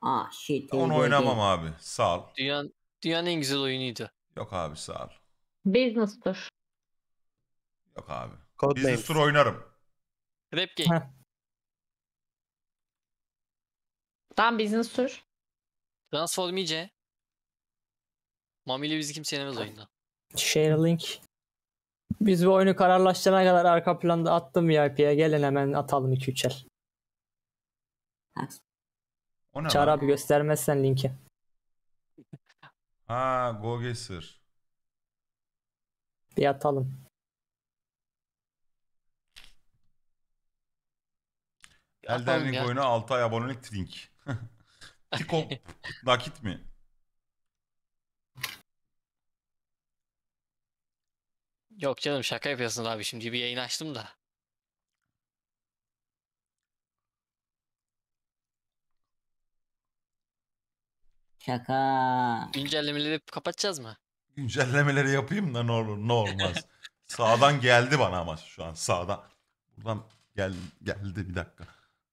Ah shit. Onu oynamam abi. Sağ ol. Dünyanın en güzel oyunuydu. Yok abi sağ ol. Business Tour. Yok abi. Codenames. Business Tour oynarım. Rap Game. Tamam Business Tour. Transformice. Mami ile bizi kimse yenemez oyunda. Share link. Biz bu oyunu kararlaştırana kadar arka planda attım VIP'ye. Gelin hemen atalım 2-3 el. O ne Çağrı lan? abi göstermezsen linki. Ha GoGaser. Bir atalım. Elden Ring oyunu 6 ay abonelik Trink. Tiko nakit mi? Yok canım şaka yapıyorsun abi, şimdi bir yayın açtım da. Şaka. Güncellemeleri kapatacağız mı? Güncellemeleri yapayım da ne olur ne olmaz. Sağdan geldi bana ama şu an sağdan. Buradan geldi bir dakika.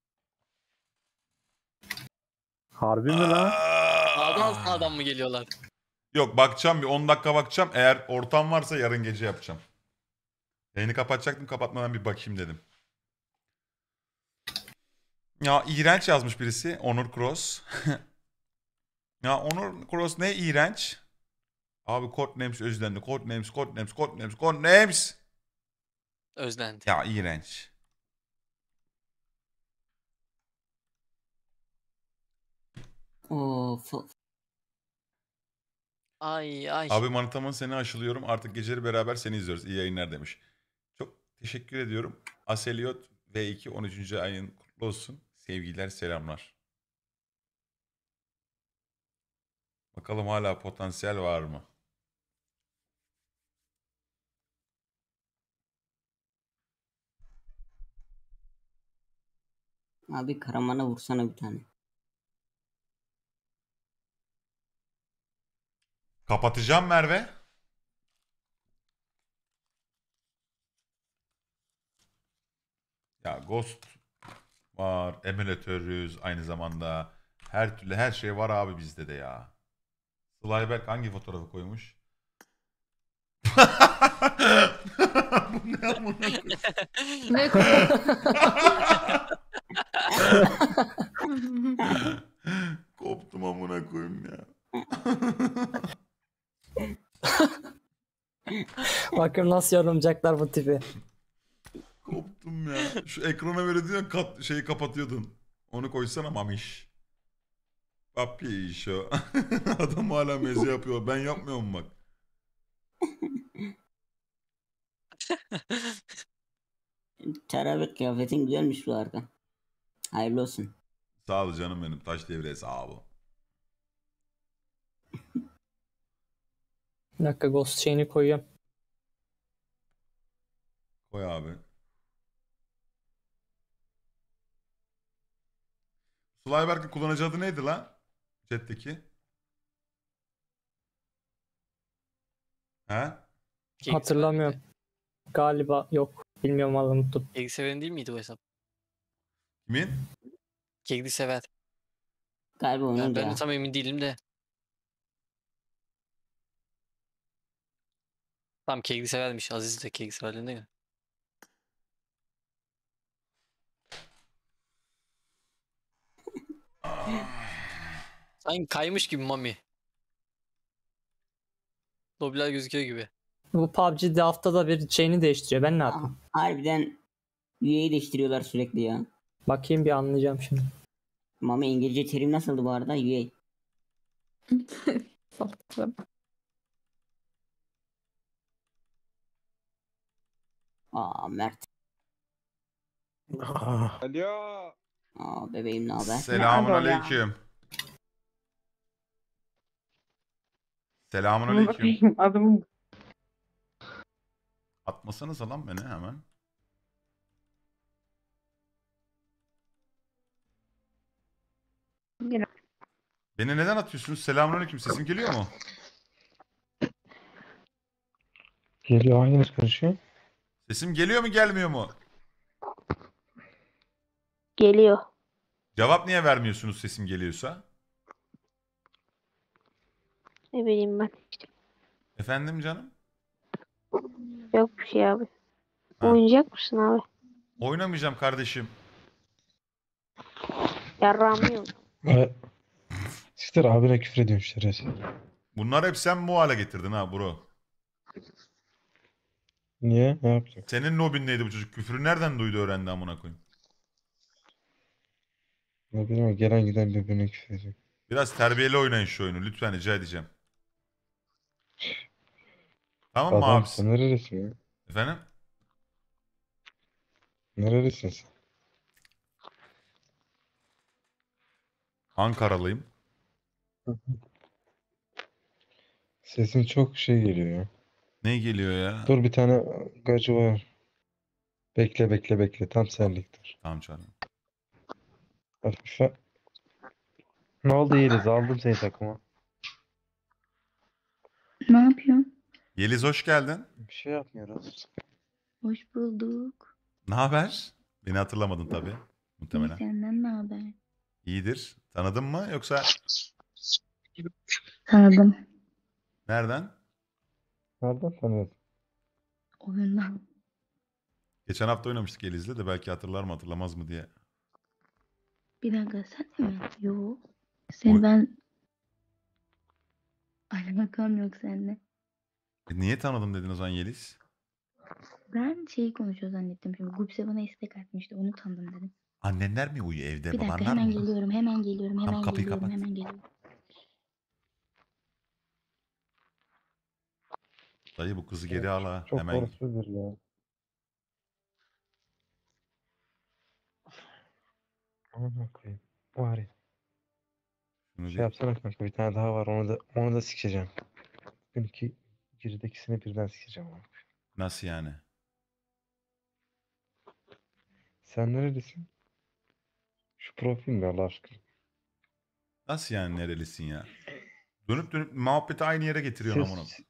Harbi mi lan? Sağdan mı geliyorlar? Yok bakacağım bir 10 dakika bakacağım. Eğer ortam varsa yarın gece yapacağım. Yayını kapatacaktım, kapatmadan bir bakayım dedim. Ya iğrenç yazmış birisi. Onur Cross. Ya Onur Cross ne iğrenç? Abi Codenames özlendi. Codenames. Özlendi. Ya iğrenç. Of. Ay. Abi manitamın seni aşılıyorum. Artık geceleri beraber seni izliyoruz. İyi yayınlar demiş. Çok teşekkür ediyorum. Aseliot V2 13. ayın kutlu olsun. Sevgiler, selamlar. Bakalım hala potansiyel var mı? Abi Karaman'a vursana bir tane. Kapatacağım Merve. Ya Ghost var, emülatörüz aynı zamanda. Her türlü her şey var abi bizde de ya. Slayberg hangi fotoğrafı koymuş? Bu ne amına koyayım? Ne Koptum amına koyayım ya. Bakın nasıl yorumlayacaklar bu tipi. Koptum ya. Şu ekrana veriyorsun şeyi kapatıyordun. Onu koysana Mamiş. Papişo. Adam hala meze yapıyor. Ben yapmıyorum bak. Terabet kıyafetin güzelmiş bu arada. Hayırlı olsun. Sağ ol canım benim. Taş devri hesabı. Bir dakika ghost chain'i koyuyorum. Koy abi. Slayberg'in kullanıcı adı neydi lan? Chat'teki. He? Hatırlamıyorum. Galiba yok. Bilmiyorum vallahi unuttum. Kegli severin değil miydi o hesap? Kimin? Kegli sever. Galiba onun Ben de ya. tam emin değilim de. Tam Kegli severmiş. Aziz de Kegli severliğine göre. Sanki kaymış gibi Mami. Lobiler gözüküyor gibi. Bu PUBG'de haftada bir chain'i değiştiriyor. Ben ne yapayım? Harbiden üyeyi değiştiriyorlar sürekli ya. Bakayım bir anlayacağım şimdi. Mami İngilizce terim nasıldı bu arada? Üye. Mert. Alo. Bebeğim ne haber? Selamun aleyküm. Selamun aleyküm. Adımım. Atmasanıza lan beni hemen. Beni neden atıyorsunuz? Selamünaleyküm. Sesim geliyor mu? Geliyor, hanginiz konuşuyor? Sesim geliyor mu gelmiyor mu? Geliyor. Cevap niye vermiyorsunuz sesim geliyorsa? Ne bileyim ben. Efendim canım? Yok bir şey abi. Ha. Oynayacak mısın abi? Oynamayacağım kardeşim. Yarrağımı yok. Siktir abine küfür ediyorum şerefsiz. Bunlar hep sen bu hale getirdin ha bro. Niye? Ne yapacak? Senin lobindeydi bu çocuk. Küfürü nereden duydu öğrendi amına koyayım. Ne bileyim gelen giden birbirine küfür ediyor. Biraz terbiyeli oynayın şu oyunu. Lütfen rica edeceğim. Tamam mı Adam abisi? sen nerelisin ya? Efendim? Nerelisin sen? Ankaralıyım. Sesin çok şey geliyor ya. Ne geliyor ya? Dur bir tane gacı var. Bekle. Tam senliktir. Tamam canım. Hafife. Ne oldu Yeliz? Aldım seni takıma. Ne yapıyorsun? Yeliz hoş geldin. Bir şey yapmıyoruz. Hoş bulduk. Ne haber? Beni hatırlamadın tabii. İyi, Muhtemelen. senden ne haber? İyidir. Tanıdın mı yoksa Tanıdım. nereden? Nereden tanıyorsun? Oyundan. Geçen hafta oynamıştık Yeliz'le de belki hatırlar mı hatırlamaz mı diye. Bir dakika sen de mi? Yok. Seni Oy. ben... Alakam yok seninle. Niye tanıdım dedin o zaman Yeliz? Ben şeyi konuşuyor zannettim. Şimdi Gupse bana istek atmıştı. Onu tanıdım dedim. Annenler mi uyuyor evde? Bir dakika Babanlar hemen mı? geliyorum. Hemen geliyorum. Tamam, Hemen kapıyı geliyorum. kapat. Hemen geliyorum. Dayı bu kızı geri al ha. Çok Hemen. orospudur ya. Aman koyayım. Var ya. Şunu Şey bir... yapsana kanka bir tane daha var onu da sikeceğim. Bugün giridekisini birden sikeceğim abi. Nasıl yani? Sen nerelisin? Şu profil mi Allah aşkına? Nasıl yani nerelisin ya? Dönüp dönüp muhabbeti aynı yere getiriyorsun amına. Ses...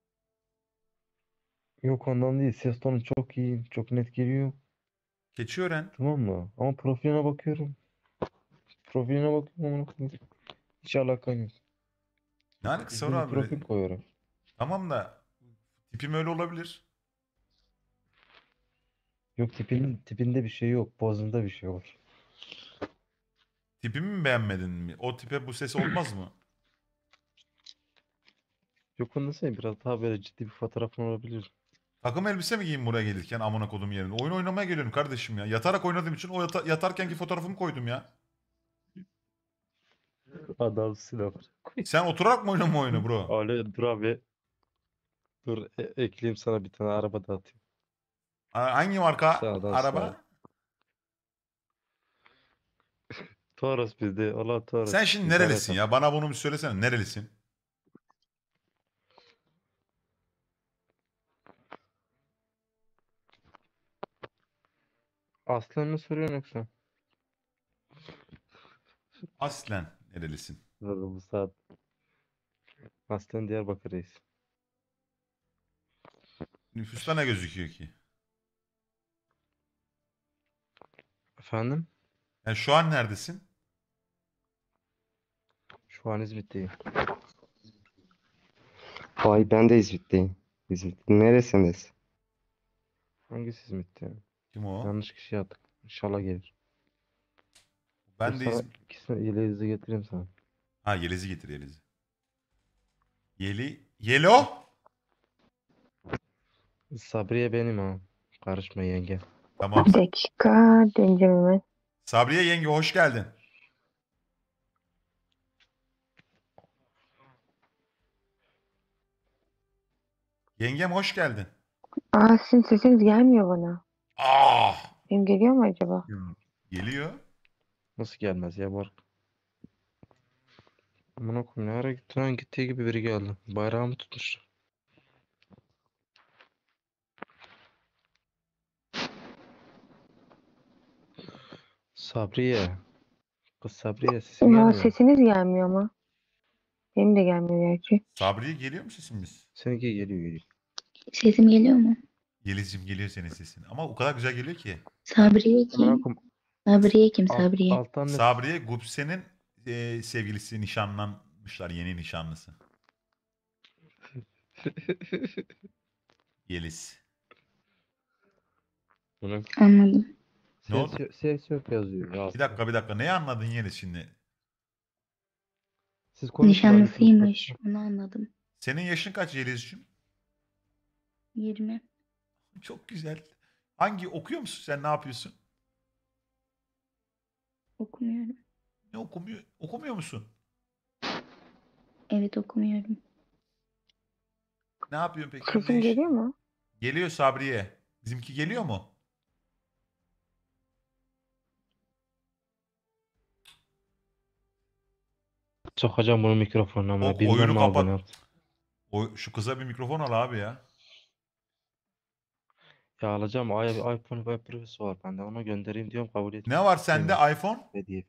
Yok ondan değil. Ses tonu çok iyi. Çok net geliyor. Keçi öğren. Tamam mı? Ama profiline bakıyorum. Amına koyayım. Hiç alakan yok. Ne alakası var Düzgün bir abi? profil koyuyorum. Tamam da tipim öyle olabilir. Yok tipinde bir şey yok. Pozunda bir şey var. Tipimi mi beğenmedin mi? O tipe bu ses olmaz mı? Yok onu desene biraz daha böyle ciddi bir fotoğrafın olabilir. Takım elbise mi giyeyim buraya gelirken amına kodum yerine? Oyun oynamaya geliyorum kardeşim ya. Yatarak oynadığım için o yatarkenki fotoğrafımı koydum ya. Adamsın ama. Sen oturarak mı oynama oyunu bro? Öyle dur abi. Dur ekleyeyim sana bir tane araba da atayım. Hangi marka Sağdan araba? sağa. Toros bizde. Allah Toros. Sen şimdi Bir tane nerelisin tak. ya? Bana bunu bir söylesene. Nerelisin? Aslen mi soruyorsun yoksa? Aslen nerelisin? Dur bu saat. Aslen Diyarbakır reis. Nüfusta ne gözüküyor ki? Efendim? Yani şu an neredesin? Şu an İzmit'teyim. Vay ben de İzmit'teyim. İzmit'in neresindesin? Hangisi İzmit'te? Kim o? Yanlış kişi yaptık. İnşallah gelir. Ben de Sana ikisini Yeliz'i getireyim sana. Ha Yeliz'i getir Yeliz'i. Yelo? Sabriye benim ha. Karışma yenge. Tamam. Bir dakika deneyeceğim hemen. Sabriye yenge hoş geldin. Yengem hoş geldin. Sizin sesiniz gelmiyor bana. Ah! Benim geliyor mu acaba? Geliyor. Nasıl gelmez ya Bark? Amına koyayım ne ara gitti lan gittiği gibi biri geldi. Bayrağımı tutmuş. Sabriye. Kız Sabriye sesin gelmiyor. Sesiniz gelmiyor ama. Benim de gelmiyor gerçi. Sabriye geliyor mu sesimiz? Seninki geliyor. Sesim geliyor mu? Yeliz'cim geliyor senin sesin. Ama o kadar güzel geliyor ki. Sabriye Amına kim? koyayım. Sabriye kim? Alt- Sabriye. alttan ne? Sabriye Gupse'nin sevgilisi nişanlanmışlar. Yeni nişanlısı. Yeliz. Bunun Anladım. Ne oldu? ses yok yazıyor. Ya. Bir dakika. Neyi anladın Yeliz şimdi? Siz konuşun. Nişanlısıymış. Onu anladım. Senin yaşın kaç Yeliz'ciğim? 20. Çok güzel. Hangi okuyor musun sen? Ne yapıyorsun? Okumuyorum. Ne okumuyor musun? Evet, okumuyorum. Ne yapıyorsun peki? Kızım Ne iş- geliyor mu? Geliyor Sabriye. Bizimki geliyor mu? Sokacağım bunu mikrofonuna. O Bilmem oyunu ne aldın kapat. artık. Şu kıza bir mikrofon al abi ya. Ya alacağım. iPhone Web Pro'su var bende. Onu göndereyim diyorum, kabul etmiyor. Ne var sende iPhone? Hediye.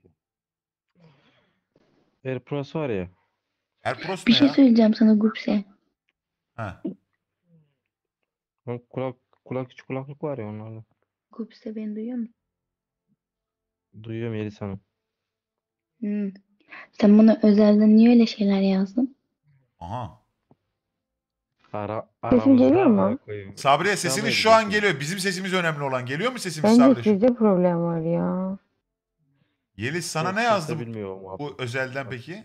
AirPods var ya. AirPods Bir ne şey ya? söyleyeceğim sana Gupse. Ha. Küçük kulaklık var ya onlarla. Gupse beni duyuyor musun? Duyuyorum Yeliz Hanım. Hmm. Sen bana özelden niye öyle şeyler yazdın? Aha. Sesim geliyor Aramızda mu? amına koyayım. Sabriye İkram sesiniz şu an edeceksin. geliyor. Bizim sesimiz önemli olan. Geliyor mu sesimiz Bence Sabriye? sizde problem var ya. Yeliz sana Yok, ne kimse yazdı bilmiyor o bu özelden peki?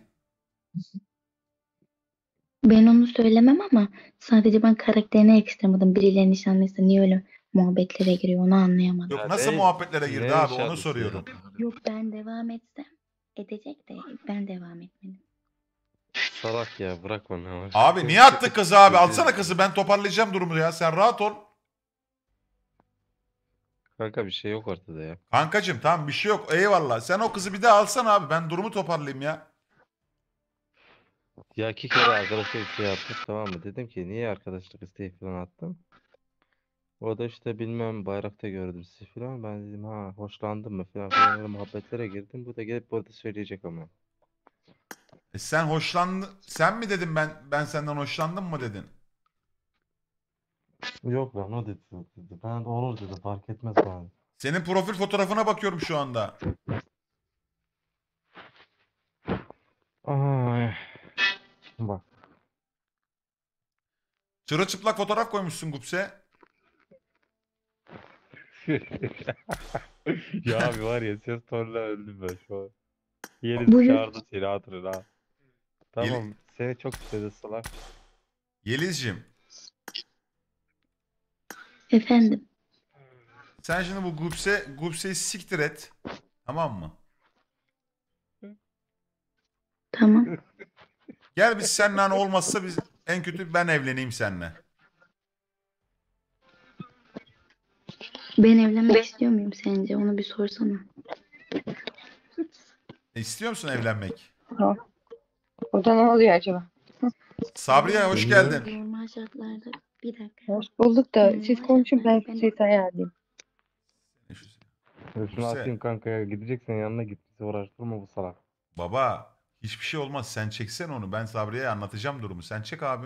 Ben onu söylemem ama sadece ben karakterine yakıştıramadım. Birilerinin nişanlıysa niye öyle muhabbetlere giriyor onu anlayamadım. Yok Ya nasıl ne- muhabbetlere girdi ne abi onu nişanlısı soruyorum. ya? Yok, ben devam etsem edecek de ben devam etmedim. Salak ya, bırak onu. Abi niye attık kızı abi? Alsana kızı, ben toparlayacağım durumu ya. Sen rahat ol. Kanka bir şey yok ortada ya. Kankacım tamam bir şey yok. Eyvallah. Sen o kızı bir daha alsana abi. Ben durumu toparlayayım ya. Ya 2 kere arkadaşlar isteği atmış, tamam mı? Dedim ki niye arkadaşlık isteği falan attım. O da işte bilmem bayrakta gördüm sizi falan. Ben dedim ha hoşlandım mı falan öyle muhabbetlere girdim. Bu da gelip burada söyleyecek ama. Sen mi dedin ben senden hoşlandım mı dedin? Yok lan o dedi. Ben de olur dedi, fark etmez bana. Senin profil fotoğrafına bakıyorum şu anda. Ay. Bak. Çırılçıplak fotoğraf koymuşsun Gupse. Ya abi var ya, ses tonuyla öldüm ben şu an. Buyur. Yeliz çağırdı seni, hatırla. Tamam seni çok istedi salak. Yeliz'cim Efendim. sen şimdi bu Gupse'yi siktir et. Tamam mı? Tamam. Gel biz seninle hani olmazsa biz en kötü ben evleneyim seninle. Ben evlenmek istiyor muyum sence? Onu bir sorsana. İstiyor musun evlenmek? Orada ne oluyor acaba? Sabriye hoş geldin. Normal şartlarda bir dakika. Hoş bulduk da Normal siz konuşun ben şartlarda ses ayarlayayım. Şunu Gupse, atayım kanka ya, gideceksen yanına git. Bizi uğraştırma bu salak. baba hiçbir şey olmaz. Sen çeksen onu. Ben Sabriye'ye anlatacağım durumu. Sen çek abi.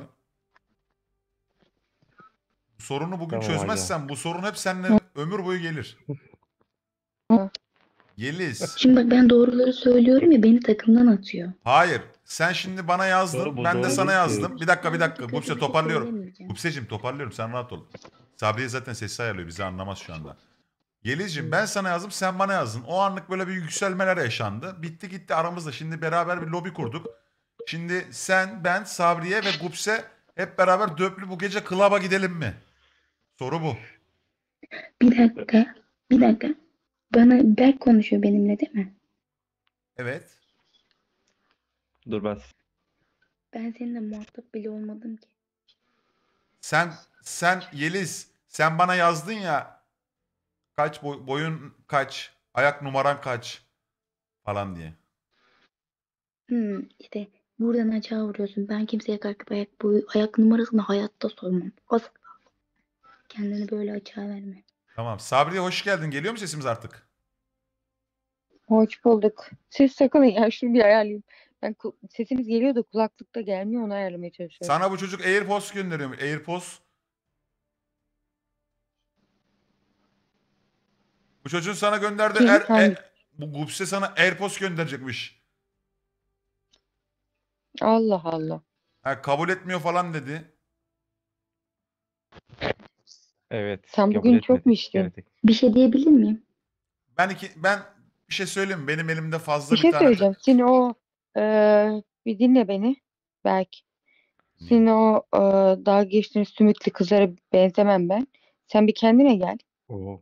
Bu sorunu bugün Tamam, çözmezsen bu sorun hep seninle ömür boyu gelir. Hı. Yeliz. Şimdi bak ben doğruları söylüyorum ya beni takımdan atıyor. Hayır. Sen şimdi bana yazdın. Doğru, bu Ben de doğru sana değil ki. yazdım. Bir dakika. Ben kötü Gupse bir şey toparlıyorum. söylemeyeceğim. Gupseciğim toparlıyorum. Sen rahat ol. Sabriye zaten sessiz ayarlıyor. Bizi anlamaz şu anda. Yelizciğim ben sana yazdım. Sen bana yazdın. O anlık böyle bir yükselmeler yaşandı. Bitti gitti aramızda. Şimdi beraber bir lobi kurduk. Şimdi sen, ben, Sabriye ve Gupse hep beraber döplü bu gece klaba gidelim mi? Soru bu. Bir dakika. Bir dakika. Berk konuşuyor benimle değil mi? Evet. Dur ben. Ben seninle muhatap bile olmadım ki. Sen Yeliz, sen bana yazdın ya kaç boyun kaç, ayak numaran kaç falan diye. İşte buradan açığa vuruyorsun. Ben kimseye kalkıp ayak numarasını hayatta sormam. Asla. Kendini böyle açığa verme. Tamam. Sabriye hoş geldin. Geliyor mu sesimiz artık? Hoş bulduk. Siz sakının ya şunu bir ayarlayayım. Sesiniz geliyor da kulaklıkta gelmiyor onu ayarlamaya çalışıyorum. Sana bu çocuk AirPods gönderiyor. AirPods. Bu çocuğun sana gönderdiği Kim? Hangi? bu Gupse sana AirPods gönderecekmiş. Allah Allah. Ha, kabul etmiyor falan dedi. Evet. Sen kabul bugün çok mu etmedik. içtin? Genetik. Bir şey diyebilir miyim? Ben bir şey söyleyeyim mi? Benim elimde fazla Bir bir şey tane söyleyeceğim. Senin o bir dinle beni. Belki. Senin o dalga geçtiğin sümüklü kızlara benzemem ben. Sen bir kendine gel. Oo.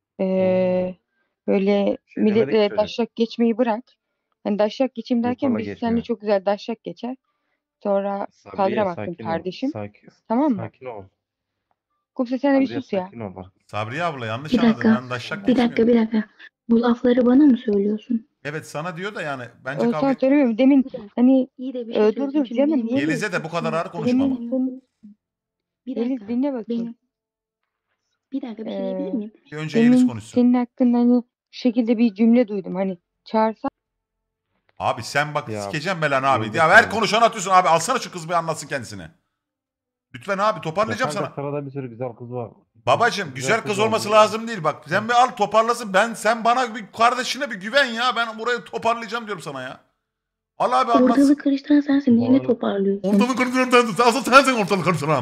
Böyle Şey demedi ki milletle çocuk. daşşak geçmeyi bırak. Hani daşşak geçeyim derken Yukarıda biz seninle geçmiyor. çok güzel daşşak geçer. Sonra Sabriye kaldıramazsın sakin ol. kardeşim. Sakin, Tamam mı? sakin ol. Kumse sen de bir Sabriye sus ya. sakin ol. Bak. Sabriye abla yanlış Bir anladın. dakika. Yani daşşak Bir geçmiyor. dakika, bir dakika. Bu lafları bana mı söylüyorsun? Evet sana diyor da yani bence kavga Sana söylemiyorum. Demin hani İyi de bir şey dur söyleyeceğim. dur Şimdi canım benim niye Yeliz'e de bu kadar ağır konuşma demin ama. senin bir Yeliz dakika. dinle bakayım. Benim bir dakika bir şey diyebilir miyim? Bir önce Yeliz Demin konuşsun. senin hakkında hani şu şekilde bir cümle duydum. Hani çağırsan Abi sen bak Ya, sikeceğim belanı abi. Yıldız Ya her abi. konuşanı atıyorsun abi. Alsana şu kızı bir anlatsın kendisini. Lütfen abi toparlayacağım Kanka sana. sırada bir sürü güzel kız var. Babacım güzel kız olması lazım değil bak. Sen bir al toparlasın. Sen bana bir kardeşine bir güven ya. Ben burayı toparlayacağım diyorum sana ya. Al abi anlatsın. Ortalığı karıştıran sensin. Niye ne Doğru. toparlıyorsun? Ortalığı karıştıran sensin. Asıl sensin ortalığı karıştıran.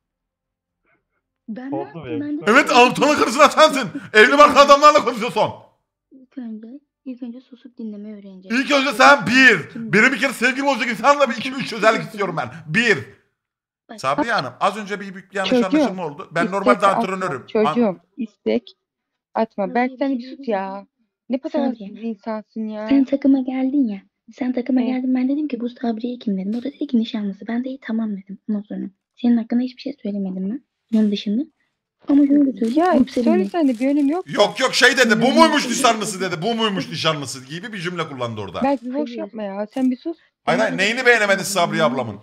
Ben ne Oldu yaptım? be. Ben de Evet ortalığı karıştıran sensin. Evli barklı adamlarla konuşuyorsun. İlk önce susup dinlemeyi öğreneceğim. İlk önce sen benim bir kere sevgilim olacak insanla bir iki üç özellik istiyorum ben. Bak, Sabriye Hanım az önce bir yanlış Çocuğum, anlaşılma oldu. Ben istek normalde atma. antrenörüm. Çocuğum istek atma. Sabriye, Belki bir sen şey bir sus diyebilir ya. miyim? Ne patavatsız Sabriye. bir insansın ya. Sen takıma geldin ya. Sen takıma Evet. geldin. Ben dedim ki bu Sabriye kim dedim. O da dedi ki nişanlısı. Ben de iyi tamam dedim. Ondan sonra. Senin hakkında hiçbir şey söylemedim ben. Onun dışında. Ama şöyle söyleyeyim. Ya Gupse benim. söylesen de bir önemi yok. Yok şey dedi bu muymuş nişanlısı dedi. Bu muymuş nişanlısı gibi bir cümle kullandı orada. Belki boş Hayır. yapma ya. Sen bir sus. Hayır neyini beğenemedin Sabriye ablamın?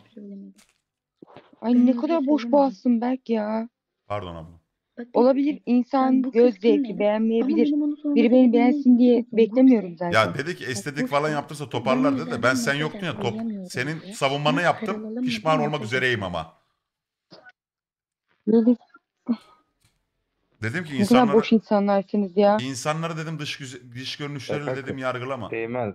Ay Ben ne bir şey kadar boş söylemedim. boğazsın belki ya. Pardon abla. Bak, Olabilir ben insan bu göz kız kim zevki dedim. Ama beğenmeyebilir. benim onu sorma Biri beni sebebim beğensin ne diye biliyor musun? beklemiyorum Gupse. zaten. Ya dedi ki estetik Gupse, falan yaptırsa ben toparlar dedi de özelden ben sen mesaj yoktun ya atlayamıyorum senin diye. savunmanı Ben yaptım. sarılalım mı Pişman diye olmak mesaj üzereyim atıyorum. ama. Yeliz, Dedim ki ne kadar boş insanları insanlarsınız ya. dedim dış görünüşleriyle kanka, dedim yargılama. Değmez.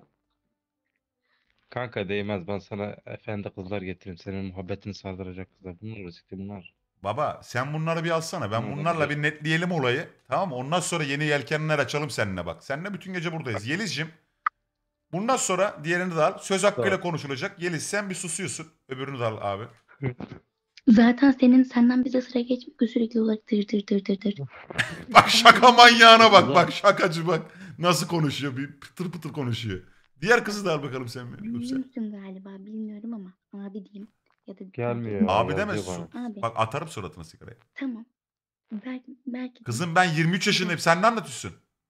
Kanka değmez. Ben sana efendi kızlar getireyim. Senin muhabbetini sardıracak kızlar. Bunlar riskli bunlar. Baba sen bunları bir alsana. Ben Bunlar bunlarla olabilir. bir netleyelim olayı. Tamam mı? Ondan sonra yeni yelkenler açalım seninle bak. Seninle bütün gece buradayız. Yeliz'cim bundan sonra diğerini de al. Söz hakkıyla Tamam. konuşulacak. Yeliz sen bir susuyorsun. Öbürünü de al abi. Zaten senden bize sıra geçmiyor. Sürekli olarak tır tır tır tır tır. Bak şaka manyağına bak. Bak şakacı bak. Nasıl konuşuyor. Bir pıtır pıtır konuşuyor. Diğer kızı da al bakalım sen bir. Yoksa- Büyüğümsün galiba. Bilmiyorum ama. Abi diyeyim. Ya da Gelmiyor. Abi deme yazıyor sus. bana. Abi. Bak atarım suratına sigarayı. Tamam. Belki de. Kızım ben 23 yaşındayım. Sen ne anlatıyorsun?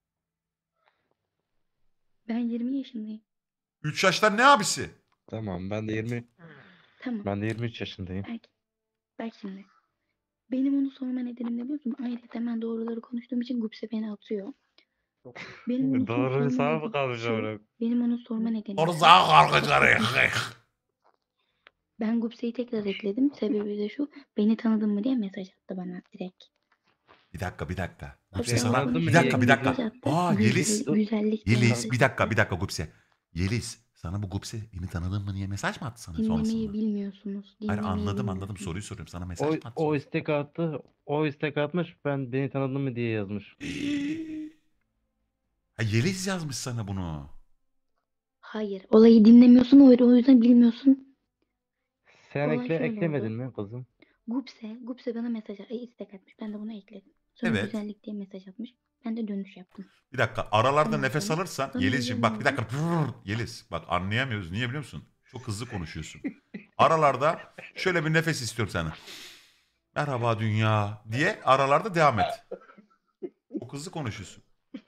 Ben 20 yaşındayım. 3 yaştan ne abisi? Tamam Tamam. ben de 23 yaşındayım. Belki şimdi. Benim onu sorma nedenim ne biliyor musun? Ayrıca hemen doğruları konuştuğum için Gupse beni atıyor. Benim onu Doğru sorma sana mı nedenim kalmış şu, amına? Benim onu sorma nedenim. Orza kalkacak. Ben Gupse'yi tekrar ekledim. Sebebi de şu. Beni tanıdın mı diye mesaj attı bana direkt. Bir dakika. Gupse Hatta sana anladın mı? bir dakika. mesaj attı. Aa Yeliz. Güzellik diye Yeliz mesaj bir dakika attı. Gupse. Yeliz sana bu Gupse beni tanıdın mı niye mesaj mı attı sana Dinlemeyi sonrasında? bilmiyorsunuz. Hayır Dinlemeyi anladım bilmiyorsunuz. soruyu soruyorum sana mesaj O, mı attı? o istek attı. O istek atmış. Ben beni tanıdın mı diye yazmış. Ha, Yeliz yazmış sana bunu. Hayır. Olayı dinlemiyorsun. O yüzden bilmiyorsun. Sen Olay şöyle eklemedin oldu. mi kızım? Gupse bana mesaj istek atmış. Ben de bunu ekledim. Sonra Evet. güzellik diye mesaj atmış. Ben de dönüş yaptım. Bir dakika aralarda Ondan nefes sonra- alırsan sonra Yeliz'ciğim bak bir üzerine dakika. Yeliz bak anlayamıyoruz. Niye biliyor musun? Çok hızlı konuşuyorsun. Aralarda şöyle bir nefes istiyorum sana. Merhaba dünya diye aralarda devam et. Çok hızlı konuşuyorsun.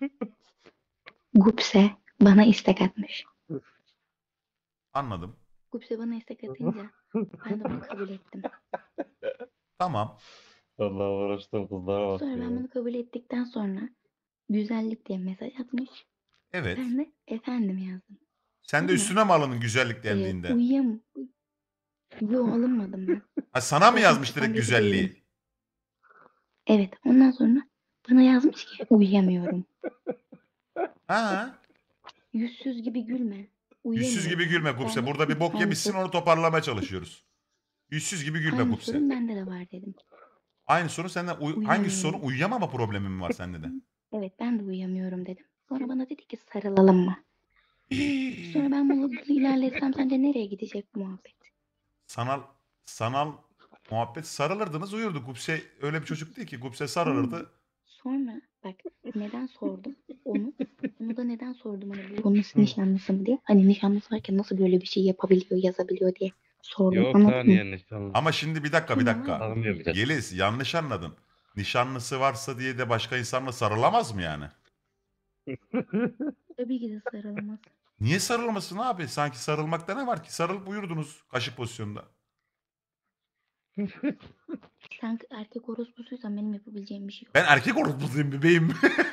Gupse bana istek atmış. Anladım. Gupse bana istek atınca ben de bunu kabul ettim. Tamam. Allah uğraştım kızlara bak Sonra ya. ben bunu kabul ettikten sonra güzellik diye mesaj atmış. Evet. Ben de efendim yazdım. Sen de Tamam. üstüne mi alındın güzellik dendiğinde? Yo alınmadım ben. Ha, sana mı yazmış Ben direkt de güzelliği? değilim. Evet ondan sonra bana yazmış ki uyuyamıyorum. Ha? Yüzsüz gibi gülme. Yüzsüz gibi gülme Gupse. Ben de Burada bir bok sen yemişsin sus. onu toparlamaya çalışıyoruz. Yüzsüz gibi gülme Aynı Gupse. sorun bende de var dedim. Aynı sorun senden hangi Uyuyamıyorum. sorun? Uyuyamama problemi mi var sende de? Evet ben de uyuyamıyorum dedim. Sonra bana dedi ki sarılalım mı? Sonra ben bunu ilerletsem sence nereye gidecek bu muhabbet? Sanal muhabbet sarılırdınız uyurduk. Gupse öyle bir çocuk değil ki. Gupse sarılırdı. Sonra bak neden sordum onu? Onu da neden sordum hani bu nasıl nişanlısı mı diye. Hani nişanlısı varken nasıl böyle bir şey yapabiliyor, yazabiliyor diye sordum. Yok Anladın lan mı? niye nişanlı? Ama şimdi bir dakika. Tanımıyorum bile. Yeliz yanlış anladın. Nişanlısı varsa diye de başka insanla sarılamaz mı yani? Tabii ki de sarılamaz. Niye sarılmasın abi? Sanki sarılmakta ne var ki? Sarılıp uyurdunuz kaşık pozisyonunda. Sen erkek orospusuysan benim yapabileceğim bir şey yok. Ben erkek orospusuyum bebeğim.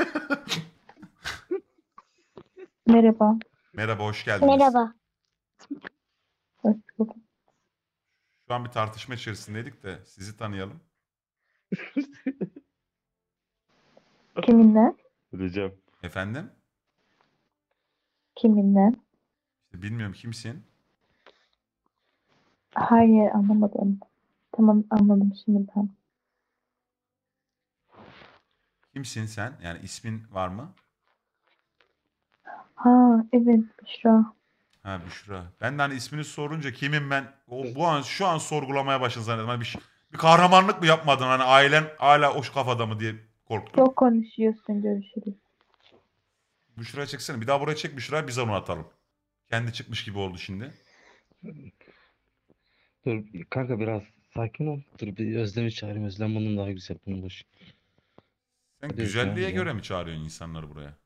Merhaba. Merhaba hoş geldiniz. Hoş bulduk. Şu an bir tartışma içerisindeydik de sizi tanıyalım. Kiminle? Recep. Efendim? Kiminle? İşte bilmiyorum kimsin? Hayır anlamadım. Tamam anladım şimdi ben. Kimsin sen? Yani ismin var mı? Ha evet Büşra. Ha Büşra. Ben de hani ismini sorunca kimim ben? Şu an sorgulamaya başladın zannettim. Hani bir kahramanlık mı yapmadın? Hani ailen hala o kafada mı diye korktum. Çok konuşuyorsun görüşürüz. Büşra'ya çeksene. Bir daha buraya çek Büşra'yı biz onu atalım. Kendi çıkmış gibi oldu şimdi. Dur kanka biraz sakin ol. Dur bir Özlem'i çağırayım. Özlem bunun daha güzel. Bunu boş. Sen Hadi güzelliğe Özlem, göre gel. mi çağırıyorsun insanları buraya?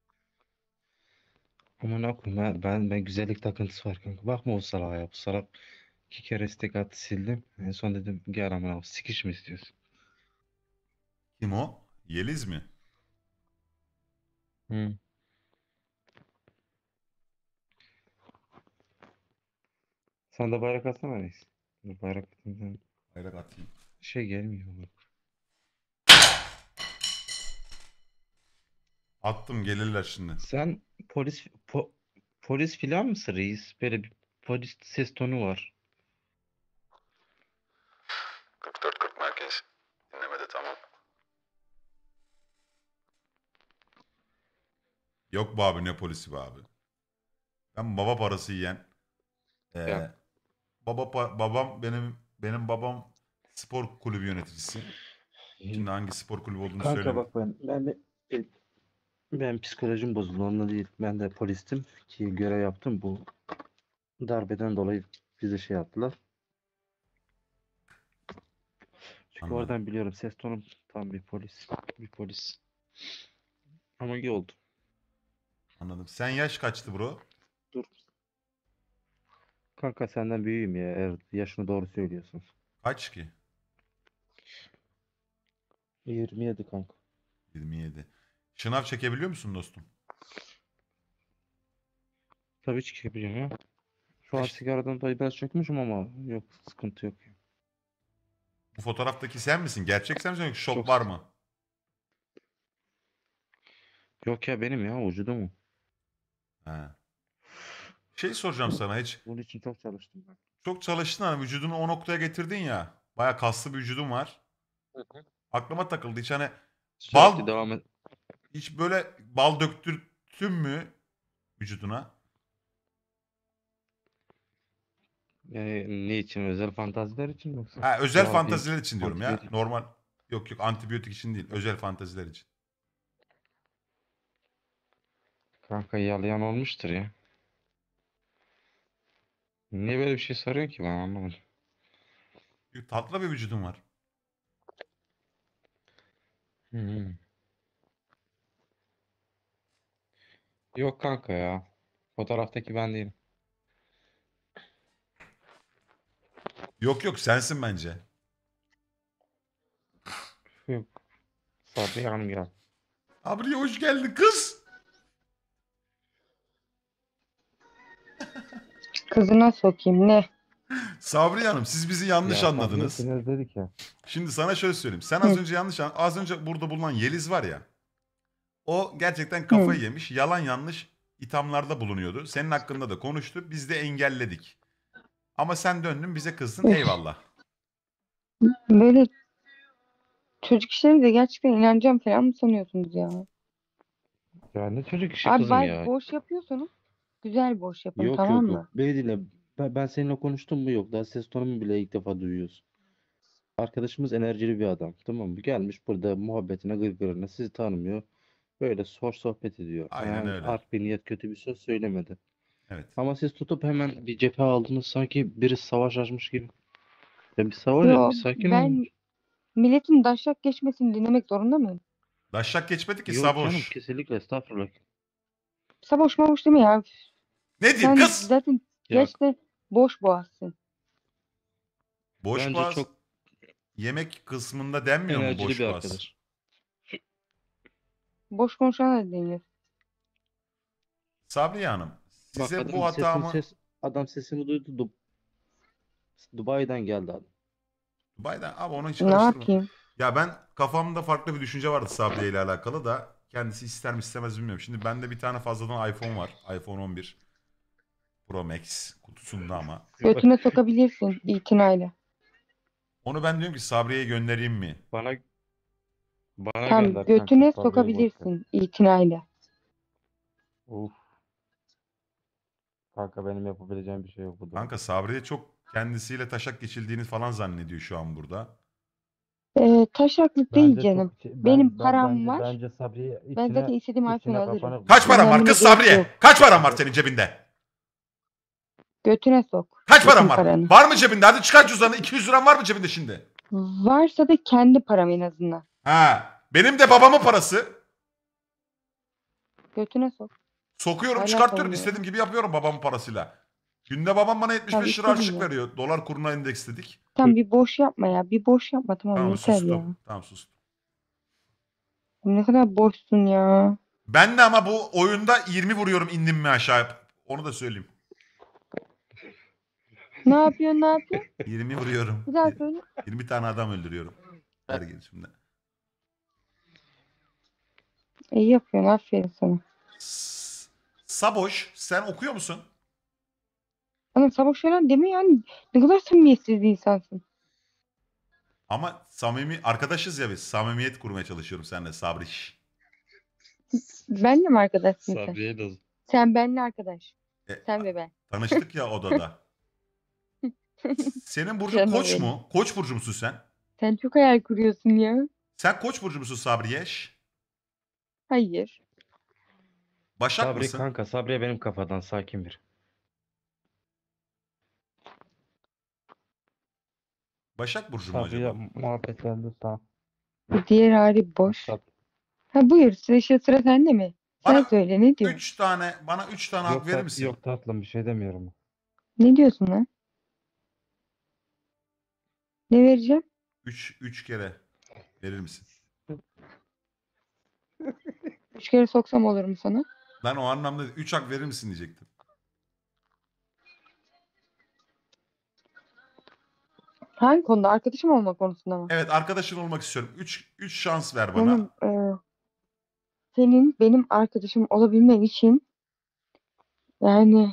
Aman ne koyayım ben güzellik takıntısı var kanka. Bakma o salağa ya. Bu salak 2 kere istek attı sildim. En son dedim gel aman abi sikiş mi istiyorsun? Kim o? Yeliz mi? Hı. Sen de bayrak atsana reis. Dur, bayrak atayım. Bayrak atayım. Şey gelmiyor bak. Attım gelirler şimdi. Sen polis filan mısın reis? Böyle bir polis ses tonu var. 44-40 merkez. Dinlemede tamam. Yok be abi ne polisi be abi. Ben baba parası yiyen. Ya. Babam benim babam spor kulübü yöneticisi. Şimdi hangi spor kulübü olduğunu Kanka söyleyeyim. bak ben psikolojim bozuldu onunla değil. Ben de polistim ki görev yaptım. Bu darbeden dolayı bize şey yaptılar. Çünkü Anladım. oradan biliyorum ses tonum tam bir polis. Bir polis. Ama iyi oldu. Anladım. Sen yaş kaçtı bro? Dur. Kanka senden büyüğüm ya. Eğer yaşını doğru söylüyorsun. Kaç ki? 27 kanka. 27. Şınav çekebiliyor musun dostum? Tabii çıkabiliyorum ya. Şu an Kaç- sigaradan dolayı biraz çökmüşüm ama yok sıkıntı yok. Bu fotoğraftaki sen misin? Gerçek sen misin yoksa şop Çok- var mı? Yok ya benim ya vücudum. He. Şey soracağım sana hiç. Bunun için çok çalıştım ben. Çok çalıştın hani vücudunu o noktaya getirdin ya. Baya kaslı bir vücudun var. Aklıma takıldı hiç hani Sürekli devam et. hiç böyle bal döktürttün mü vücuduna? Yani ne için? Özel fantaziler için mi yoksa? Ha, özel Doğal fantaziler bir için diyorum ya. antibiyotik. Normal yok antibiyotik için değil. Özel fantaziler için. Kanka yalayan olmuştur ya. Niye böyle bir şey soruyorsun ki ben anlamadım. Tatlı bir vücudun var. Hı. Yok kanka ya. Fotoğraftaki ben değilim. Yok sensin bence. Yok. Sabriye Hanım gel. Abriye hoş geldin kız. Kızına sokayım ne? Sabriye Hanım siz bizi yanlış Ya, anladınız. Sabriye ikiniz dedik ya. Şimdi sana şöyle söyleyeyim. Sen az önce burada bulunan Yeliz var ya. O gerçekten kafayı yemiş. Yalan yanlış ithamlarda bulunuyordu. Senin hakkında da konuştu. Biz de engelledik. Ama sen döndün bize kızdın. Eyvallah. Böyle çocuk işleri de gerçekten inanacağım falan mı sanıyorsunuz ya? Ya ne çocuk işi Abi kızım bari ya. boş yapıyorsanız güzel boş yapın, Yok tamam yok mı? yok. Beni dinle. Ben seninle konuştum mu? Yok. Daha ses tonumu bile ilk defa duyuyorsun. Arkadaşımız enerjili bir adam. Tamam mı? Gelmiş burada muhabbetine gırgırına sizi tanımıyor. Böyle hoş sohbet ediyor. Aynen Yani öyle. art bir niyet kötü bir söz söylemedi. Evet. Ama siz tutup hemen bir cephe aldınız sanki biri savaş açmış gibi. Ya bir savaş, Yo, bir sakin olun. ben milletin daşak geçmesini dinlemek zorunda mıyım? Daşşak geçmedi ki Yok canım Saboş. kesinlikle estağfurullah. Saboş maboş değil mi ya? Ne Sen diyeyim kız? zaten Ya gerçekten boş boğazsın. Boş bence boğaz çok yemek kısmında denmiyor mu enerjili boş bir boğaz? arkadaş. Boş konuşan da deniyor. Sabriye Hanım, Bak size bu hatamı adam sesini duydu. Dubai'den geldi adam. Dubai'den abi onu hiç Ne karıştırma. yapayım? Ya ben kafamda farklı bir düşünce vardı Sabriye ile alakalı da kendisi ister mi istemez bilmiyorum. Şimdi bende bir tane fazladan iPhone var. iPhone 11 Pro Max kutusunda ama. Götüne sokabilirsin itinayla. Onu ben diyorum ki Sabriye'ye göndereyim mi? Bana Tam gönder kanka. götüne Sabriye'yi boş ver. sokabilirsin itinayla. Uf. Kanka benim yapabileceğim bir şey yok bu durumda. Kanka Sabriye çok kendisiyle taşak geçildiğini falan zannediyor şu an burada. Taşaklık değil Bence canım. çok Benim param var. bence Sabriye Ben zaten istediğim iPhone'u içine alırım. kapanıp Kaç paran var Dinlenmene kız gerek Sabriye? yok. Kaç paran var senin cebinde? Götüne sok. Kaç paran Bütün var? paranı. Var mı cebinde? Hadi çıkar cüzdanı. 200 liran var mı cebinde şimdi? Varsa da kendi param en azından. Ha, benim de babamın parası. Götüne sok. Sokuyorum, Hala çıkartıyorum. sormuyor. İstediğim gibi yapıyorum babamın parasıyla. Günde babam bana 75 lira Tamam, harçlık istediğin veriyor. Dolar kuruna endeksledik. Tam bir boş yapma ya. Bir boş yapma, tamam Tamam yeter ya. sustum. Tamam sustum. Ne kadar boşsun ya. Ben de ama bu oyunda 20 vuruyorum indim mi aşağı. Onu da söyleyeyim. Ne yapıyorsun, ne yapıyorsun? 20 vuruyorum. Bir daha söyle. 20 tane adam öldürüyorum. Her gelişimde. İyi yapıyorsun, aferin sana. Saboş sen okuyor musun? Ama sabah falan deme yani. Ne kadar samimiyetsiz bir insansın. Ama samimi arkadaşız ya biz. Samimiyet kurmaya çalışıyorum seninle Sabriş. Benle mi arkadaşsın sen? Sabriye de Sen benle arkadaş. E, Sen ve ben. Tanıştık ya odada. Senin burcun Canım Koç benim. mu? Koç burcu musun sen? Sen çok hayal kuruyorsun ya. Sen Koç burcu musun Sabriyeş? Hayır. Başak Sabri mısın? kanka Sabriye benim kafadan sakin bir. Başak burcu mu Sabriye acaba? muhabbetlerinde sağ. Bu diğer hali boş. Sab- Ha buyur, sıra sende mi? Sen Bana söyle, ne diyorsun? 3 tane bana 3 tane hak verir misin? Yok tatlım bir şey demiyorum. Ne diyorsun lan? Ne vereceğim? 3 kere verir misin? 3 kere soksam olur mu sana? Ben o anlamda 3 hak verir misin diyecektim. Hangi konuda? Arkadaşım olma konusunda mı? Evet arkadaşın olmak istiyorum. 3 şans ver bana. Oğlum, senin benim arkadaşım olabilmen için yani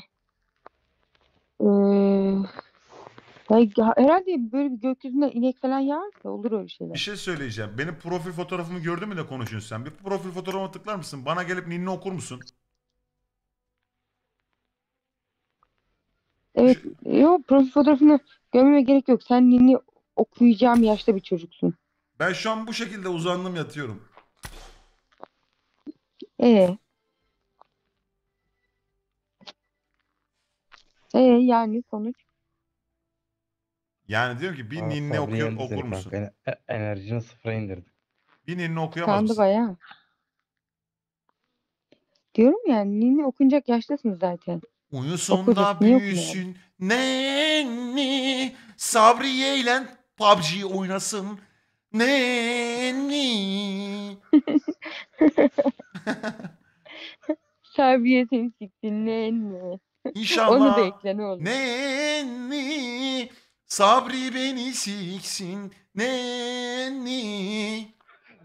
herhalde böyle bir gökyüzünden inek falan yağarsa olur öyle Bir şeyler. şey söyleyeceğim. Benim profil fotoğrafımı gördün mü de konuşuyorsun sen? Bir profil fotoğrafıma tıklar mısın? Bana gelip ninni okur musun? Evet, yok profil fotoğrafını görmeme gerek yok. Sen ninni okuyacağım yaşta bir çocuksun. Ben şu an bu şekilde uzandım yatıyorum. E yani sonuç. Yani diyorum ki bir Aa, ninni Sabriye yendi okur seni musun? kanka. Enerjini sıfıra indirdi. Bir ninni okuyamaz Sandı mısın? bayağı. Diyorum yani ninni okunacak yaştasın zaten. Uyusun Okuyacak, da niye büyüsün. Nenni Sabriye ile PUBG oynasın. Nenni. Serbiye seni siktin nenni. Onu da İnşallah. ekle ne olur. Nenni. Sabri beni siksin. Nenni.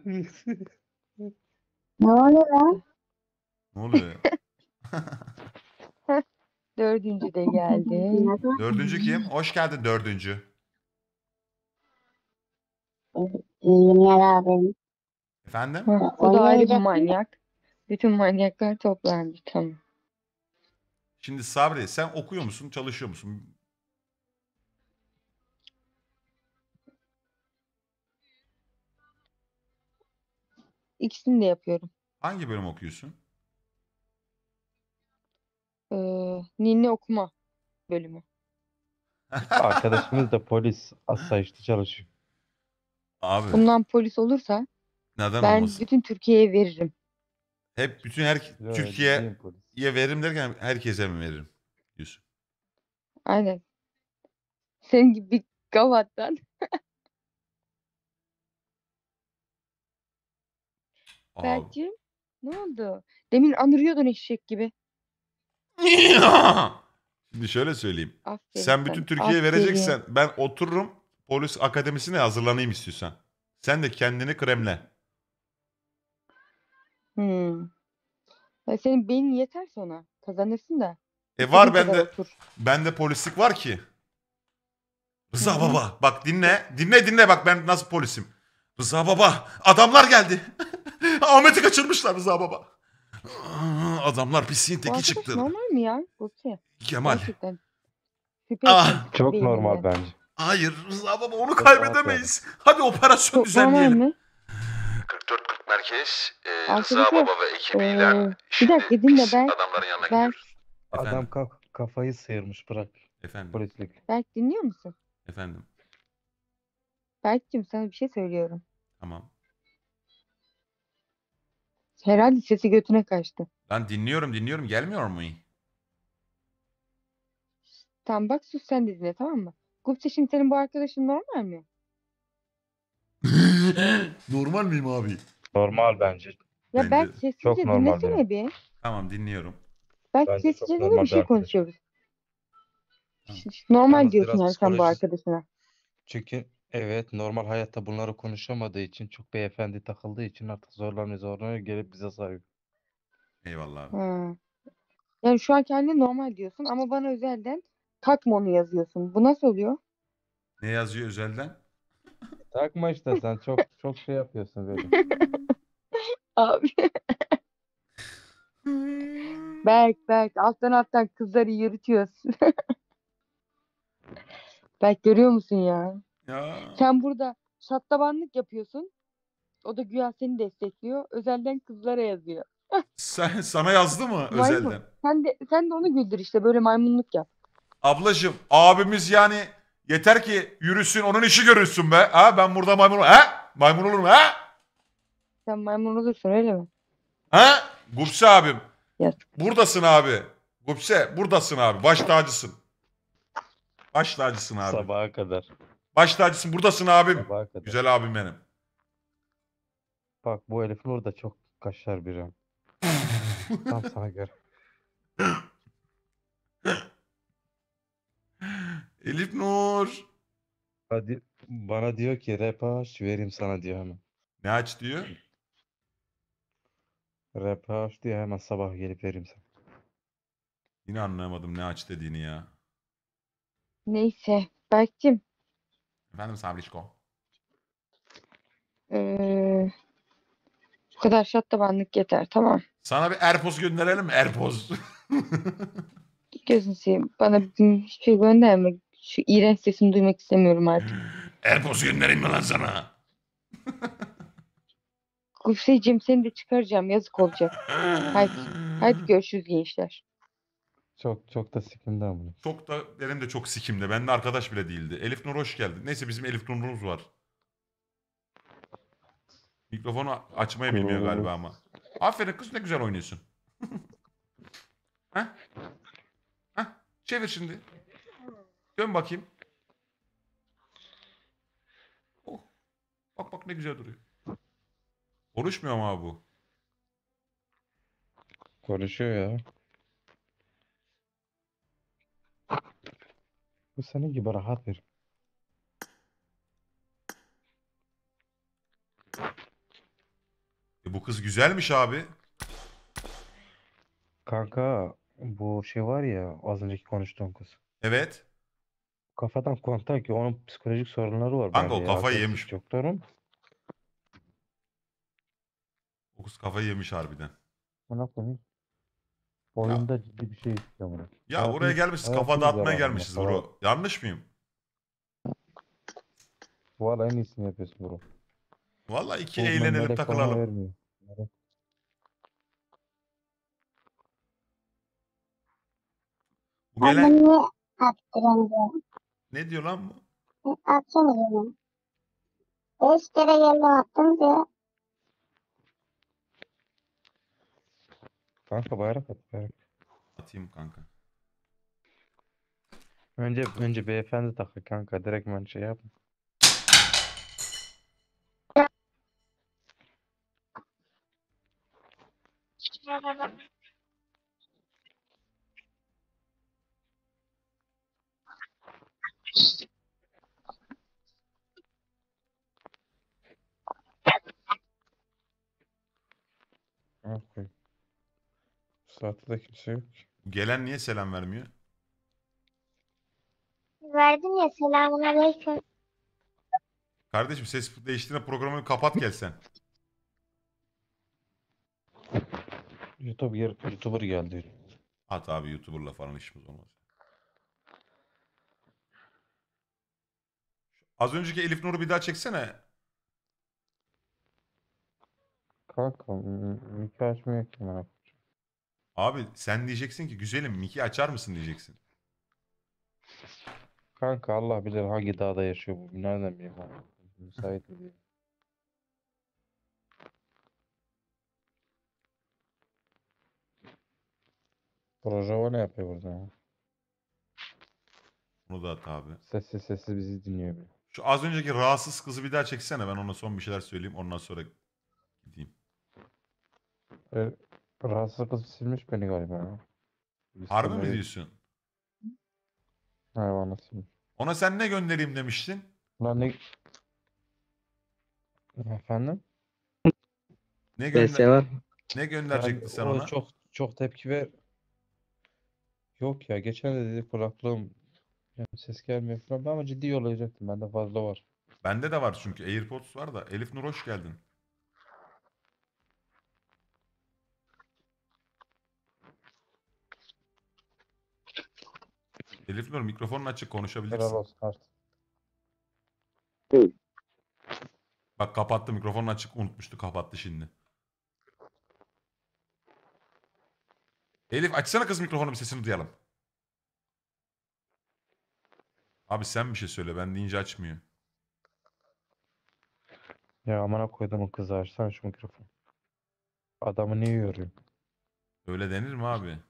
Ne oluyor lan? Ne oluyor ya? Dördüncü de geldi. Dördüncü kim? Hoş geldin dördüncü. günler abi. Efendim? Ha, O o da ayrı bir gelecek mi? manyak. Bütün manyaklar toplandı. Tamam. Şimdi Sabri sen okuyor musun, çalışıyor musun? İkisini de yapıyorum. Hangi bölüm okuyorsun? Ninni okuma bölümü. Arkadaşımız da polis asayişte çalışıyor. Abi Bundan polis olursa neden ben olmasın? bütün Türkiye'ye veririm. Hep bütün Yo, Türkiye'ye ciddiyim polis. veririm derken herkese mi veririm diyorsun? Aynen. Senin gibi bir gavattan. Abi. Berk'cim ne oldu? Demin anırıyordun eşek gibi. Şimdi şöyle söyleyeyim. Aferin Sen sana. bütün Türkiye'ye Aferin. vereceksen ben otururum polis akademisine hazırlanayım istiyorsan. Sen de kendini kremle. Hmm. Ya senin beynin yeterse ona. Kazanırsın da. Var İstediğin kadar bende. otur. Bende polislik var ki. Rıza Hı hı. baba bak dinle. Dinle bak ben nasıl polisim. Rıza baba adamlar geldi. Ahmet'i kaçırmışlar Rıza baba. Adamlar pisliğin Bu teki arkadaş çıktı. normal mi ya? Buse. Kemal. Gerçekten. Şüphe Ah. ettim Çok beyninden. normal bence. Hayır Rıza baba onu Çok kaybedemeyiz. Hadi operasyon Çok normal düzenleyelim. mi? 44-40 merkez. Arkadaşlar, bir dakika dinle ben Adam kafayı sıyırmış bırak Efendim. polislik. Berk dinliyor musun? Efendim. Berk'cim sana bir şey söylüyorum. Tamam. Herhalde sesi götüne kaçtı. Lan dinliyorum gelmiyor mu? Tamam bak sus sen de dinle tamam mı? Gupse şimdi senin bu arkadaşın normal mi? Normal miyim abi? Normal bence. Ya Bence Berk sessizce çok normal dinlesene bir. Tamam dinliyorum. Berk Bence çok sessizce dinle normal bir bir şey arkadaş. konuşuyoruz. Tamam. Normal Yalnız diyorsun biraz yani sen bu psikolojisi- arkadaşına. Çünkü evet normal hayatta bunları konuşamadığı için çok beyefendi takıldığı için artık zorlanıyor gelip bize sarıyor. Eyvallah abi. Ha. Yani şu an kendine normal diyorsun ama bana özelden takma onu yazıyorsun. Bu nasıl oluyor? Ne yazıyor özelden? Takma işte sen çok şey yapıyorsun böyle. Abi. Berk alttan kızları yürütüyorsun. Berk görüyor musun ya? Ya. Sen burada şaklabanlık yapıyorsun. O da güya seni destekliyor. Özelden kızlara yazıyor. Sana yazdı mı Maymun. özelden? Sen de onu güldür işte böyle maymunluk yap. Ablacım abimiz yani yeter ki yürüsün onun işi görülsün be. Ha ben burada maymun ha? Maymun olurum ha? Sen maymun olursun öyle mi? Ha? Gupse abim. Yazık. Buradasın abi. Gupse buradasın abi. Baş tacısın. Baş tacısın abi. Sabaha kadar. Baş tacısın buradasın abim. Sabaha kadar. Güzel abim benim. Bak bu Elif Nur da çok kaşar biri. Tam sana göre. Elif Nur. Bana diyor ki repaş vereyim sana diyor hemen. Ne aç diyor? Repaş diyor hemen sabah gelip vereyim sana. Yine anlayamadım ne aç dediğini ya. Neyse. Berk'cim. Efendim Sabrişko. Bu kadar şaklabanlık yeter tamam. Sana bir Erpoz gönderelim mi? Erpoz. Gözünü seveyim. Bana bir şey gönderme. Şu iğrenç sesini duymak istemiyorum artık. Erpoz göndereyim mi lan sana? Gufseciğim seni de çıkaracağım. Yazık olacak. Hadi görüşürüz gençler. Çok da sikimde ama. Çok da benim de çok sikimde. Bende arkadaş bile değildi. Elif Nur hoş geldin. Neyse bizim Elif Nur'umuz var. Mikrofonu açmayı bilmiyor galiba ama. Aferin kız ne güzel oynuyorsun. Heh. Heh. Çevir şimdi. Dön bakayım. Oh. Bak ne güzel duruyor. Konuşmuyor mu abi bu? Konuşuyor ya. Bu senin gibi rahat bir. Bu kız güzelmiş abi. Kanka bu şey var ya az önceki konuştuğum kız. Evet. Kafadan kontak ki onun psikolojik sorunları var Kanka bence o ya. kafayı Agresif yemiş. çok doğru mu? Fokus kafayı yemiş harbiden. Buna koyayım. Ya, Oyunda ciddi bir şey istiyor bunu. ya buraya gelmişiz. Kafa hayatımız dağıtmaya zararında gelmişiz falan. bro. Yanlış mıyım? Valla en iyisini yapıyorsun bro. Vallahi iki Bu eğlenelim melek bana takılalım. vermiyor. Melek. Bu gelen niye attırın diyor. ne diyor lan bu? Atsana diyorum. 5 kere geldim attım diyor. Kanka bayrak at bayrak. Atayım kanka. Önce beyefendi takı kanka. Direkt ben şey yap. Okay. Bu saatte de kimse yok. Bu gelen niye selam vermiyor? Verdim ya selamun aleyküm. Kardeşim ses değiştirme programını kapat gel sen. YouTuber geldi. At abi YouTuber'la falan işimiz olmaz. Az önceki Elif Nur'u bir daha çeksene. Kanka Miki açmıyor ki bana. Abi sen diyeceksin ki güzelim Miki açar mısın diyeceksin. Kanka Allah bilir hangi dağda yaşıyor bu. Nereden bileyim abi. Müsait mi diye. Rojava ne yapıyor burada ya? Bunu da at abi. Sessiz bizi dinliyor bir. Şu az önceki rahatsız kızı bir daha çeksene. Ben ona son bir şeyler söyleyeyim. Ondan sonra gideyim. Rahatsız kız silmiş beni galiba ya. Harbi mi Listeleri- diyorsun? Hayvana silmiş. Ona sen ne göndereyim demiştin? Lan ne... Efendim? Ne PS gönder var. ne gönderecektin sen o ona? çok tepki ver. Yok ya geçen de dedi kulaklığım ses gelmiyor falan ama ciddi yollayacaktım. Bende fazla var. Bende de var çünkü AirPods var da. Elif Nur hoş geldin. Elif Nur mikrofonun açık Helal konuşabilirsin. olsun artık. Bak kapattı mikrofonun açık unutmuştu kapattı şimdi. Elif açsana kız mikrofonu bir sesini duyalım. Abi sen bir şey söyle ben deyince açmıyor. Ya amına koydum o kızı açsana şu mikrofonu. Adamı niye yoruyor? Öyle denir mi abi?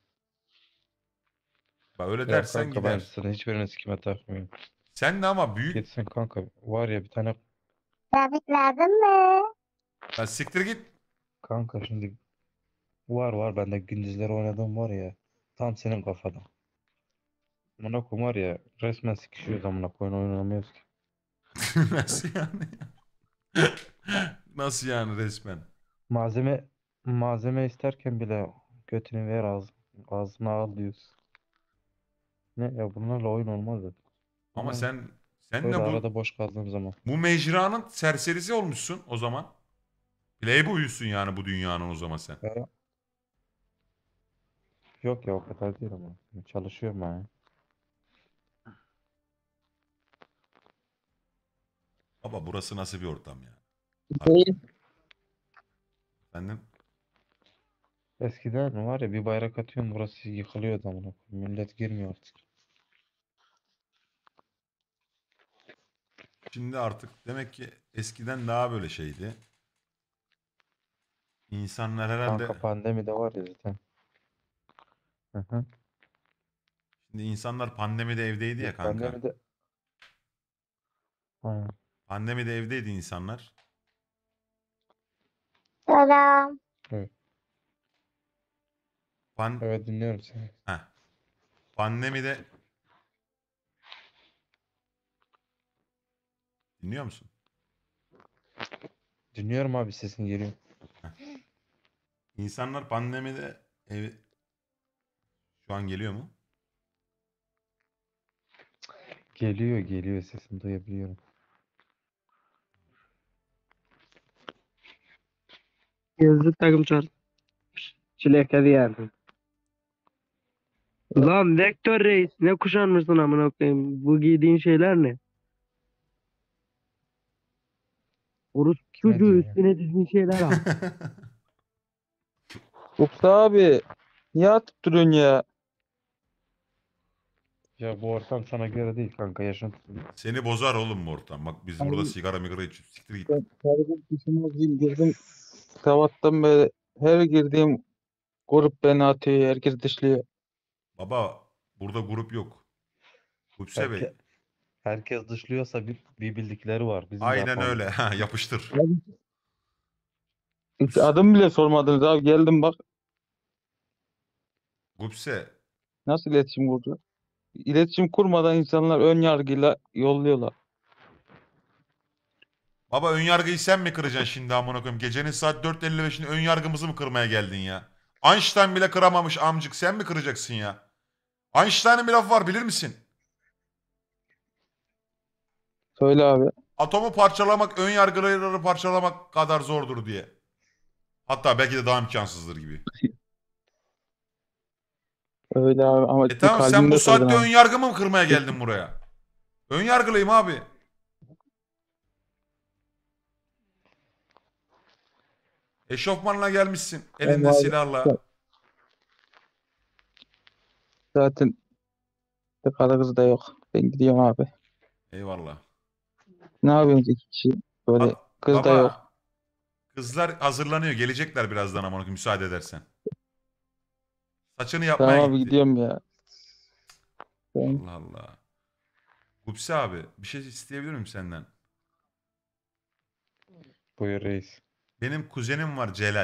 Bak öyle Ya dersen kanka ben gider. sana hiçbirini sikime takmıyorum. Sen de ama büyük. Gitsin kanka. Var ya bir tane Sabit lazım mı? Ya siktir git. kanka şimdi var bende gündüzleri oynadığım var ya. Tam senin kafada. Amına koyayım var ya resmen sikişiyoruz amına koyun oynamıyoruz ki. Nasıl yani? Nasıl yani resmen? Malzeme isterken bile götünü ver ağzına al diyoruz. Ne ya bunlarla oyun olmaz zaten. Ama Ama sen böyle de arada boş kaldığım zaman. bu mecranın serserisi olmuşsun o zaman. Playboy'usun yani bu dünyanın o zaman sen. Ya, yok ya o kadar değil ama. Çalışıyorum ben ya. Baba burası nasıl bir ortam ya? Değil. Efendim? Eskiden var ya bir bayrak atıyorum burası yıkılıyordu amına koyayım. Millet girmiyor artık. Şimdi artık demek ki eskiden daha böyle şeydi. İnsanlar herhalde Kanka pandemi de var ya zaten. Hı hı. şimdi insanlar pandemide evdeydi ya kanka. Pandemide aynen. Pandemide evdeydi insanlar. Selam. Evet dinliyorum seni. Heh. Pandemide dinliyor musun? Dinliyorum abi sesin geliyor. İnsanlar pandemide şu an geliyor mu? Geliyor sesini duyabiliyorum. Yazık takım çağır. Çilek'e yerdim. Lan Vektör Reis ne kuşanmışsın amına koyayım. Bu giydiğin şeyler ne? Orospu çocuğu diyor ya? üstüne dizdiğin şeyler al. Yoksa abi niye atıp duruyorsun ya? Ya bu ortam sana göre değil kanka yaşantı. Seni bozar oğlum bu ortam. Bak biz burada sigara migara içiyoruz. Siktir git. Kardeşim düşünmezliğim girdim. Sabahtan beri her girdiğim grup beni atıyor. Herkes dışlıyor. Baba burada grup yok. Gupse Bey. Herkes dışlıyorsa bir bildikleri var. Bizim de Aynen yapmamız. öyle. Ha, yapıştır. Hiç adım bile sormadınız abi. Geldim bak Gupse. nasıl iletişim kurdu. İletişim kurmadan insanlar ön yargıyla yolluyorlar. Baba ön yargıyı sen mi kıracaksın şimdi amına koyayım? Gecenin saat 4.55'inde ön yargımızı mı kırmaya geldin ya? Einstein bile kıramamış amcık. Sen mi kıracaksın ya? Einstein'ın bir lafı var bilir misin? Söyle abi. Atomu parçalamak ön yargıları parçalamak kadar zordur diye. Hatta belki de daha imkansızdır gibi. Öyle abi ama bir Tamam sen kalbimde bu saatte sordun ön abi. yargı mı kırmaya geldin buraya? Ön yargılıyım abi. Eşofmanla gelmişsin. Elinde Abi, silahla. zaten karı kız da yok. Ben gidiyorum abi. Eyvallah. Ne yapıyorsunuz iki kişi? Böyle Ba- kız da baba, yok. kızlar hazırlanıyor. Gelecekler birazdan ama müsaade edersen. Saçını yapmaya Tamam abi gitti. gidiyorum ya. Ben Allah Allah. Gupse abi bir şey isteyebilir miyim senden? Buyur reis. Benim kuzenim var Celal.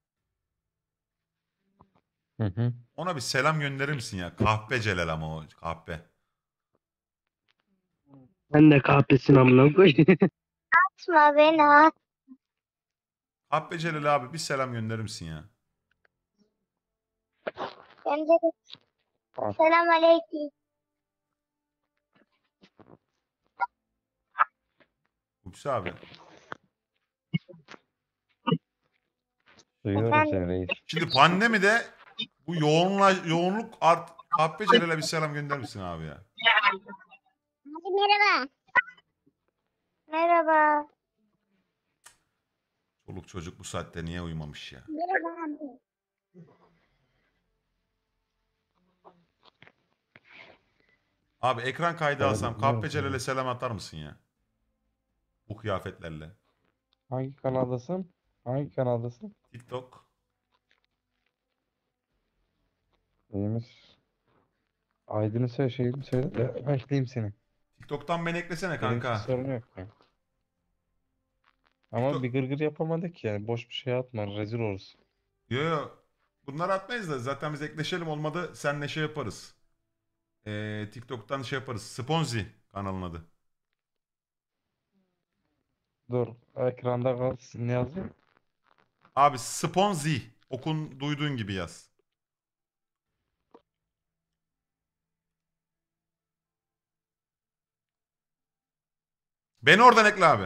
Hı hı. Ona bir selam gönderir misin ya? Kahpe Celal ama o kahpe. Ben de kahpesin amına koyayım. Atma beni. Kahpe Celal abi bir selam gönderir misin ya? Selam aleyküm. Gupse abi. Duyuyorum Efendim? seni reis. Şimdi pandemide bu yoğunluk kahpe Celal'e bir selam gönderir misin abi ya? Hadi merhaba. Merhaba. Çoluk çocuk bu saatte niye uyumamış ya? Merhaba abi. Abi ekran kaydı Evet, alsam dinliyorum kahpe seni. Celal'e selam atar mısın ya? Bu kıyafetlerle. hangi kanaldasın? Hangi kanaldasın? TikTok. İyiymiş. Aydın'ı söyle şeyini söyle de bekleyeyim seni. TikTok'tan beni eklesene Benimki kanka. sorun yok ya. Ama TikTok- bir gırgır yapamadık yani. Boş bir şey atma. Rezil olursun. Yo yo. Bunları atmayız da zaten biz ekleşelim olmadı senle şey yaparız. TikTok'tan şey yaparız. Sponzi kanalın adı. Dur. Ekranda kal. Ne yazıyor? Abi Sponzi. Okun duyduğun gibi yaz. Beni oradan ekle abi.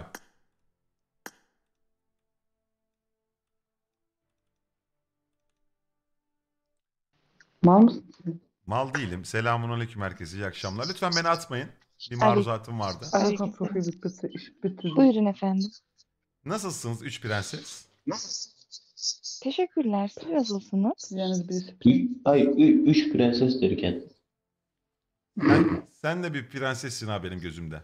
Mal mısın? Mal değilim. Selamun aleyküm herkese. İyi akşamlar. Lütfen beni atmayın. Bir maruzatım vardı. Buyurun efendim. Nasılsınız üç prenses? Teşekkürler. Siz nasılsınız? Üç prenses derken. Sen de bir prensessin ha benim gözümde.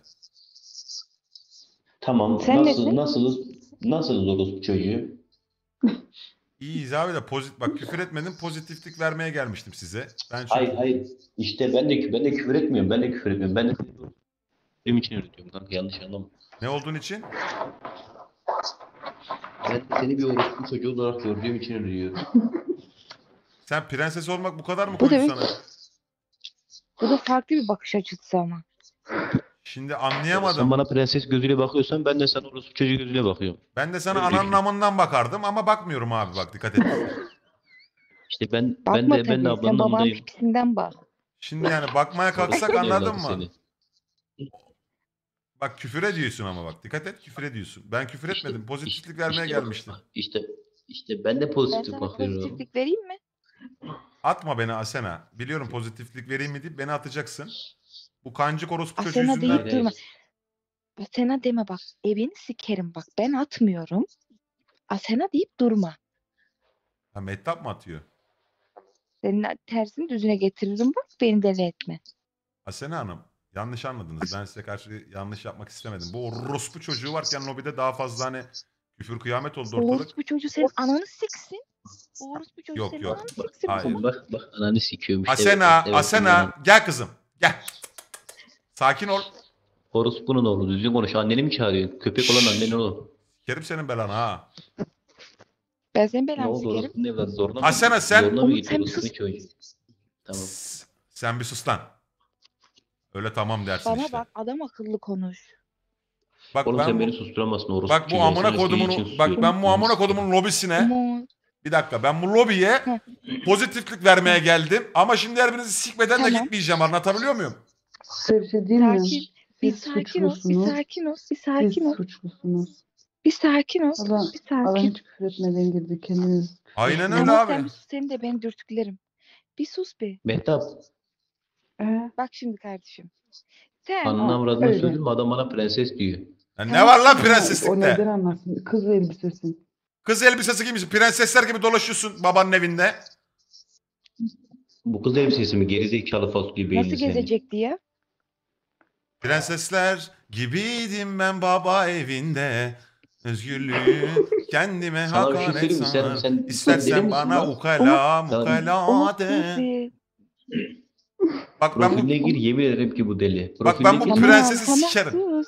Tamam. Sen nesin? Nasılız orospu çocuğu? İyiyiz abi de bak küfür etmedim pozitiflik vermeye gelmiştim size. Ben çünkü Hayır. İşte ben de küfür etmiyorum. Ben de benim için üretiyorum kanka yanlış anlama. ne olduğun için? Ben de seni bir orospu çocuğu olarak gördüğüm için üretiyorum. Sen prenses olmak bu kadar mı Bu koydu demek- sana? Bu da farklı bir bakış açısı ama. Şimdi Sen anlayamadım. bana prenses gözüyle bakıyorsan ben de sana orospu çocuğu gözüyle bakıyorum. Ben de sana Öyle ananın düşün. amından bakardım ama bakmıyorum abi bak dikkat et. İşte ben Bakma de tabii. Sen ablanın babanın amındayım. tipisinden bak. Şimdi yani bakmaya kalksak Orospu anladın evladı mı? seni. Bak küfür ediyorsun ama bak dikkat et küfür ediyorsun. Ben küfür etmedim pozitiflik vermeye gelmiştim. İşte İşte ben de Ben pozitif sana bakıyorum. pozitiflik vereyim mi? Atma beni Asena. Biliyorum pozitiflik vereyim mi deyip beni atacaksın. Bu kancık orospu çocuğu Asena yüzünden. deyip durma. Asena deme bak. Evini sikerim bak. Ben atmıyorum. Asena deyip durma. Ha, Mehtap mı atıyor? Senin tersini düzüne getiririm bak. Beni deli etme. Asena Hanım, yanlış anladınız. Ben size karşı yanlış yapmak istemedim. Bu orospu çocuğu varken lobide daha fazla hani küfür kıyamet oldu ortalık. Orospu çocuğu senin ananı siksin. Orospu çocuğu Yok, senin yok. ananı siksin. Hayır. Tamam. Bak ananı sikiyormuş. Asena, Evet, Asena gel kızım. Gel. Sakin ol. Orospunun oğlu düzgün konuş. Anneni mi çağırıyorsun? Köpek olan annen oğlum. Kerim senin belanı ha. Ben senin Ne belanı oldu sikerim. orospunun evladı? Zoruna mı? Asena sen- Zoruna mı Umut, gitti sen bir orospunun sus. çocuğu? Tamam. Sen bir sus lan. Öyle tamam dersin Bana işte. bak adam akıllı konuş. Bak Oğlum ben sen bu- beni susturamazsın orospu Bak bu çocuğu. amına Sen senin için kodumun susuyorum. ben bu amına kodumun lobisine Umut. bir dakika ben bu lobiye pozitiflik vermeye geldim ama şimdi her birinizi sikmeden de Tamam. gitmeyeceğim, anlatabiliyor muyum? Size bir şey diyeyim mi? Sakin. Bir Siz sakin ol. Bir suçlusunuz. sakin ol. Bir Siz sakin ol. suçlusunuz. Bir sakin ol. Allah, Bir Allah sakin. hiç küfür etmeden girdi kendiniz. Aynen öyle Ama abi. sen bir sus. Seni de ben dürtüklerim. Bir sus be. Mehtap. Bak şimdi kardeşim. Sen Anına avradına öyle. söyledim mi? Adam bana prenses diyor. Ya ne var lan O prenseslikte? neden anlarsın? Kız elbisesi. Kız elbisesi giymişsin. Prensesler gibi dolaşıyorsun babanın evinde. Bu kız elbisesi mi? Gerizekalı fasulye beyinli nasıl seni. gezecekti ya? Prensesler gibiydim ben baba evinde. Özgürlüğü kendime Sana bir şey hakaret söyleyeyim mi? sanırım. Sen deli İstersen misin bana lan? ukala Umut mukala sus de. be. Bak ben bu Profiline gir yemin ederim ki bu deli. Bak ben bu Profiline gir. prensesi Tamam, sikerim. sus.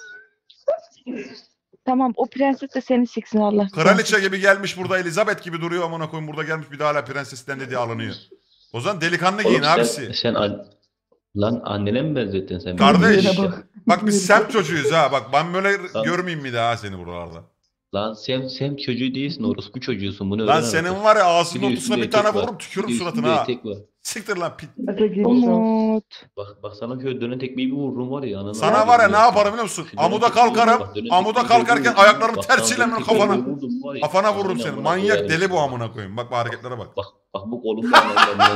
Tamam o prenses de seni siksin Allah. Kraliçe gibi gelmiş burada, Elizabeth gibi duruyor amına koyayım, burada gelmiş bir de hala prensesten dediği alınıyor. O zaman delikanlı giyin Oğlum abisi. Lan annene mi benzettin sen? Kardeş Beni? bak biz semt çocuğuyuz ha, bak ben böyle Lan- görmeyeyim bir daha seni buralarda. Lan sen çocuğu değilsin, orospu çocuğusun. Bunu Lan öğren senin artık. var ya ağzının Bir de ortasına üstünde bir tane etek var. vururum tükürürüm Bir de suratına üstünde ha. etek var. Siktir lan pit. Umut. Bak sana şöyle dönen tekmeyi bir vururum var ya. Ananı Sana var ya ne yaparım biliyor musun? Amuda kalkarım. Amuda kalkarken ayaklarım tersiyle böyle kafana. Kafana vururum seni. Manyak deli bu amına koyayım. Bak bu hareketlere bak. Bak bu kolumda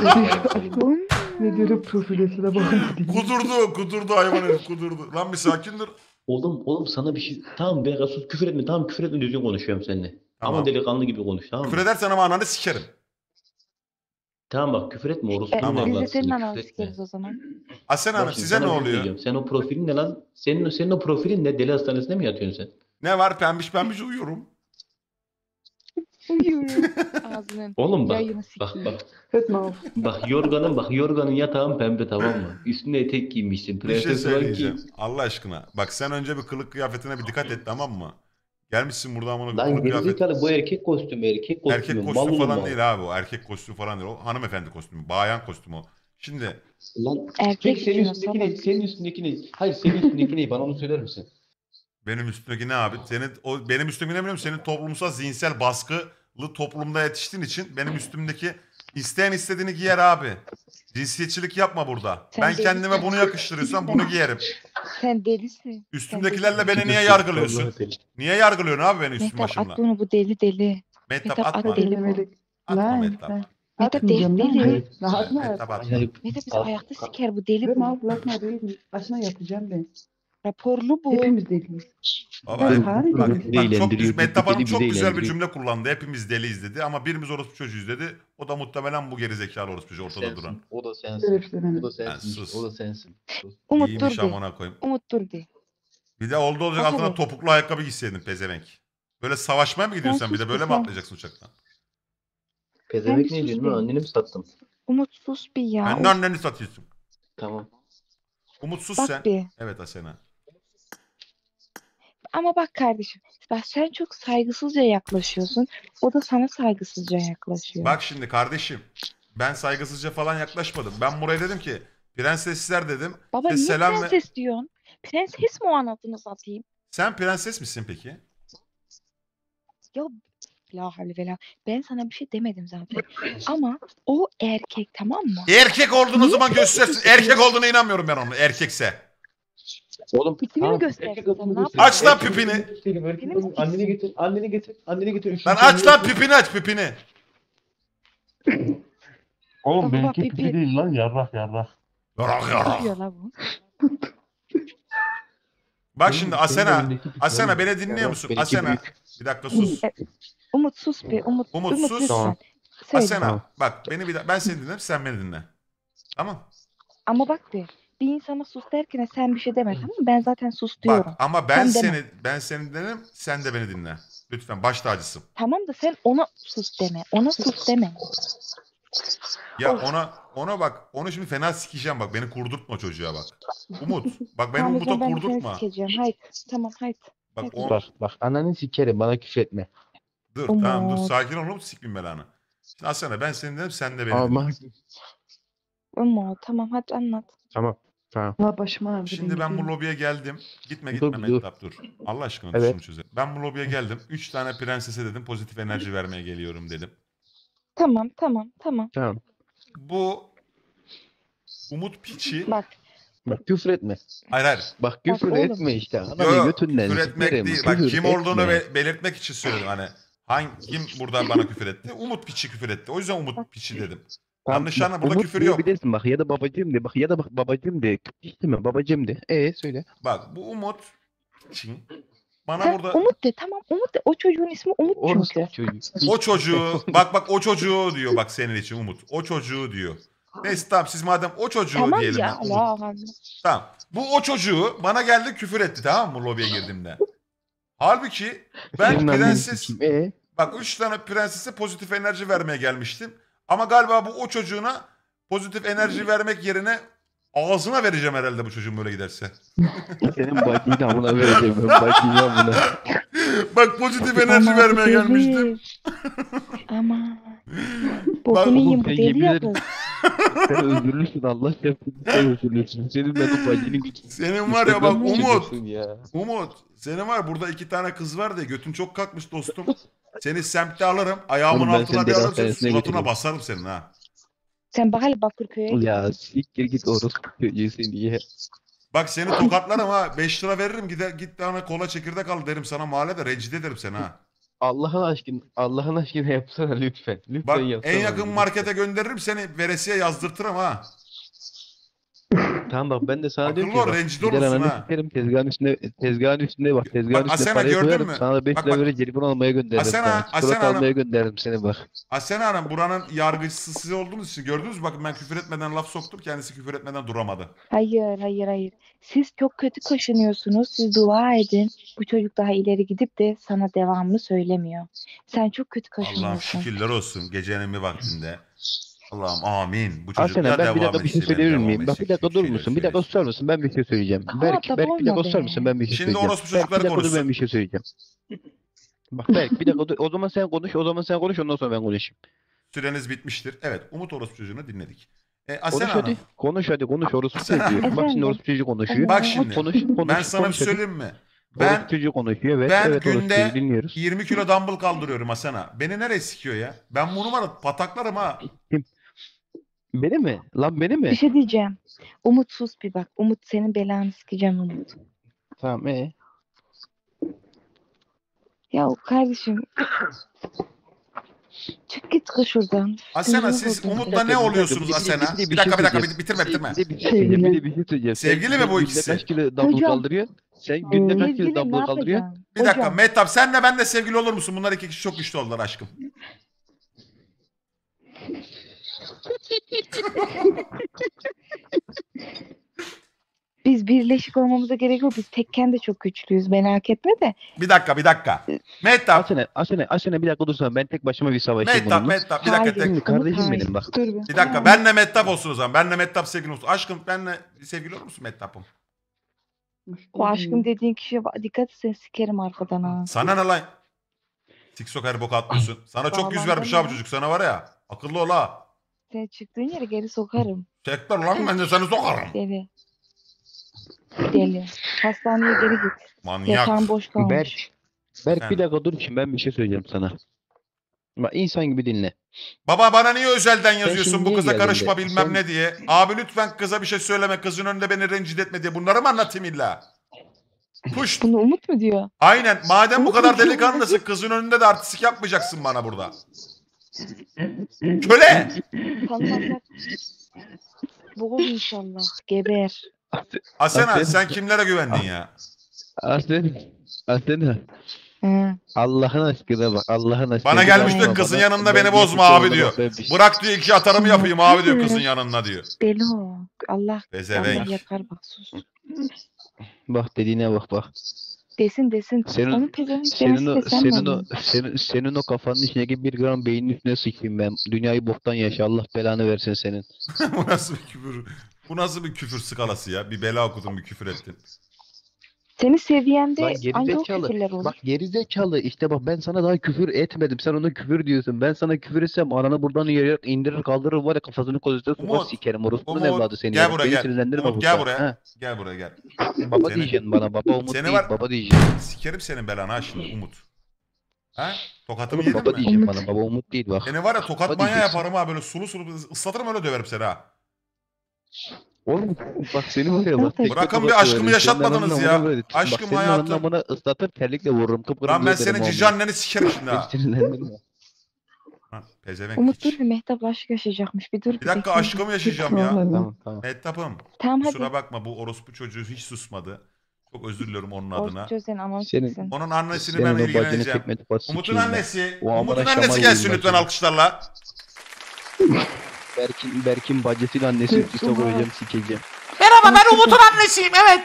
Ne diyorum profilesine bakın. Kudurdu hayvan herif kudurdu. Lan bir sakin dur. Oğlum sana bir şey. Tamam be sus küfür etme. Tamam küfür etme düzgün konuşuyorum seninle. Tamam. Ama delikanlı gibi konuş tamam mı? Küfür edersen ama ananı sikerim. Tamam bak küfür etme orospu. Tamam. Biz de senin ananı sikeriz o zaman. Asena Hanım Bak şimdi size ne sana bir şey oluyor? diyeceğim. Sen o profilin ne lan? Senin o profilin ne? Deli hastanesinde mi yatıyorsun sen? Ne var pembiş uyuyorum. Uyuyorum. Ağzının Oğlum bak. yayını Bak sikeyim. bak. Etme abi. Yorganın yatağın pembe tamam mı? Üstüne etek giymişsin. Bir şey Prenses olan söyleyeceğim. ki. Allah aşkına. Bak sen önce bir kılık kıyafetine bir dikkat et tamam mı? Gelmişsin burada amına Lan kılık kıyafet. gerizekalı bu erkek kostümü. Erkek Erkek mal kostümü oğlum falan mal. değil abi o. Erkek kostümü falan değil o. Hanımefendi kostümü. Bayan kostümü o. Şimdi Lan Erkek peki senin için o üstündeki salak. ne? Senin üstündeki ne? Hayır senin üstündeki ne? Bana onu söyler misin? benim üstümdeki ne abi? Benim üstümdeki ne biliyor musun? Senin toplumsal zihinsel baskılı toplumda yetiştiğin için benim üstümdeki isteyen istediğini giyer abi. Cinsiyetçilik yapma burada. Sen Ben delisin. kendime bunu yakıştırıyorsam bunu giyerim. Sen delisin. Üstümdekilerle beni niye yargılıyorsun? Niye yargılıyorsun abi beni üstüm Mehtap başımla? at bunu bu deli deli. Mehtap Mehtap atma. at deli bu. Atma Lan Mehtap. ben Mehtap deli atmayacağım lan. deli. Rahatma. Mehtap atma. Mehtap bizi ayakta siker bu deli Verme bu. abi bırakma değil. Aşına yapacağım ben. Raporlu bu. Hepimiz deliyiz. Baba, Ben bak, tarih bak, değilim. çok Eğlendiriyor, Mehtap Hanım bizi çok güzel bir eğlendiriyor. cümle kullandı. Hepimiz deliyiz dedi ama birimiz orospu çocuğuyuz dedi. O da muhtemelen bu gerizekalı orospu çocuğu ortada duran. O da Böyle bir şey deme. O da sensin. sus. O da sensin. Umut dur İyiymiş de. amına koyayım. Umut dur de. Bir de oldu olacak Bak altına hele. topuklu ayakkabı giyseydin pezevenk. Böyle savaşmaya mı gidiyorsun sen? Bir de sus böyle mi sen. atlayacaksın uçaktan? Pezevenk Sen ne sus diyorsun be. lan? Anneni mi sattın? Umut sus bir ya. Ben de anneni satıyorsun. Tamam. Umutsuz Bak sen. bir. Evet Asena. Ama bak kardeşim. Bak sen çok saygısızca yaklaşıyorsun. O da sana saygısızca yaklaşıyor. Bak şimdi kardeşim. Ben saygısızca falan yaklaşmadım. Ben buraya dedim ki prensesler dedim. Baba Ve niye selam ve- prenses diyorsun? Prenses mi o anasını satayım? Sen prenses misin peki? Ya la havle ve la. Ben sana bir şey demedim zaten. Ama o erkek tamam mı? Erkek olduğunu o Niye zaman prenses göstersin. diyor? Erkek olduğuna inanmıyorum ben onun. Erkekse. Oğlum Pipini mi göstersin sen? Ne yapıyorsun? Aç lan pipini. Anneni getir. Anneni getir. Anneni getir. Lan aç lan pipini aç pipini. Oğlum Baba, benimki pipi. pipi değil lan yarrak yarrak. Yarak Ne yarak. yapıyor la bu? Bak şimdi Senin Asena. elindeki pipi Asena oğlum. beni dinliyor Yarak, musun? benimki Asena. büyük. Bir dakika sus. Umut sus bir. Umut Umut sus. lütfen. Tamam. Söyle. Asena Tamam. bak beni ben seni dinlerim sen beni dinle. Tamam. Ama bak bir insana sus derken sen bir şey deme tamam mı? Ben zaten sus diyorum. Bak ama ben Sen deme. ben seni dinlerim sen de beni dinle. Lütfen baş tacısın. Tamam da sen ona sus deme. Ona sus deme. Ya Of. ona bak onu şimdi fena sikeceğim bak beni kurdurtma çocuğa bak. Umut bak beni Tamam o Umut'a zaman ben de seni kurdurtma. sikeceğim. Haydi. Tamam haydi. Bak Hadi. o Bak ananı sikerim bana küfür etme. dur tamam dur Umut. sakin ol Umut sikmeyeyim belanı. Şimdi Asena ben seni dinlerim sen de beni dinle. Ama Umut tamam hadi anlat. tamam. Tamam. Allah başım ağrıdı. Şimdi ben bu gidiyorum. lobiye geldim. Gitme Dur, Mehtap dur. Allah aşkına dur Evet. şunu çözelim. Ben bu lobiye geldim. 3 tane prensese dedim pozitif enerji vermeye geliyorum dedim. Tamam. Tamam. Bu Umut piçi. Bak Bak küfür etme. Hayır. Bak küfür oğlum. etme işte. Yo, Ananı götünden küfür etmek sikerim. değil. Bak Küfür kim olduğunu etme. belirtmek için söyledim hani. Kim burada bana küfür etti? Umut piçi küfür etti. O yüzden Umut piçi dedim. Tamam, Yanlış anlama, bak, burada Umut küfür yok. diyebilirsin bak ya da babacığım de bak ya da bak babacığım de. İşte mi babacığım de. Söyle. Bak bu Umut piçi bana sen burada Umut de tamam Umut de. O çocuğun ismi Umut Orası çünkü. çocuğu. o çocuğu bak o çocuğu diyor bak senin için Umut. O çocuğu diyor. Neyse tamam siz madem o çocuğu Tamam diyelim. ya ben, Umut. Allah. Tamam. Bu o çocuğu bana geldi küfür etti tamam mı lobiye girdiğimde. Halbuki ben Senin anneni prenses sikeyim. bak 3 tane prensese pozitif enerji vermeye gelmiştim. Ama galiba bu o çocuğuna pozitif enerji vermek yerine ağzına vereceğim herhalde bu çocuğun böyle giderse. Senin bacıyı da amına vereceğim ben. Bacıyı amına. Bak pozitif enerji Ama vermeye bu gelmiştim. Ama. Bak, Bokunu yiyin bu sen deli yemin ya ederim. kız. Sen özürlüsün Allah yapsın. Sen özürlüsün. Senin adı bacının gücü. Senin var ya bak Umut. Ya. Umut. Senin var burada 2 tane kız var diye götün çok kalkmış dostum. Seni semtte alırım. Ayağımın Oğlum ben altına seni bir deli alırım. Senin hastanesine suratına götürürüm. basarım senin ha. Sen bak hele Bakırköy'e git. Ya siktir git orospu çocuğu seni ye. Bak seni tokatlarım ha. 5 lira veririm git tane kola çekirdek al derim sana mahallede rencide ederim seni ha. Allah'ın aşkına yapsana lütfen. Lütfen Bak yapsana. en yakın lütfen. markete gönderirim seni veresiye yazdırtırım ha. Tamam bak ben de sana Akıllı diyorum ki ol, bak, rencide gider olursun ananı ha. sikerim tezgahın üstünde bak tezgahın Bak, üstüne Asena parayı gördün koyarım mü? sana da 5 Bak, lira bak. böyle jelibon almaya gönderirim Asena, sana. Asena Çikolata Hanım. almaya gönderirim seni bak. Asena Hanım buranın yargıçsı siz olduğunuz için gördünüz mü? Bakın ben küfür etmeden laf soktum kendisi küfür etmeden duramadı. Hayır. Siz çok kötü kaşınıyorsunuz. Siz dua edin. Bu çocuk daha ileri gidip de sana devamını söylemiyor. Sen çok kötü Allah'ım kaşınıyorsun. şükürler olsun gecenin bir vaktinde. Allah'ım amin. Bu çocuk Asena ya ben bir devam dakika bir şey etse ben söyleyebilir devam miyim? Bak bir etsek dakika dur şeyler musun? Bir dakika söyleriz. susar mısın? Ben bir şey söyleyeceğim. Berk tabii bir dakika olma susar be. mısın? Ben bir şey Şimdi söyleyeceğim. orospu Berk çocukları bir dakika dur konuşsun. ben bir şey söyleyeceğim. Bak Berk bir dakika dur. O zaman sen konuş. Ondan sonra ben konuşayım. Süreniz bitmiştir. Evet Umut orospu çocuğunu dinledik. Konuş Asena hadi. Hanım. Konuş hadi konuş orospu Asena çocuğu. Bak şimdi Efendim? orospu çocuğu konuşuyor. Bak şimdi. Konuş Ben sana bir konuş hadi. söyleyeyim mi? Orospu Ben çocuğu konuşuyor. Evet, ben evet orospu günde çocuğu dinliyoruz. 20 kilo dumbbell kaldırıyorum Asena. Beni nereye sikiyor ya? Ben bunu var ya pataklarım ha. Beni mi? Lan beni mi? Bir şey diyeceğim. Umut sus bir bak. Umut senin belanı sikeceğim Umut. Tamam Ya kardeşim. Çık git kız şuradan. Asena Sinirimi siz bozdun. Umut'la ne oluyorsunuz Asena? Bir dakika bitirme. Bir de bir şey söyleyeceğim. Sevgili mi bu ikisi? Günde kaç kilo dumbbell Hocam. kaldırıyorsun? Sen günde kaç kilo Sevgilim, ne dumbbell kaldırıyorsun? yapacağım? Bir dakika Hocam, Mehtap senle ben de sevgili olur musun? Bunlar 2 kişi çok güçlü oldular aşkım. biz birleşik olmamıza gerek yok. Biz tekken de çok güçlüyüz. Merak etme de. Bir dakika. Mehtap. Asena bir dakika dursana. Ben tek başıma bir savaşayım Mehtap bununla. bir dakika Hayır. tek. Şimdi kardeşim Umut, benim bak. Dur bir. Bir dakika benle Mehtap olsun o zaman. Benle Mehtap sevgili olsun. Aşkım benle sevgili olur musun Mehtap'ım? O aşkım dediğin kişiye dikkat et seni sikerim arkadan ha. Sana ne lan? Tiksok her boka atmıyorsun. Sana çok yüz vermiş ha bu çocuk sana var ya. Akıllı ol ha. Sen çıktığın yere geri sokarım. Tekrar lan ben de seni sokarım. Deli. Deli. Hastaneye geri git. Manyak. Yatağın boş kalmış. Berk bir dakika dur şimdi ben bir şey söyleyeceğim sana. Bak insan gibi dinle. Baba bana niye özelden yazıyorsun şimdi bu niye kıza geldin karışma de? bilmem Sen- ne diye. Abi lütfen kıza bir şey söyleme kızın önünde beni rencide etme diye. Bunları mı anlatayım illa? Puş. Bunu Umut mu diyor? Aynen. Madem bu kadar delikanlısın kızın önünde de artistik yapmayacaksın bana burada. Köle. Tanımazlar. Boğul inşallah. Geber. Asena sen kimlere güvendin ya? Asena. Hı. Allah'ın aşkına bak. Allah'ın aşkına. Bana gelmiş bak, diyor bak, kızın bana- yanında ben beni bozma geçmiş abi oldu, diyor. bak, ben bir şey- Bırak diyor 2 atarımı yapayım abi diyor kızın yanında diyor. Deli o. Allah Pezevenk. canını yakar bak sus. Bak dediğine bak. Desin. Senin Onun pezevenk senin demesi o de sen senin o mi? senin o kafanın içindeki 1 gram beynin üstüne sıçayım ben. Dünyayı boktan yaşa. Allah belanı versin senin. Bu nasıl bir küfür? Bu nasıl bir küfür skalası ya? Bir bela okudun bir küfür ettin. Senin seviyende Lan ancak o gerizekalı. küfürler olur. Bak gerizekalı işte bak ben sana daha küfür etmedim. Sen ona küfür diyorsun. Ben sana küfür etsem ananı buradan yere indirir kaldırır var ya kafasını kozete sokar Umut, sikerim. Orospu'nun Umut, evladı seni. gel ya. buraya Beni gel. sinirlendirme Umut burada. gel buraya. Ha. Gel buraya gel. Baba Seni- diyeceksin bana. Baba Umut Seni değil. var- Baba diyeceksin. Sikerim senin belanı ha şimdi Umut. Ha? Tokatımı yedin Baba mi? diyeceksin Umut. bana. Baba Umut değil bak. Seni var ya tokat Baba manyağı diyeceksin. yaparım ha böyle sulu ıslatırım öyle döverim seni ha. Oğlum bak seni var ya bak. tekme Bırakın tokat bir aşkımı döverim. yaşatmadınız Senin ya. ananın böyle- Aşkım, bak, senin hayatım. ananın amına ıslatıp terlikle vururum. Kıpkırmızı Lan ben ederim senin o cici amına. anneni sikerim şimdi Beni ha. sinirlendirme. Ha, pezevenk Umut hiç. dur bir Mehtap aşk yaşayacakmış. Bir dur Bir dakika bekle. aşkımı yaşayacağım ya. Tamam. Mehtap'ım. Tamam Kusura hadi. bakma bu orospu çocuğu hiç susmadı. Çok özür diliyorum onun adına. Orçun senin ananı Senin- siksin. Onun annesini Senin ben o bacını ilgileneceğim. tekme tokat Umut'un sikeyim ben. annesi. O amına Umut'un şamal annesi gelsin koyayım ben lütfen seni. alkışlarla. Berk'in bacısıyla annesi üst üste koyacağım sikeceğim. Merhaba ben Umut'un annesiyim evet.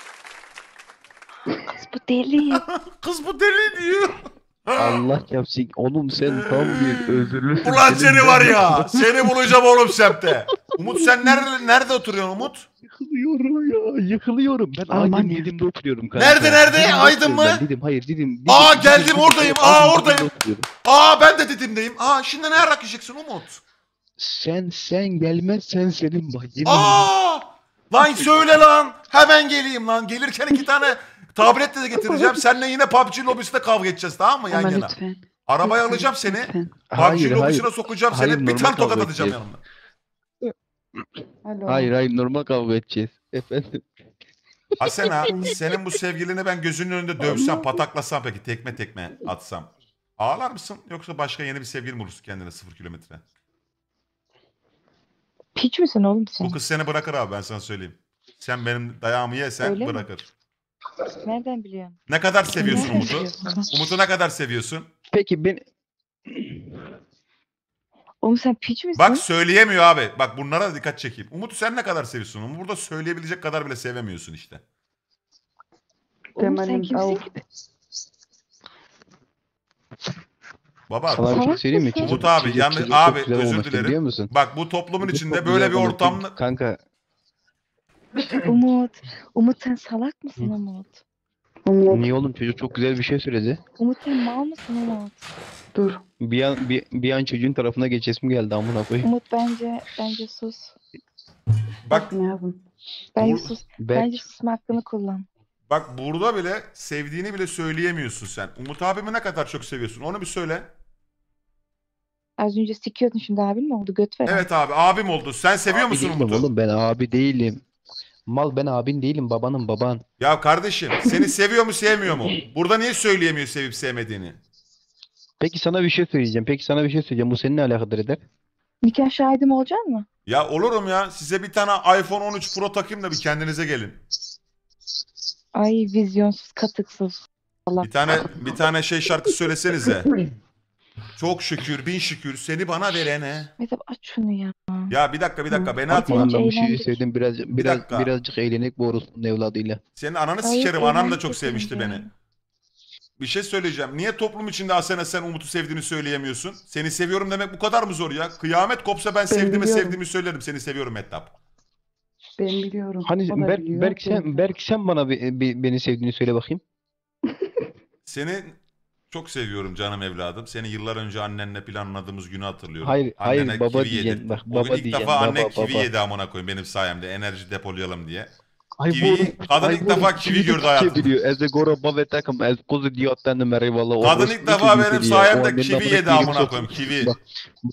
Kız bu deli. Kız bu deli diyor. Allah yapsın. Oğlum sen tam bir özürlüsün. Ulan Senin seni var ben- ya. Seni bulacağım oğlum semtte. Umut sen nerede oturuyorsun Umut? Yıkılıyorum ya. Yıkılıyorum. Ben Almanya. Aydın Didim'de oturuyorum kanka. Nerede? Didim'de Aydın oturuyorum mı? ben. Didim hayır Didim. Aa, geldim, oradayım. Aa, Aydın oradayım. Didim'de oturuyorum. Aa ben de Didim'deyim. Aa şimdi ne yarak yiyeceksin Umut? Sen gelmezsen senin bacın. Aa! Lan söyle lan. Hemen geleyim lan. Gelirken 2 tane tabletle de getireceğim. Seninle yine PUBG lobisinde kavga edeceğiz tamam mı yan Ama yana? lütfen. Arabaya Lütfen, alacağım seni. lütfen. PUBG lobisine sokacağım Hayır, seni. Bir normal tane tokat kavga atacağım edeceğiz. yanımda. Alo. Hayır normal kavga edeceğiz. Efendim. Asena senin bu sevgilini ben gözünün önünde dövsem pataklasam peki tekme atsam. Ağlar mısın yoksa başka yeni bir sevgili mi bulursun kendine 0 kilometre? Piç misin oğlum sen? Bu kız seni bırakır abi ben sana söyleyeyim. Sen benim dayağımı yesen Öyle mi? bırakır. Nereden biliyorsun? Ne kadar seviyorsun Nereden Umut'u? biliyorsun? Umut'u ne kadar seviyorsun? Peki ben Oğlum sen piç misin? Bak söyleyemiyor abi. Bak bunlara da dikkat çekeyim. Umut'u sen ne kadar seviyorsun? Umut burada söyleyebilecek kadar bile sevemiyorsun işte. Oğlum sen Kemal'im, kimsin al. ki? Baba sana bir şey Salak söyleyeyim mi? mısın? Umut abi, Çocuk yalnız çok abi, güzel özür olmuştu, dilerim. biliyor musun? bak bu toplumun Çocuk içinde çok böyle güzel bir olmuştu. ortamda Kanka Umut sen salak mısın Umut? niye oğlum çocuk çok güzel bir şey söyledi. Umut sen mal mısın Umut? Dur. Bir an çocuğun tarafına geçesim geldi amına koyayım. Umut bence sus. bak Ne yapayım? Bence Bu- sus. Berk, Bence susma hakkını kullan. bak burada bile sevdiğini bile söyleyemiyorsun sen. Umut abimi ne kadar çok seviyorsun? Onu bir söyle. Az önce sikiyordun şimdi abin mi oldu? Göt veren. Evet abi abim oldu. Sen seviyor abi musun değilim Umut'u? oğlum ben abi değilim. Mal ben abin değilim babanım baban. Ya kardeşim seni seviyor mu sevmiyor mu? Burada niye söyleyemiyor sevip sevmediğini? Peki sana bir şey söyleyeceğim. Bu seninle ne alakadar eder? Nikah şahidim olacak mı? Ya olurum ya. Size bir tane iPhone 13 Pro takayım da bir kendinize gelin. Ay vizyonsuz katıksız. Allah. Bir tane şey şarkı söylesenize. Çok şükür bin şükür seni bana verene. Mehtap aç şunu ya. Ya bir dakika beni Ay, atma. Bence Ben bir şey eğlendik. sevdim dakika. birazcık eğlenek bu orospunun evladıyla. Senin ananı Hayır, sikerim. Anan da eğlendik çok sevmişti hepimiz beni. ya. Bir şey söyleyeceğim. Niye toplum içinde Asena sen Umut'u sevdiğini söyleyemiyorsun? Seni seviyorum demek bu kadar mı zor ya? Kıyamet kopsa ben sevdiğimi biliyorum. sevdiğimi söylerim. Seni seviyorum Mehtap. Ben biliyorum. Hani O da biliyor. Berk sen bana beni sevdiğini söyle bakayım. Seni çok seviyorum canım evladım. Seni yıllar önce annenle planladığımız günü hatırlıyorum. Hayır, Annene baba kivi diyeceksin. yedirttim. Bak, O baba gün ilk diyeceksin. defa annen Baba, kivi baba. yedi amına koyayım benim sayemde. Enerji depolayalım diye. Ay Kivi, kadın ilk defa kivi gördü hayatında. biliyor. Ez gora baba takım ez kuzu diyottan merhaba. Kadın ilk defa benim sayemde kivi yedi amına koyayım. Kivi. Bak.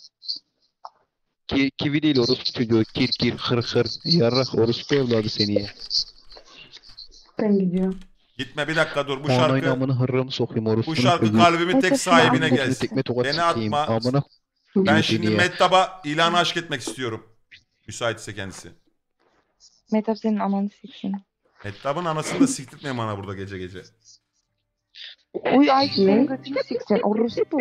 Kivi değil orospu çocuğu. Kir hır. Yarrak orospu evladı seni ya. Ben gidiyorum. Gitme bir dakika dur. Bu Anayın şarkı amını hırrımı sokayım orospunun bu şarkı çocuğu. kalbimin tek sahibine Götüne gelsin. tekme tokat Beni sikeyim. atma. Amına Ben koyayım şimdi seni ya. Mehtap'a ilanı aşk etmek istiyorum. Müsaitse kendisi. Mehtap senin ananı siksin. Mehtap'ın anasını da siktirtmeyin bana burada gece gece. Uy ay senin götünü siksin. Orospu.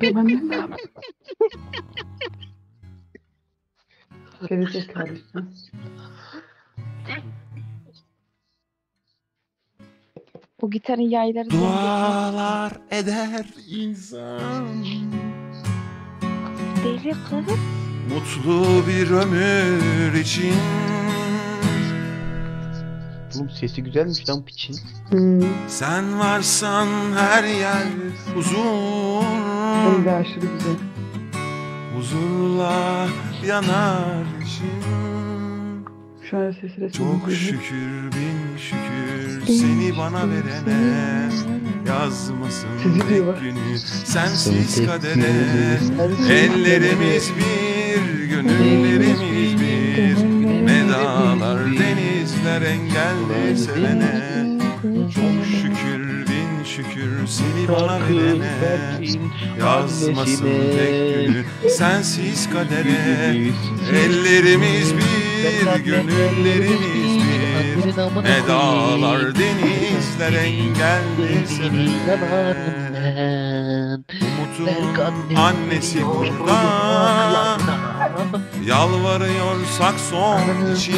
Gerizekalı. Bu gitarın yayları Dualar eder insan. deli kız. Mutlu bir ömür için. Oğlum sesi güzelmiş lan piçin. Sen varsan her yer huzur. Hem de aşırı güzel. Huzurla yanar için. Şu an sesi resmi. Çok şükür bin şükür seni bana verene. Yazmasın Sizi diyor. tek günü sensiz kadere. Ellerimiz bir, gönüllerimiz bir. Ne dağlar denizler engelli sevene. Çok şükür bin şükür seni bana verene. Yazmasın tek günü sensiz kadere. Ellerimiz bir, gönüllerimiz bir. Ne dağlar denizler engelli sevene. Umut'un annesi burada. Yalvarıyorsak son için.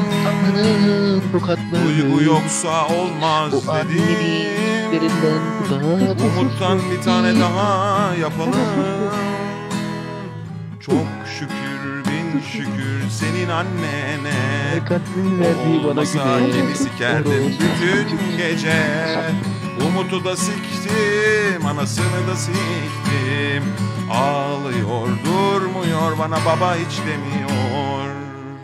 Duygu yoksa olmaz dedim. Umut'tan bir tane daha yapalım. Çok şükür bin şükür senin annene. Olmasa kimi sikerdim bütün gece. Umut'u da siktim, anasını da siktim. Ağlıyor, durmuyor, bana baba hiç demiyor.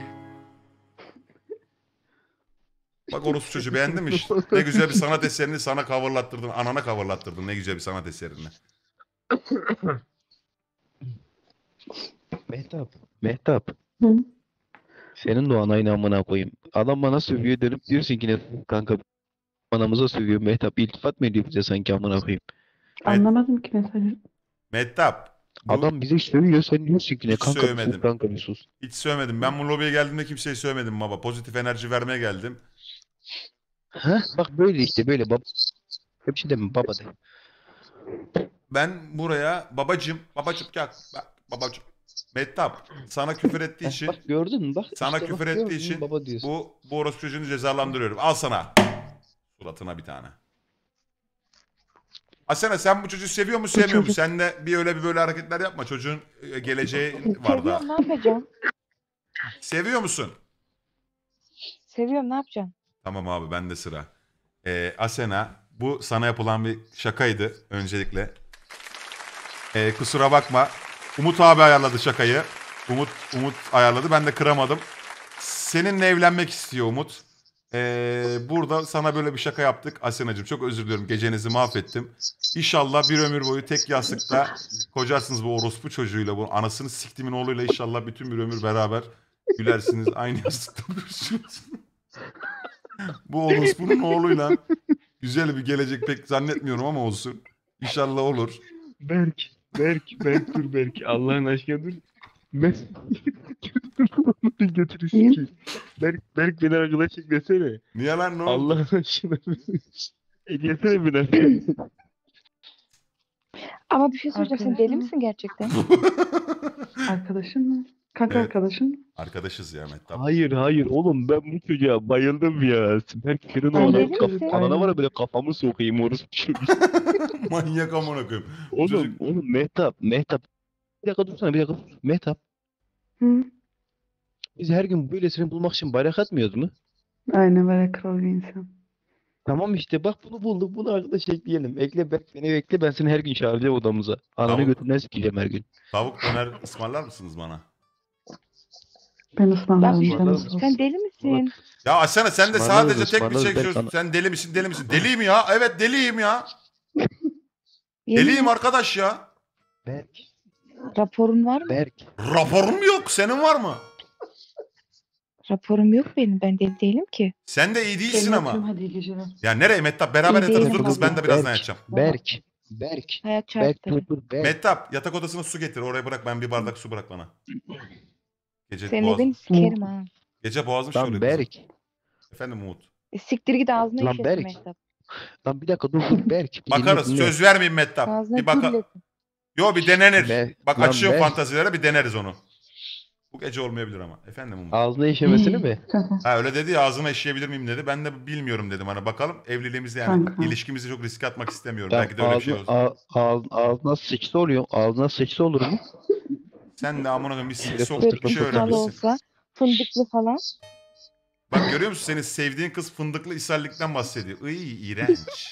Bak orospu çocuğu beğendin mi? Ne güzel bir sanat eserini sana coverlattırdın, anana coverlattırdın. Ne güzel bir sanat eserini. Mehtap. Senin de o anayın amına koyayım. Adam bana sövüyor dönüp diyorsun ki ne kanka anamıza sövüyor. Mehtap iltifat mı ediyor bize sanki amına koyayım. Anlamadım ki mesajı. Mehtap. Adam bize sövüyor sen diyorsun ki ne Hiç kanka bir sövmedim. sus kanka bir sus. Hiç söylemedim. Ben bu lobiye geldiğimde kimseye söylemedim baba. Pozitif enerji vermeye geldim. Ha? Bak böyle işte böyle baba. Hep şey deme baba de. Ben buraya babacım gel. Bak, babacım. Mehtap sana küfür ettiği için Bak gördün mü bak. sana işte küfür bak, ettiği gördün mü? için Baba diyorsun. bu orospu çocuğunu cezalandırıyorum. Al sana. Suratına bir tane. Asena sen bu çocuğu seviyor mu sevmiyor musun? Sen de bir öyle bir böyle hareketler yapma. Çocuğun geleceği var da. Seviyorum ne yapacağım? Seviyor musun? Seviyorum ne yapacağım? Tamam abi bende sıra. Asena bu sana yapılan bir şakaydı öncelikle. Kusura bakma. Umut abi ayarladı şakayı. Umut ayarladı. Ben de kıramadım. Seninle evlenmek istiyor Umut. Burada sana böyle bir şaka yaptık. Asenacığım çok özür diliyorum. Gecenizi mahvettim. İnşallah bir ömür boyu tek yastıkta kocarsınız bu orospu çocuğuyla. Bu anasını siktimin oğluyla inşallah bütün bir ömür beraber gülersiniz. Aynı yastıkta durursunuz. Bu orospunun oğluyla güzel bir gelecek pek zannetmiyorum ama olsun. İnşallah olur. Berk dur Berk. Allah'ın aşkına dur. Ben götürü sikeyim. Berk beni arkadaş eklesene. Niye lan ne oldu? Allah'ın aşkına. Eklesene bir dakika. Ama bir şey söyleyeceğim. Sen deli misin gerçekten? Arkadaşın mı? Kanka Evet. arkadaşın mı? Arkadaşız ya Mehtap. Hayır oğlum ben bu çocuğa bayıldım ya. Berk senin Ay, o deli misin? anana var ya böyle kafamı sokayım orası çocuğu. Manyak amına koyayım. Oğlum Mehtap. Bir dakika dursana bir dakika. Mehtap. Hı? Biz her gün böylesini bulmak için bayrak atmıyoruz mu? Aynen böyle kral bir insan. Tamam işte bak bunu bulduk. Bunu arkadaş ekleyelim. Ekle Berk beni ekle ben seni her gün çağıracağım odamıza. Ananı Tamam. götünden sikeceğim her gün. Tavuk döner ısmarlar mısınız bana? Ben ısmarlarım Bak, canım olsun. Sen deli misin? Ya Asena sen de Ismarlarız, sadece tek bir ısmarlarız. şey Berk söylüyorsun. Sen deli misin? Deliyim ya. Evet deliyim ya. Yemin Deliyim et. arkadaş ya. Raporun var mı? Berk. Raporum yok. Senin var mı? Raporum yok benim. Ben deli değilim ki. Sen de iyi değilsin Seni ama. öpüyorum, hadi iyi geceler. Ya nereye Mehtap? Beraber İyi yatarız. değilim Dur kız ben de abla. birazdan yatacağım. Berk. Hayat Berk şartları. dur Berk. Mehtap yatak odasına su getir. Oraya bırak, ben bir bardak su bırak bana. Gece Seni boğazım. beni sikerim ha. Gece boğazım Lan şöyle Berk. kızım. Efendim Umut. Siktir git ağzına Lan işesin Berk. Mehtap. Lan bir dakika dur Berk. Bir Bakarız. dinle. Söz vermeyin Mehtap. Ağzına Bir baka. güllesin. Yo bir denenir. Berk, Bak lan açıyorum Berk. fantazilere, bir deneriz onu. Bu gece olmayabilir ama. Efendim Umut. Ağzına işemesini mi? Ha öyle dedi ya, ağzıma işeyebilir miyim dedi. Ben de bilmiyorum dedim. Hani bakalım evliliğimizi yani Kanka. ilişkimizi çok riske atmak istemiyorum. Tamam, Belki de öyle bir şey olur. ağzına sıçsa oluyor. Ağzına sıçsa olur mu? Sen de amına koyayım bir sik Böyle soktuk bir Böyle şey kumsal öğrenmişsin. olsa fındıklı falan. Bak görüyor musun, senin sevdiğin kız fındıklı ishallikten bahsediyor. Iy iğrenç.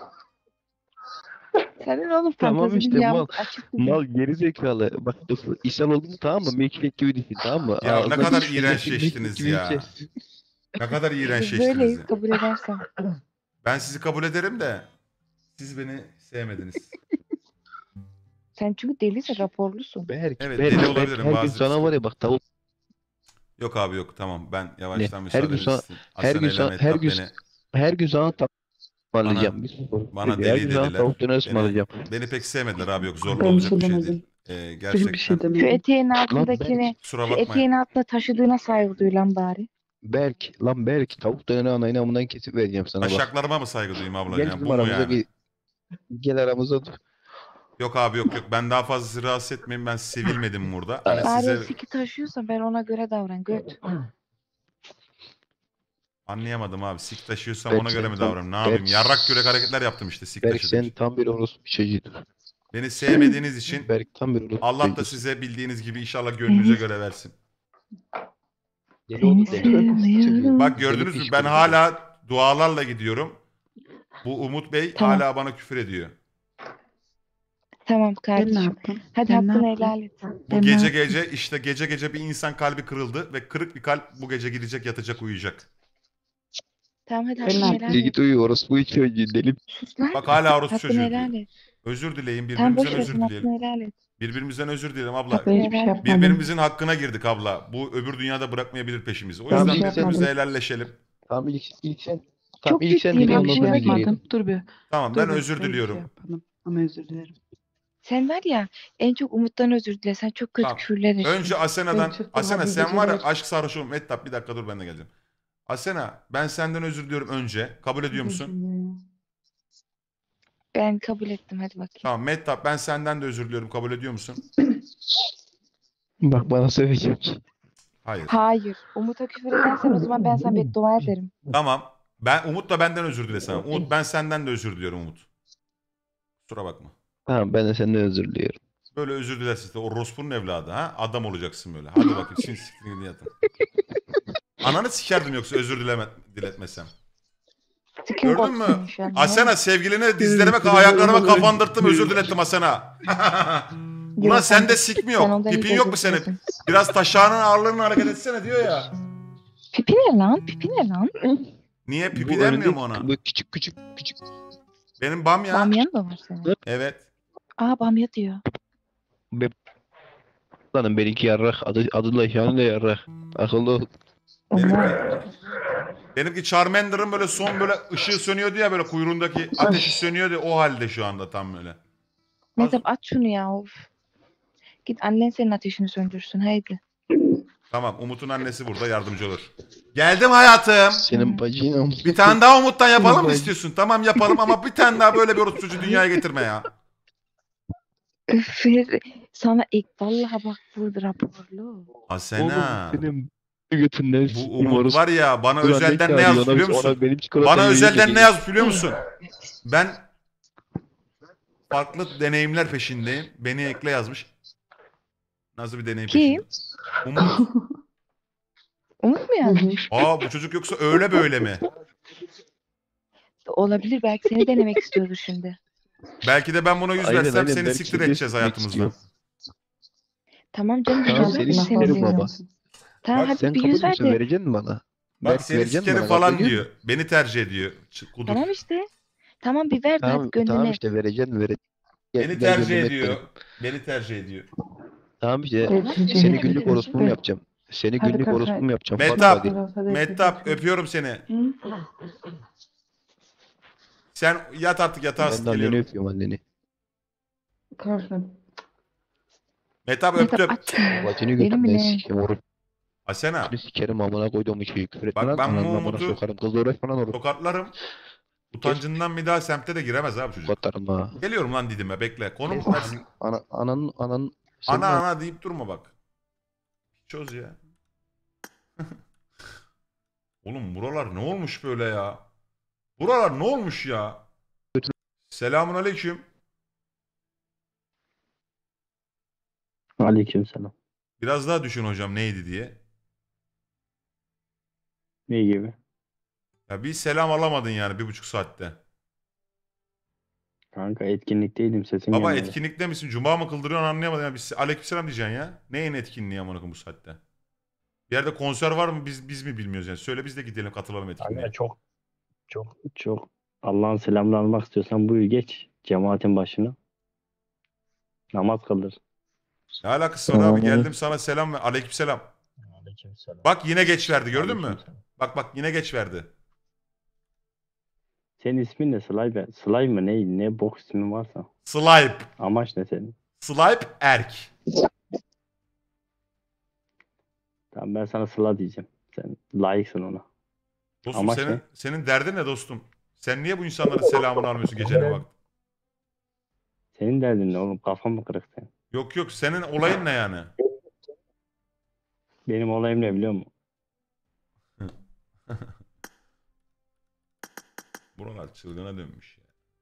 Senin oğlum Tamam fantezi işte dünyamız açık mı? mal gerizekalı. Bak ishal oldu mu tamam mı? Milkshake gibi düşün tamam mı? Ya ne Ağzına kadar bir şey iğrençleştiniz gibi ya. içersin. Ne kadar Biz iğrençleştiniz böyleyiz ya. kabul edersen. Ben sizi kabul ederim de siz beni sevmediniz. Sen çünkü delisin, raporlusun. Berk, Evet, Berk, deli Berk, olabilirim her gün bazı sana var ya bak tavuk Yok abi yok, tamam ben yavaştan her müsaade gün sana istedim. her gün Asena ile sana her Mehtap gün beni her gün sana tavuk ısmarlayacağım. bana Her deli gün sana dediler. tavuk döner ısmarlayacağım. Beni pek sevmediler abi, yok zorla Ben bir olacak şey bir şey demedim. değil. Bir Gerçekten şey Şu demedim. eteğin Lan altındakini, kusura şu bakmayın. eteğin altında taşıdığına saygı duy lan bari. Berk tavuk döneri anayın amından kesip vereceğim sana bak. Taşaklarıma mı saygı duyayım abla Gel ya? bizim Bu mu aramıza yani? gel aramıza dur. Yok abi yok. Ben daha fazla sizi rahatsız etmeyeyim. Ben sevilmedim burada. Hani Bari size siki taşıyorsan ben ona göre davran göt. anlayamadım abi. Sik taşıyorsam Berk ona göre sen mi tam- davranayım? Ne yapayım? Berk- Yarrak yürek hareketler yaptım işte sik Berk taşıdığım sen için. tam bir orospu çocuğuydun. Beni sevmediğiniz için Berk tam bir orospu Allah da çocuğusun. size bildiğiniz gibi inşallah gönlünüze göre versin. Deli oğlum, Seni deli. sevmiyorum. Bak gördünüz mü? Ben hala dualarla gidiyorum. Bu Umut Bey Tamam. hala bana küfür ediyor. Tamam Ben ne kardeşim. yaptım? Hadi Ben ne hakkını yaptım? helal et. Bu Ben ne gece yaptım? gece işte gece bir insan kalbi kırıldı ve kırık bir kalp bu gece gidecek, yatacak, uyuyacak. Tamam hadi Ben hakkını ne helal Bir et. git uyu orospu çocuğu deli. Sus lan. Bak hala orospu Hakkını çocuğu helal diyor. et. Özür dileyin, Tamam boş birbirimizden ver özür sen dileyelim. hakkını helal et. Birbirimizden özür dileyelim abla. Hakkını Ben hiçbir şey helal et. yapmadım. Birbirimizin hakkına girdik abla. Bu öbür dünyada bırakmayabilir peşimizi. O Tamam, yüzden hiçbir şey birbirimize yapmadım. helalleşelim. Tamam ilk sen. Çok Tamam ilk sen ciddiyim dile ben Ben bu bir ondan şey sonra arada. dileyelim. yapmadım. Dur bir. Tamam Dur ben bir. özür Ben bir şey diliyorum. yapmadım. Ama özür dilerim. Sen var ya en çok Umut'tan özür dile. Sen çok kötü Tamam. küfürler ettin. Önce Asena'dan. Ben çıktım, Asena hadi sen var ya geceler. aşk sarhoşum. Mehtap bir dakika dur, ben de geleceğim. Asena ben senden özür diliyorum önce. Kabul ediyor musun? Ben kabul ettim hadi bakayım. Tamam Mehtap ben senden de özür diliyorum. Kabul ediyor musun? Bak bana sövecek. Hayır. Hayır. Umut'a küfür edersen o zaman ben sana beddua ederim. Tamam. Umut da benden özür dile sana. Umut ben senden de özür diliyorum Umut. Kusura bakma. Tamam ben de senden özür diliyorum. Böyle özür dilersin işte. O Rospu'nun evladı ha. Adam olacaksın böyle. Hadi bakayım. Şimdi siktirin yatın. Ananı sikerdim yoksa özür diletmesem. Sikim Gördün mü? kopsun inşallah. Asena sevgiline dizlerime ayaklarıma kafandırttım, özür dilettim Asena. Ulan Yok, sende sik mi sen yok? ondan Pipin iyi yok mu özür senin? diledin. Biraz taşağının ağırlığını hareket etsene diyor ya. Pipi ne lan? Pipi ne lan? Niye pipi Bu denmiyor mu önünde ona? bu küçük. Benim bamya. Bamyan mı var senin? Evet. Aa bamya diyor. Lan benimki yarrak. Adı da şanı da yarrak. Akıllı ol. Benimki Charmander'ın böyle son böyle ışığı sönüyordu ya, böyle kuyruğundaki ateşi sönüyordu, o halde şu anda tam böyle. Mehtap aç şunu ya of. Git annen senin ateşini söndürsün haydi. Tamam Umut'un annesi burada yardımcı olur. Geldim hayatım. Senin bacın Bir tane daha Umut'tan yapalım mı Bacı. istiyorsun? Tamam yapalım ama bir tane daha böyle bir orospucu dünyaya getirme ya. Üf, sana ilk vallahi bak burada raporlu. Asena. Senin götünden Bu Umut var ya bana özelden ne yazmış biliyor musun? Benim Bana özelden ne yazmış biliyor musun? Ben farklı deneyimler peşindeyim. Beni ekle yazmış. Nasıl bir deneyim Kim? peşinde? Umut. Umut mu yazmış? Aa bu çocuk yoksa öyle böyle mi? Olabilir belki seni denemek istiyordur şimdi. Belki de ben buna yüz Aynen, versem aynen. seni Belki siktir de edeceğiz sikmek hayatımızdan. istiyor. Tamam canım. Tamam güzel seni bir sikerim seni baba. Tamam Bak, hadi Sen bir kabul yüz ver müsün? de. Vereceksin mi bana? Bak Berk, seni vereceksin mi sikerim bana? falan Kabul ediyor diyor. Beni tercih ediyor. Kudur. Tamam işte. Tamam bir ver de Tamam, hadi gönlüne. tamam işte vereceksin Gel, Beni gel tercih gönlüme ediyor. benim. Beni tercih ediyor. Tamam işte Tamam, seni evet, günlük evet, orospunu evet. yapacağım. Seni Hadi günlük kanka. orospum yapacağım. Mehtap, Hadi. Hadi Mehtap geçelim. öpüyorum seni. Hı? Sen yat artık yatağa Ben de anneni geliyorum. öpüyorum anneni. Kanka. Mehtap Mehtap öptüm. aç. Bacını Benim götürmeye bile. sikeyim oruç. Asena. Seni sikerim amına koyduğum şeyi küfür etme Bak lan. ben Ananın amına Mahmut'u sokarım. Kızla uğraş falan olur. tokatlarım. Utancından bir daha semte de giremez abi çocuk. Katarım ha. Geliyorum lan Didim'e bekle. Konum Kes. versin. Ananın senin Ana deyip durma bak. Çöz ya. Oğlum buralar ne olmuş böyle ya? Buralar ne olmuş ya? Selamun aleyküm. Aleykümselam. Biraz daha düşün hocam neydi diye. Ne gibi? Ya bir selam alamadın yani 1,5 saatte. Kanka etkinlikteydim sesim Baba gelmedi. etkinlikte misin? Cuma mı kıldırıyorsun anlayamadım. Ya. Aleykümselam diyeceksin ya. Neyin etkinliği amına koyayım bu saatte? Bir yerde konser var mı biz mi bilmiyoruz yani. Söyle biz de gidelim katılalım etkinliğe. Kanka çok Allah'ın selamını almak istiyorsan buyur geç cemaatin başına. Namaz kıldır. Ne alakası var abi? Geldim sana selam ve aleykümselam. Aleykümselam. Bak yine geç verdi gördün mü? Aleykümselam. Bak yine geç verdi. Senin ismin ne? Slay Slay mı ne? Ne bok ismin varsa. Slipe. Amaç ne senin? Slipe Erk. Tamam ben sana Sıla diyeceğim. Sen layıksın ona. Dostum Amaç senin, ne? senin derdin ne dostum? Sen niye bu insanların selamını almıyorsun gecenin vakti? Senin derdin ne oğlum? Kafan mı kırık senin? Yok senin olayın ne yani? Benim olayım ne biliyor musun? Buralar çılgına dönmüş ya.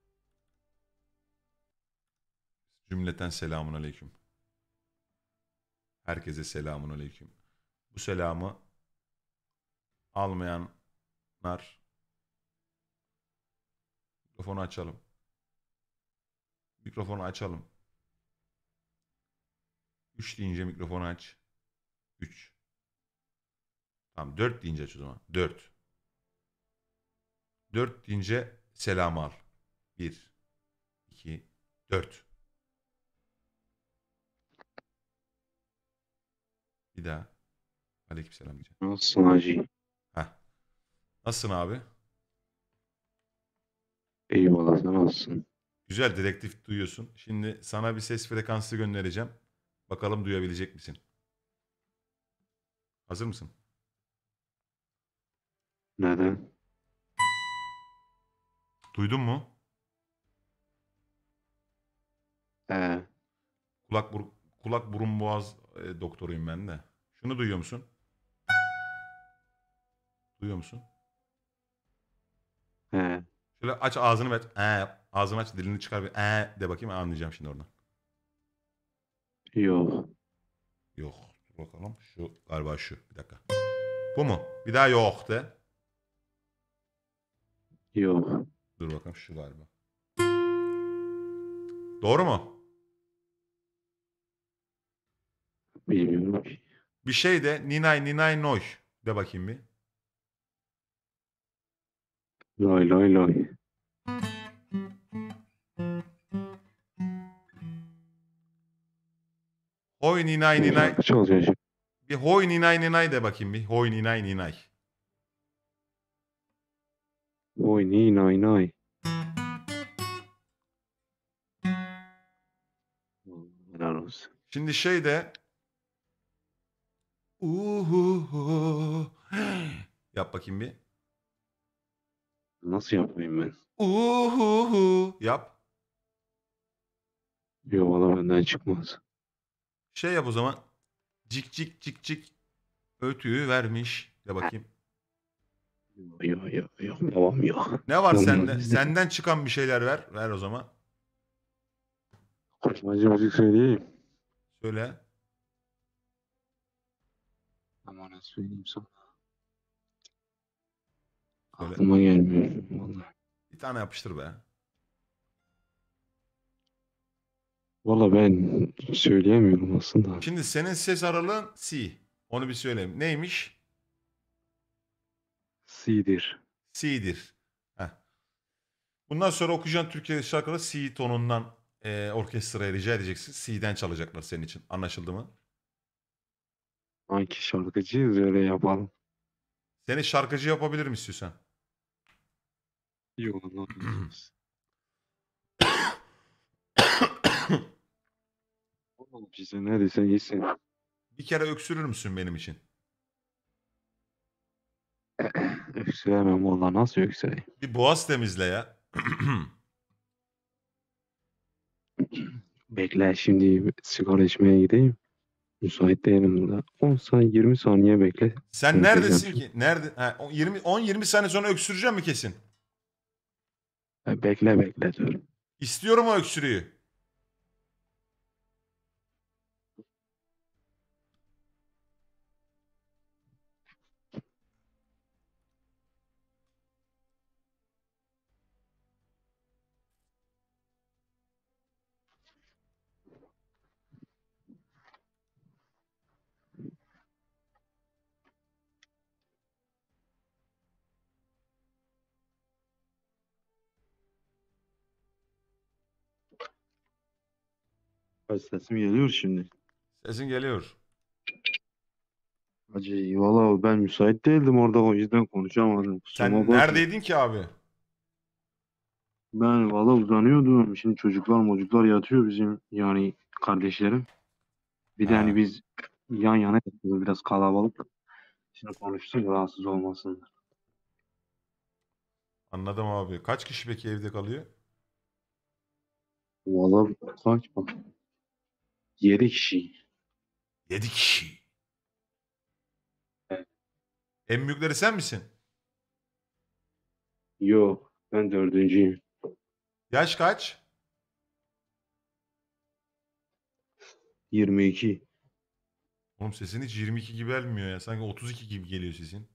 Cümleten selamun aleyküm. Herkese selamun aleyküm. Bu selamı almayanlar mikrofonu açalım. Mikrofonu açalım. 3 deyince mikrofonu aç. 3. Tamam 4 deyince aç o zaman. 4. 4 deyince selamı al. 1, 2, 4. Bir daha. Aleykümselam diyeceğim. Nasılsın hacı? Heh. Nasılsın abi? Eyvallah sen nasılsın? Güzel direktif duyuyorsun. Şimdi sana bir ses frekansı göndereceğim. Bakalım duyabilecek misin? Hazır mısın? Neden? Duydun mu? Ee, Kulak burun boğaz doktoruyum ben de. Şunu duyuyor musun? Duyuyor musun? he. Şöyle aç ağzını ver. Ağzını aç dilini çıkar bir de bakayım anlayacağım şimdi oradan. Yok. Yok. Dur bakalım. Şu galiba şu. Bir dakika. Bu mu? Bir daha yok de. Yok. Dur bakalım şu galiba. Doğru mu? Bilmiyorum ki. Bir şey de ninay noy de bakayım bir. Lay lay lay. Hoy ninay Ne ninay. şarkı çalacaksın şimdi? Bir hoy ninay de bakayım bir. Hoy ninay. Oy ni nay nay. Helal olsun. Şimdi şey de uhuhu. Yap bakayım bir. Nasıl yapayım ben? Uhuhu. Yap. Yok valla benden çıkmaz. Şey yap o zaman. Cik cik cik cik. Ötüğü vermiş. De bakayım. Yok. Babam yok. Ne var Olmaz sende? bizde. Senden çıkan bir şeyler ver. Ver o zaman. Koşmacı müzik söyleyeyim. Söyle. Ama ne söyleyeyim sana? Söyle. Aklıma gelmiyor. Vallahi. Bir tane yapıştır be. Valla ben söyleyemiyorum aslında. Şimdi senin ses aralığın C. Onu bir söyleyeyim. Neymiş? C'dir. C'dir. Heh. Bundan sonra okuyacağın Türkiye şarkıları C tonundan orkestraya rica edeceksin. C'den çalacaklar senin için. Anlaşıldı mı? Hangi şarkıcıyız öyle yapalım. Seni şarkıcı yapabilirim istiyorsan. Yok anlatmayacağız. Oğlum bize ne desen iyisin. Bir kere öksürür müsün benim için? Öksüremem valla nasıl öksüreyim? Bir boğaz temizle ya. Bekle şimdi sigara içmeye gideyim. Müsait değilim burada. 10 saniye 20 saniye bekle. Sen Konuşacağım neredesin şimdi. ki? Nerede? 10-20 saniye sonra öksüreceğim mi kesin? Bekle dur. İstiyorum o öksürüğü. Sesim geliyor şimdi. Sesin geliyor. Hacı valla ben müsait değildim orada o yüzden konuşamadım. Kusuruma Sen bakma. neredeydin ki abi? Ben valla uzanıyordum. Şimdi çocuklar yatıyor bizim yani kardeşlerim. Bir de hani Ha, biz yan yana yatıyoruz biraz kalabalık. Şimdi konuşsun rahatsız olmasın. anladım abi. Kaç kişi peki evde kalıyor? Valla kaç bak. 7 kişi. 7 kişi. Evet. En büyükleri sen misin? Yok ben dördüncüyüm. Yaş kaç? 22. Oğlum sesin hiç 22 gibi gelmiyor ya. Sanki 32 gibi geliyor sesin.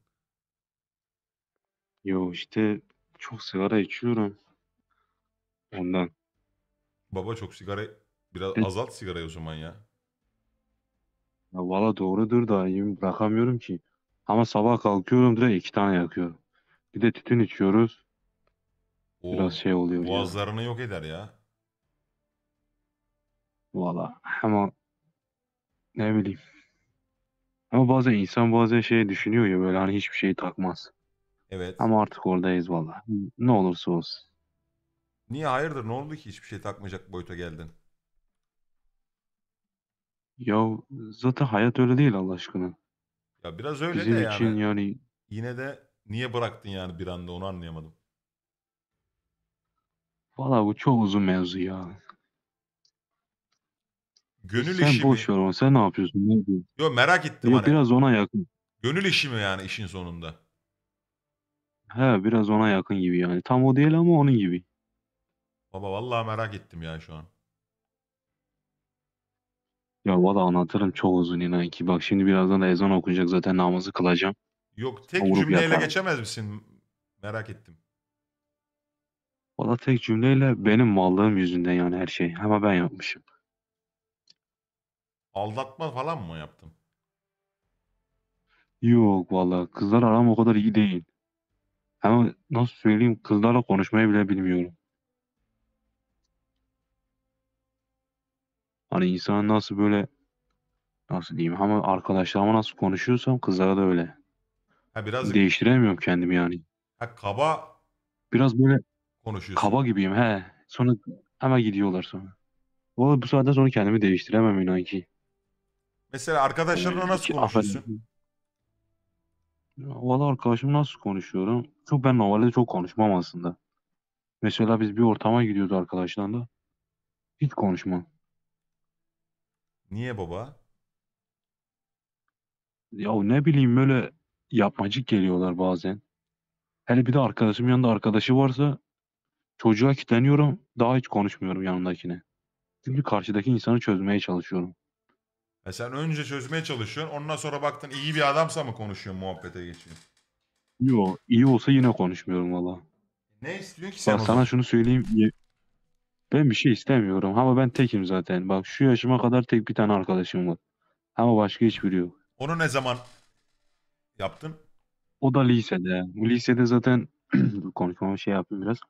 Yo işte çok sigara içiyorum. Ondan. Baba çok sigara... Biraz Hı. azalt sigarayı o zaman ya. Ya valla doğrudur da bırakamıyorum ki. Ama sabah kalkıyorum direkt 2 tane yakıyorum. Bir de tütün içiyoruz. Biraz O şey oluyor ya. boğazlarını yok eder ya. Valla ama ne bileyim. Ama bazen insan bazen şey düşünüyor ya böyle hani hiçbir şey takmaz. Evet. Ama artık oradayız valla. Ne olursa olsun. Niye hayırdır ne oldu ki hiçbir şey takmayacak boyuta geldin? Ya zaten hayat öyle değil Allah aşkına. Ya biraz öyle de Bizim yani. için yani Yine de niye bıraktın yani bir anda onu anlayamadım. valla bu çok uzun mevzu ya. Gönül Sen işi boş mi? ver onu. Sen ne yapıyorsun? Ne diyorsun? Yo merak ettim Ya hani. biraz ona yakın. Gönül işi mi yani işin sonunda? He biraz ona yakın gibi yani. Tam o değil ama onun gibi. Baba vallahi merak ettim ya şu an. Ya valla anlatırım çok uzun inan ki. Bak şimdi birazdan da ezan okunacak zaten namazı kılacağım. Yok O tek grup cümleyle yatar. geçemez misin? Merak ettim. Valla tek cümleyle benim mallığım yüzünden yani her şey. Ama ben yapmışım. Aldatma falan mı yaptın? Yok valla kızlar aram o kadar iyi değil. Ama nasıl söyleyeyim kızlarla konuşmayı bile bilmiyorum. Hani insan nasıl böyle nasıl diyeyim ama arkadaşlarıma nasıl konuşuyorsam kızlara da öyle. Ha biraz Değiştiremiyorum kendimi yani. kaba Biraz böyle konuşuyorsun. kaba gibiyim he. Sonra hemen gidiyorlar sonra. Valla bu saatten sonra kendimi değiştiremem inan ki. Mesela arkadaşlarına nasıl konuşuyorsun? Affedersin. Valla arkadaşım nasıl konuşuyorum? Çok ben normalde çok konuşmam aslında. Mesela biz bir ortama gidiyoruz arkadaşlarla. Hiç konuşmam. Niye baba? Ya ne bileyim böyle yapmacık geliyorlar bazen. Hele bir de arkadaşım yanında arkadaşı varsa çocuğa kilitleniyorum. Daha hiç konuşmuyorum yanındakine. Çünkü karşıdaki insanı çözmeye çalışıyorum. Sen önce çözmeye çalışıyorsun. Ondan sonra baktın iyi bir adamsa mı konuşuyorsun muhabbete geçiyorsun? Yo iyi olsa yine konuşmuyorum valla. Ne istiyorsun ki sen Bak o sana zaman? şunu söyleyeyim. Ben bir şey istemiyorum ama ben tekim zaten. Bak şu yaşıma kadar tek bir tane arkadaşım var. Ama başka hiçbiri yok. Onu ne zaman yaptın? O da lisede. Bu lisede zaten konuşmama şey yapayım biraz.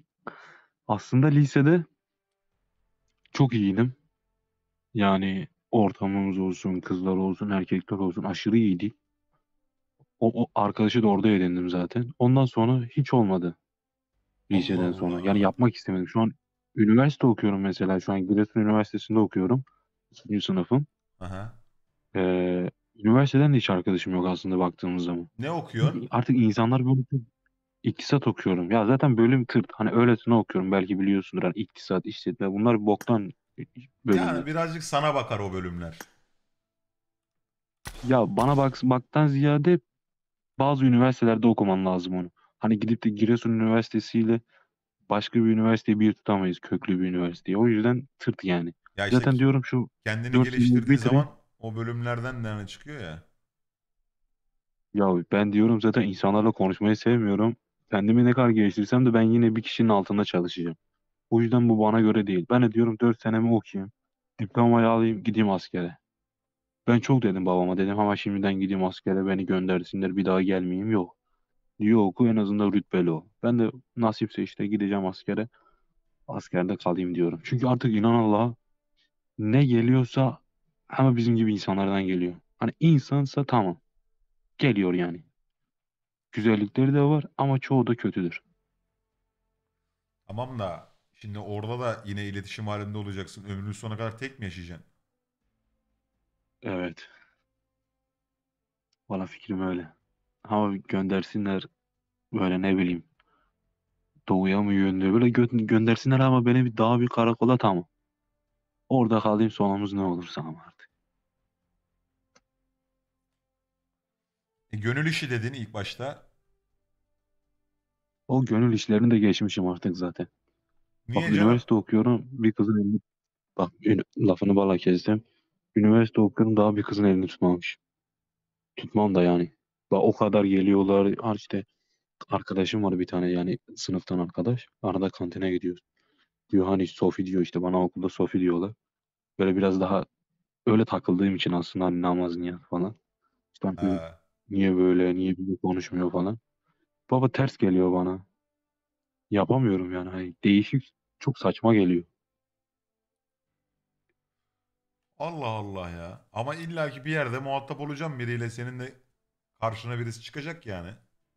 Aslında lisede çok iyiydim. Yani ortamımız olsun, kızlar olsun, erkekler olsun aşırı iyiydi. O arkadaşı da orada edindim zaten. Ondan sonra hiç olmadı Allah liseden sonra. Yani Allah. yapmak istemedim. Şu an üniversite okuyorum mesela. Şu an Giresun Üniversitesi'nde okuyorum. 3. sınıfım. Aha. Üniversiteden de hiç arkadaşım yok aslında baktığımız zaman. Ne okuyorsun? Artık insanlar böyle iktisat okuyorum. Ya zaten bölüm tırt. Hani öylesine okuyorum. Belki biliyorsundur. Hani iktisat, işletme. Bunlar boktan bölümler. Yani birazcık sana bakar o bölümler. Ya bana baktan ziyade bazı üniversitelerde okuman lazım onu. Hani gidip de Giresun Üniversitesi ile başka bir üniversiteyi bir tutamayız. Köklü bir üniversiteyi. O yüzden tırt yani. Ya işte Zaten diyorum şu kendini 4 seneyi geliştirdiğin bitireyim. zaman o bölümlerden de hani çıkıyor ya. Ya ben diyorum zaten insanlarla konuşmayı sevmiyorum. Kendimi ne kadar geliştirsem de ben yine bir kişinin altında çalışacağım. O yüzden bu bana göre değil. Ben de diyorum 4 senemi okuyayım. Diplomayı alayım gideyim askere. Ben çok dedim babama dedim ama şimdiden gideyim askere beni göndersinler bir daha gelmeyeyim. Yok. Diyor oku en azından rütbeli ol. Ben de nasipse işte gideceğim askere. Askerde kalayım diyorum. Çünkü artık inan Allah'a ne geliyorsa ama bizim gibi insanlardan geliyor. Hani insansa tamam. Geliyor yani. Güzellikleri de var ama çoğu da kötüdür. Tamam da şimdi orada da yine iletişim halinde olacaksın. Ömrünün sonuna kadar tek mi yaşayacaksın? Evet. Valla fikrim öyle. Ama göndersinler böyle ne bileyim. Doğuya mı yönlüyor? Böyle göndersinler ama beni bir daha bir karakola tamam. Orada kalayım sonumuz ne olursa ama artık. Gönül işi dedin ilk başta. O gönül işlerini de geçmişim artık zaten. Bak Niye canım? üniversite okuyorum bir kızın elini bak lafını bala kestim. Üniversite okuyorum daha bir kızın elini tutmamış. Tutmam da yani. Bak o kadar geliyorlar. Ha işte arkadaşım var bir tane yani sınıftan arkadaş. Arada kantine gidiyoruz. Diyor hani Sofi diyor işte bana okulda Sofi diyorlar. Böyle biraz daha öyle takıldığım için aslında hani namaz niyaz falan. İşte hani Ha. niye böyle niye böyle konuşmuyor falan. Baba ters geliyor bana. Yapamıyorum yani. Hani değişik çok saçma geliyor. Allah Allah ya. Ama illaki bir yerde muhatap olacağım biriyle. Senin de karşına birisi çıkacak yani.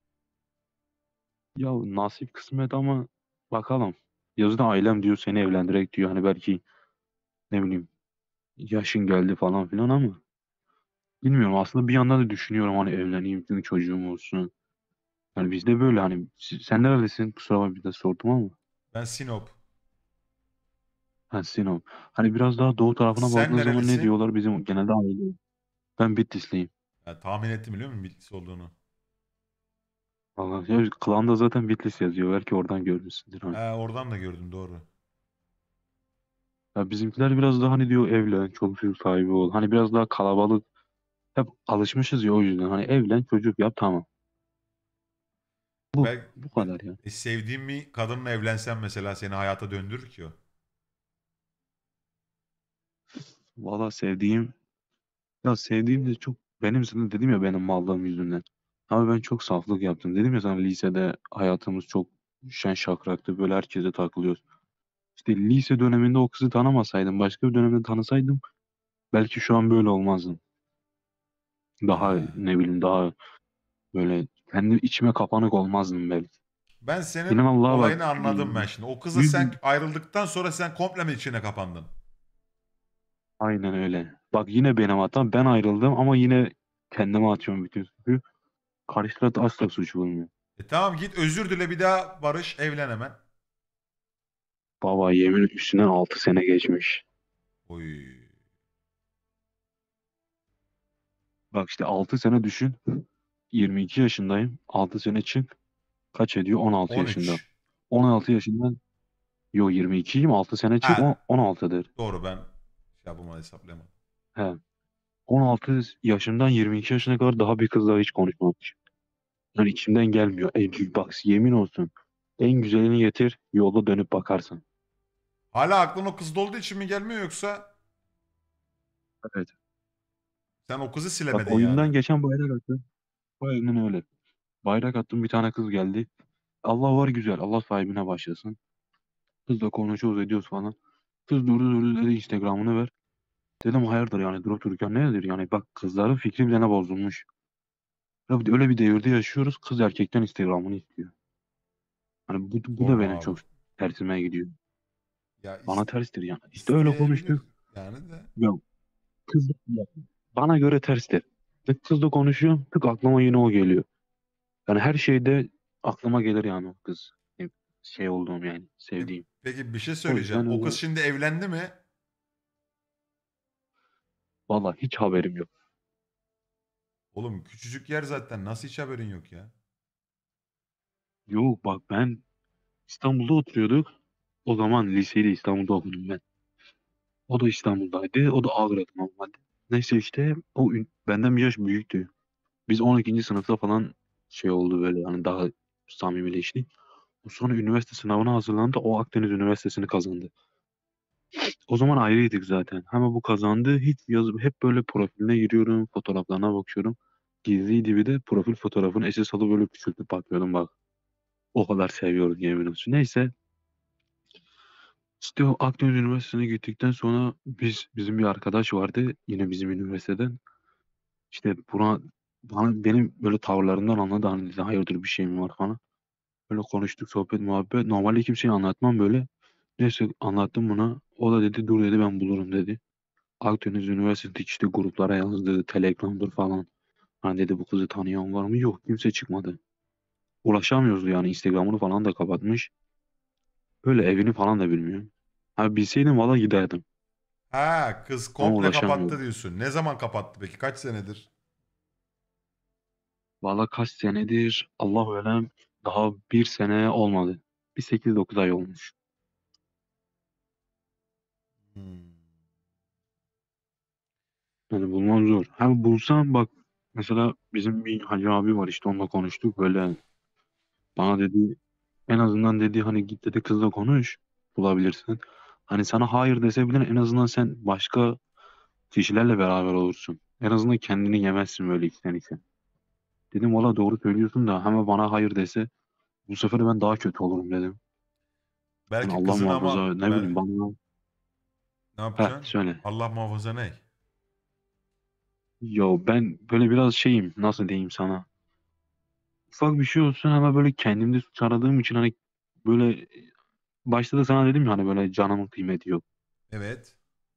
Ya nasip kısmet ama bakalım. Yazıda ailem diyor seni evlendirek diyor. Hani belki ne bileyim yaşın geldi falan filan ama bilmiyorum aslında bir yandan da düşünüyorum hani evleneyim çünkü çocuğum olsun. Yani bizde böyle hani sen neredesin? Kusura bakma bir de sordum ama. Ben Sinop. Ha Sinop. Hani biraz daha doğu tarafına Sen baktığın zaman ne nerelisin? diyorlar bizim genelde aile. Ben Bitlisliyim. Ya, tahmin ettim biliyor musun Bitlis olduğunu? Vallahi ya klanda zaten Bitlis yazıyor. Belki oradan görmüşsündür hani. Oradan da gördüm doğru. Ya bizimkiler biraz daha hani diyor evlen, çoluk çocuk sahibi ol. Hani biraz daha kalabalık. Hep alışmışız ya o yüzden. Hani evlen, çocuk yap tamam. Bu. Ben, Bu kadar ya. sevdiğim bir kadınla evlensen mesela seni hayata döndürür ki o. Valla sevdiğim. Ya sevdiğim de çok. Benim sana dedim ya benim mallığım yüzünden. Ama ben çok saflık yaptım. Dedim ya sana lisede hayatımız çok şen şakraktı. Böyle herkese takılıyoruz. İşte lise döneminde o kızı tanımasaydım, başka bir dönemde tanısaydım belki şu an böyle olmazdım. Daha Ha. ne bileyim daha böyle kendi içime kapanık olmazdım belki. Ben İnan senin Allah'a bak. olayını anladım ben şimdi. O kızı 100 sen ayrıldıktan sonra sen komple mi içine kapandın? Aynen öyle. Bak yine benim hatam. Ben ayrıldım ama yine kendime atıyorum bütün suçu. Karşı taraf asla suç bulmuyor. Tamam git özür dile bir daha barış evlen hemen. Baba yemin üstünden 6 sene geçmiş. Oy. Bak işte 6 sene düşün. 22 yaşındayım. 6 sene çık. Kaç ediyor? 16 yaşında. 13. 16 yaşından yo 22'yim 6 sene çık Ha 16'dır. doğru ben şey yapamadım hesaplayamadım. He. 16 yaşından 22 yaşına kadar daha bir kızla hiç konuşmamış. Yani içimden gelmiyor. Bak yemin olsun. En güzelini getir yolda dönüp bakarsın. Hala aklın o kızda olduğu için mi gelmiyor yoksa Evet. sen o kızı Bak silemedin yani? oyundan geçen bayrak attım. Aynen öyle. Bayrak attım bir tane kız geldi. Allah var güzel. Allah sahibine başlasın. Kızla konuşuyoruz ediyoruz falan. Kız durdu durdu dedi Instagram'ını ver. Dedim hayırdır yani durup dururken nedir yani bak kızların fikri bile ne bozulmuş. Ya öyle bir devirde yaşıyoruz kız erkekten Instagram'ını istiyor. Hani bu da Sorma benim abi. çok tersime gidiyor. Ya Bana terstir yani. İşte öyle isteyebilir konuştuk. yani de. Ya kız bana göre terstir. Tık kızla konuşuyorum tık aklıma yine o geliyor. Yani her şeyde aklıma gelir yani o kız. Şey olduğum yani sevdiğim. Peki bir şey O söyleyeceğim. yüzden O kız öyle. şimdi evlendi mi? Vallahi hiç haberim yok. Oğlum küçücük yer zaten. Nasıl hiç haberin yok ya? Yok bak ben İstanbul'da oturuyorduk. O zaman liseyi de İstanbul'da okudum ben. O da İstanbul'daydı. O da Ağrı'da normalde. Neyse işte benden bir yaş büyüktü. Biz 12. sınıfta falan şey oldu böyle yani daha samimileştik. Sonra üniversite sınavına hazırlandı. O Akdeniz Üniversitesi'ni kazandı. O zaman ayrıydık zaten. Ama bu kazandı. Hiç yazıp hep böyle profiline giriyorum. Fotoğraflarına bakıyorum. Gizliydi bir de profil fotoğrafını SS alıp böyle küçültüp bakıyordum bak. O kadar seviyoruz yemin olsun. Neyse. İşte o Akdeniz Üniversitesi'ne gittikten sonra bizim bir arkadaş vardı. Yine bizim üniversiteden. İşte benim böyle tavırlarımdan anladı. Hani dedi, hayırdır bir şey mi var falan. Böyle konuştuk sohbet muhabbet. Normalde kimseye anlatmam böyle. Neyse anlattım buna. O da dedi dur dedi ben bulurum dedi. Akdeniz Üniversitesi işte gruplara yazdı. Telegram'dır falan. Hani dedi bu kızı tanıyan var mı? Yok kimse çıkmadı. Ulaşamıyoruz yani Instagram'ını falan da kapatmış. Öyle evini falan da bilmiyorum. Ha bilseydim valla giderdim. Ha kız Ama komple kapattı ulaşamıyorum. diyorsun. Ne zaman kapattı peki? Kaç senedir? Valla kaç senedir Allah ölem daha bir sene olmadı. Bir 8-9 ay olmuş. Yani bulmam zor. Hem bulsam bak mesela bizim bir hacı abi var işte onunla konuştuk böyle bana dedi en azından dedi hani git dedi kızla konuş bulabilirsin. Hani sana hayır dese bile en azından sen başka kişilerle beraber olursun. En azından kendini yemezsin böyle içten içe. Dedim valla doğru söylüyorsun da hemen bana hayır dese bu sefer ben daha kötü olurum dedim. Hani Belki Allah kızın ama muhafaza ne bileyim bana. ne Heh yapacaksın? söyle. Allah muhafaza ne? Yo ben böyle biraz şeyim nasıl diyeyim sana. Ufak bir şey olsun ama böyle kendimde suç aradığım için hani böyle başta da sana dedim ya hani böyle canımın kıymeti yok. Evet.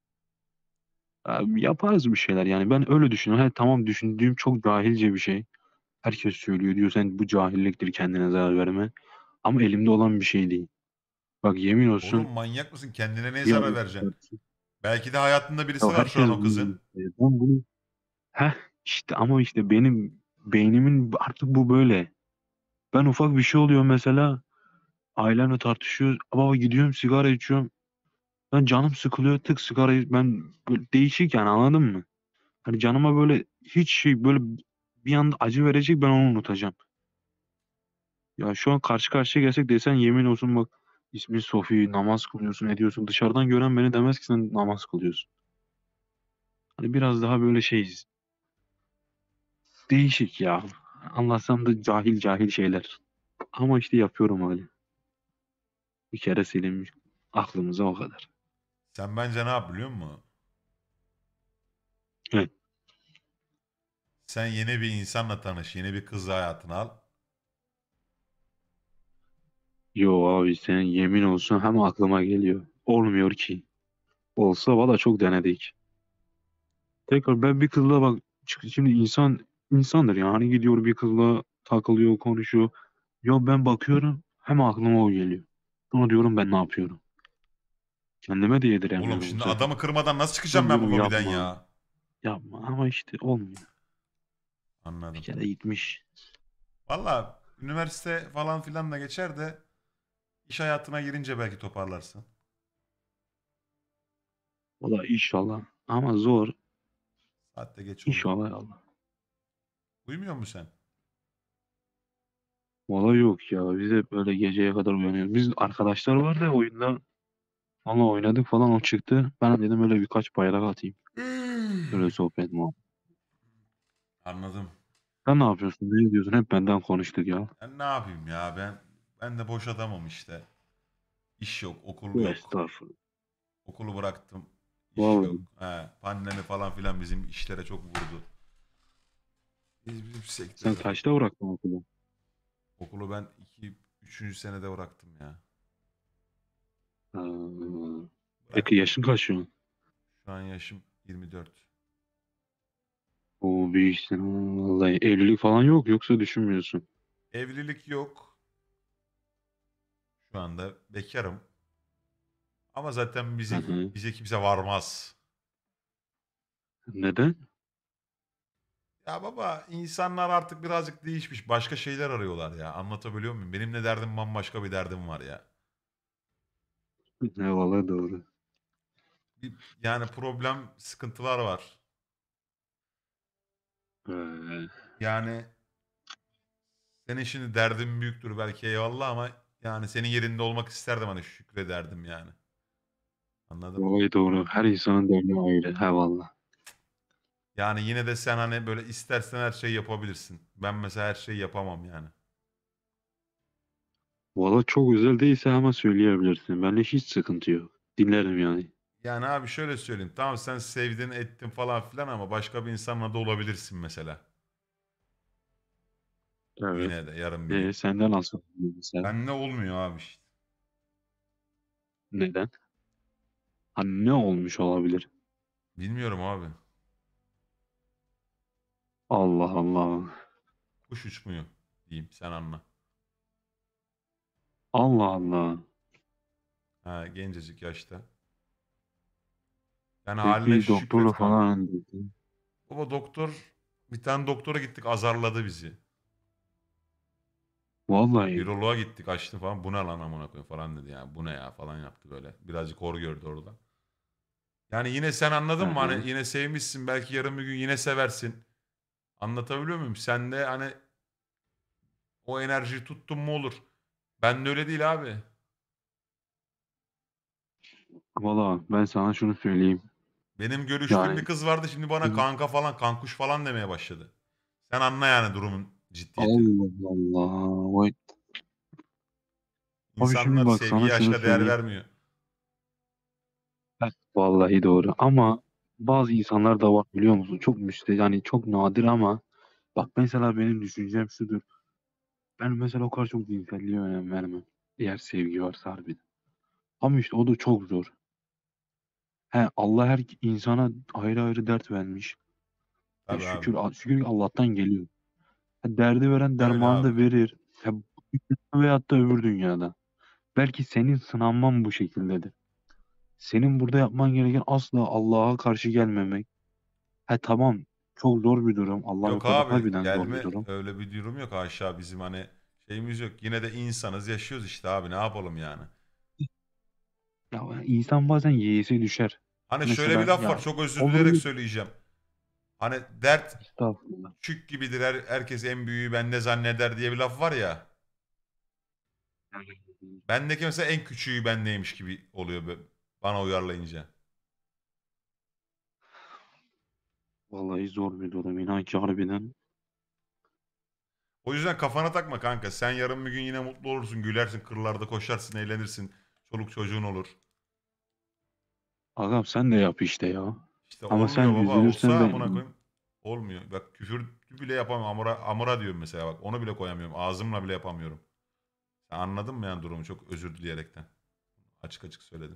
Yaparız bir şeyler yani ben öyle düşünüyorum. He, tamam düşündüğüm çok cahilce bir şey. Herkes söylüyor diyor sen bu cahilliktir kendine zarar verme. Ama elimde olan bir şey değil. Bak yemin Oğlum olsun manyak mısın? Kendine ne bir zarar ara vereceksin? Belki de hayatında birisi ya var şu an herkes o bunu kızın. ben bunu heh işte ama işte benim beynimin artık bu böyle. Ben ufak bir şey oluyor mesela ailemle tartışıyoruz. Baba gidiyorum sigara içiyorum. Ben canım sıkılıyor tık sigarayı ben böyle değişik yani anladın mı? Hani canıma böyle hiç şey böyle bir anda acı verecek ben onu unutacağım. Ya şu an karşı karşıya gelsek desen yemin olsun bak ismin Sofi namaz kılıyorsun ediyorsun. Dışarıdan gören beni demez ki sen namaz kılıyorsun. Hani biraz daha böyle şeyiz. Değişik ya. Anlatsam da cahil cahil şeyler. Ama işte yapıyorum öyle. Bir kere silinmiş aklımıza o kadar. Sen bence ne yap biliyor musun? Evet. Sen yeni bir insanla tanış. Yeni bir kızla hayatına al. Yo abi senin yemin olsun hem aklıma geliyor. Olmuyor ki. Olsa valla çok denedik. Tekrar ben bir kızla bak şimdi insan insandır yani hani gidiyor bir kızla takılıyor konuşuyor. Ya ben bakıyorum hem aklıma o geliyor. Sonra diyorum ben ne yapıyorum? Kendime de Oğlum yediremiyorum bu şimdi sefer. adamı kırmadan nasıl çıkacağım Sonra ben bu diyorum lobiden yapma. ya? Yapma ama işte olmuyor. Bir Anladım. kere gitmiş. Valla üniversite falan filan da geçer de iş hayatına girince belki toparlarsın. Valla inşallah. Ama zor. Saatte geç oldu. İnşallah Allah. Uyumuyor musun sen? Valla yok ya. Biz hep böyle geceye kadar uyanıyoruz. Biz arkadaşlar var da oyunda valla oynadık falan o çıktı. Ben dedim öyle birkaç bayrak atayım. Böyle sohbet muhabbet. Anladım. Sen ne yapıyorsun? Ne diyorsun? Hep benden konuştuk ya. Ben ne yapayım ya ben de boş adamım işte. İş yok, okul Bu yok. estağfurullah. Okulu bıraktım. İş Vallahi. yok. He, pandemi falan filan bizim işlere çok vurdu. Bizim Sen sektörde. kaçta bıraktın okulu? Okulu ben 3. senede bıraktım ya. Ha. Bıraktım. Peki yaşın kaç şu an? Şu an yaşım 24. Oo büyüksün. Vallahi evlilik falan yok yoksa düşünmüyorsun. Evlilik yok. Şu anda bekarım. Ama zaten Hı hı. bize kimse varmaz. Neden? Ya baba insanlar artık birazcık değişmiş. Başka şeyler arıyorlar ya. Anlatabiliyor muyum? Benim de derdim bambaşka bir derdim var ya. Eyvallah doğru. Yani problem, sıkıntılar var. Yani senin şimdi derdin büyüktür belki eyvallah ama yani senin yerinde olmak isterdim hani şükrederdim yani. Anladın mı? Vallahi doğru. Her insanın derdi ayrı. Eyvallah. Yani yine de sen hani böyle istersen her şeyi yapabilirsin. Ben mesela her şeyi yapamam yani. Valla çok özel değilse hemen söyleyebilirsin. Bende hiç sıkıntı yok. Dinlerim yani. Yani abi şöyle söyleyeyim. Tamam sen sevdin ettin falan filan ama başka bir insanla da olabilirsin mesela. Evet. Yine de yarın bir gün. Senden nasıl mesela? Bende olmuyor abi işte. Neden? Hani ne olmuş olabilir? Bilmiyorum abi. Allah Allah. Kuş uçmuyor diyeyim sen anla. Allah Allah. Ha, gencecik yaşta. Yani haline Peki doktorla şükret kanka. falan dedin. Baba bir tane doktora gittik azarladı bizi. Vallahi. Viroloğa gittik açtı falan. Bu ne lan amına koyayım falan dedi yani. Bu ne ya falan yaptı böyle. Birazcık hor gördü orada. Yani yine sen anladın mı? Aha. Hani yine sevmişsin. Belki yarın bir gün yine seversin. Anlatabiliyor muyum? Sen de hani o enerjiyi tuttun mu olur. Ben de öyle değil abi. Valla ben sana şunu söyleyeyim. Benim görüştüğüm bir Yani kız vardı. Şimdi bana kanka falan, kankuş falan demeye başladı. Sen anla yani durumun ciddiyetini. Allah Allah. Vay. Abi şimdi İnsanlar bak sana sevgiye, şunu aşka değer söyleyeyim. vermiyor. Vallahi doğru. Ama bazı insanlar da var biliyor musun? Çok yani çok nadir ama bak mesela benim düşüncem şudur. Ben mesela o kadar çok cinselliğe önem vermem. Eğer sevgi varsa harbiden. Ama işte o da çok zor. Allah her insana ayrı ayrı dert vermiş. Tabii abi. Şükür ki Allah'tan geliyor. Derdi veren Öyle dermanı abi. da verir. Bu dünyada veyahut da öbür dünyada. Belki senin sınanman bu şekildedir. Senin burada yapman gereken asla Allah'a karşı gelmemek. Tamam. Çok zor bir durum. Allah Yok yukarıda abi harbiden zor bir gelme durum. öyle bir durum yok aşağı bizim hani şeyimiz yok. Yine de insanız yaşıyoruz işte abi ne yapalım yani. Ya insan bazen yeğesi düşer. Hani şöyle bir Mesela laf var ya çok özür dileyerek olur. söyleyeceğim. Hani dert Estağfurullah. çük gibidir herkes en büyüğü bende zanneder diye bir laf var ya. Bendeki mesela en küçüğü bendeymiş gibi oluyor bana uyarlayınca. Vallahi zor bir durum. İnan ki harbiden. O yüzden kafana takma kanka. Sen yarın bir gün yine mutlu olursun, gülersin, kırlarda koşarsın, eğlenirsin. Çoluk çocuğun olur. Agam sen de yap işte ya. İşte Ama sen olmuyor baba. üzülürsen Olsa ben amına koyayım. Olmuyor. Bak küfür bile yapamıyorum. Amura diyorum mesela bak. Onu bile koyamıyorum. Ağzımla bile yapamıyorum. Sen anladın mı yani durumu? Çok özür dileyerekten. Açık açık söyledim.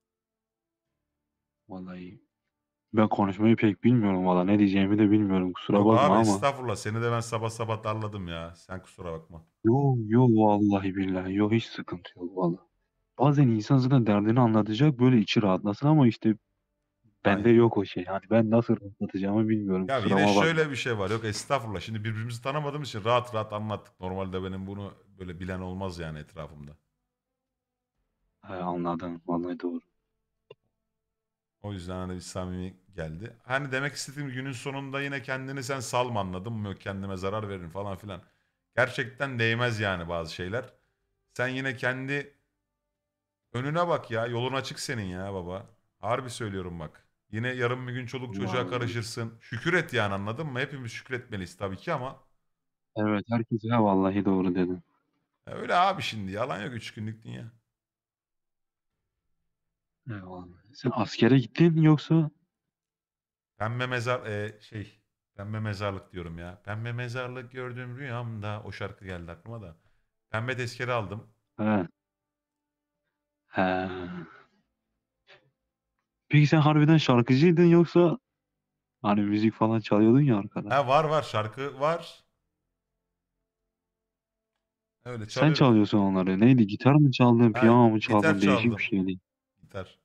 vallahi ben konuşmayı pek bilmiyorum valla. Ne diyeceğimi de bilmiyorum. Kusura Yok bakma abi ama. estağfurullah. Seni de ben sabah sabah darladım ya. Sen kusura bakma. Yok vallahi billahi. Yok hiç sıkıntı yok valla. Bazen insan zaten derdini anlatacak böyle içi rahatlasın ama işte bende Aynen. yok o şey. Yani ben nasıl rahatlatacağımı bilmiyorum. Ya yine Kusuruma bakma. şöyle bir şey var. Yok estağfurullah. Şimdi birbirimizi tanımadığımız için rahat rahat anlattık. Normalde benim bunu böyle bilen olmaz yani etrafımda. Anladım. Vallahi doğru. O yüzden hani bir samimi geldi. Hani demek istediğim günün sonunda yine kendini sen salma anladın mı? Yok kendime zarar veririm falan filan. Gerçekten değmez yani bazı şeyler. Sen yine kendi önüne bak ya. Yolun açık senin ya baba. Harbi söylüyorum bak. Yine yarın bir gün çoluk çocuğa Vallahi. karışırsın. Şükür et yani anladın mı? Hepimiz şükretmeliyiz tabii ki ama. Evet herkese vallahi doğru dedim. Öyle abi şimdi yalan yok 3 günlük dünya. Eyvallah. Sen askere gittin yoksa? Pembe mezar pembe mezarlık diyorum ya. Pembe mezarlık gördüm rüyamda. O şarkı geldi aklıma da. Pembe tezkere aldım. He. He. Peki sen harbiden şarkıcıydın yoksa hani müzik falan çalıyordun ya arkada. Ha var şarkı var. Öyle Sen çalıyorum. çalıyorsun onları. Neydi? Gitar mı çaldın, Ha, piyano mu gitar çaldın? Değişik bir çaldım. şeydi. Gitar.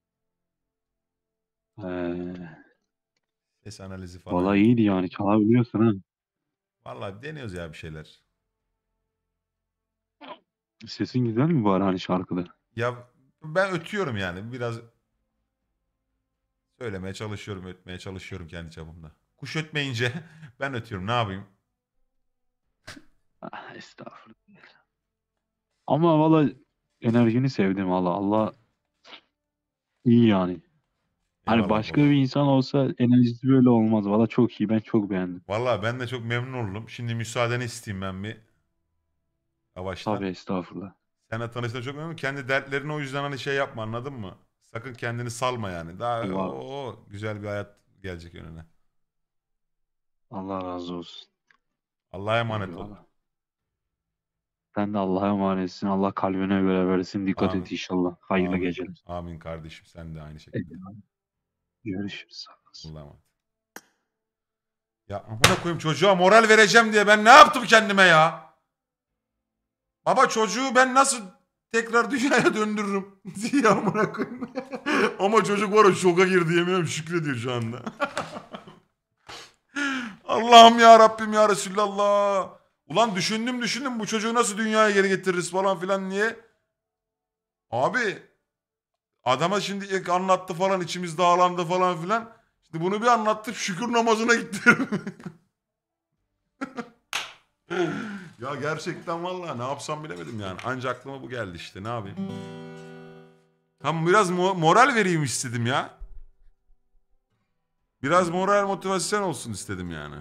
He. Ses analizi falan Vallahi yapıyorum. iyiydi yani. Çalabiliyorsun ha. Vallahi deniyoruz ya bir şeyler. Sesin güzel mi bari hani şarkıda? Ya ben ötüyorum yani. Biraz söylemeye çalışıyorum, ötmeye çalışıyorum kendi çapımda. Kuş ötmeyince ben ötüyorum. Ne yapayım? Ah, estağfurullah. Ama valla enerjini sevdim valla. Allah iyi yani. Hani Eyvallah başka baba. bir insan olsa enerjisi böyle olmaz. Valla çok iyi. Ben çok beğendim. Vallahi ben de çok memnun oldum. Şimdi müsaadeni isteyeyim ben bir yavaştan. Tabii estağfurullah. Seninle tanıştığımda çok memnunum. Kendi dertlerini o yüzden hani şey yapma, anladın mı? Sakın kendini salma yani. Daha Allah, güzel bir hayat gelecek önüne. Allah razı olsun. Allah'a emanet ol. Eyvallah. Sen de Allah'a emanetsin. Allah kalbine göre versin. Dikkat et Amin. inşallah. Hayırlı Amin. geceler. Amin kardeşim. Sen de aynı şekilde. Görüşürüz. Sağ olasın. Allah'a emanet. Ya amına koyayım, çocuğa moral vereceğim diye ben ne yaptım kendime ya? Baba çocuğu ben nasıl tekrar dünyaya döndürürüm diye amına koyayım. Ama çocuk var ya, şoka girdi, yemin ederim şükrediyor şu anda. Allah'ım ya Rabbim ya Resulallah. Ulan düşündüm bu çocuğu nasıl dünyaya geri getiririz falan filan diye. Abi adama şimdi ilk anlattı falan, içimiz dağlandı falan filan. Şimdi bunu bir anlattı, şükür namazına gitti. Ya gerçekten vallahi ne yapsam bilemedim yani. Ancak aklıma bu geldi işte, ne yapayım. Tam biraz moral vereyim istedim ya. Biraz moral motivasyon olsun istedim yani.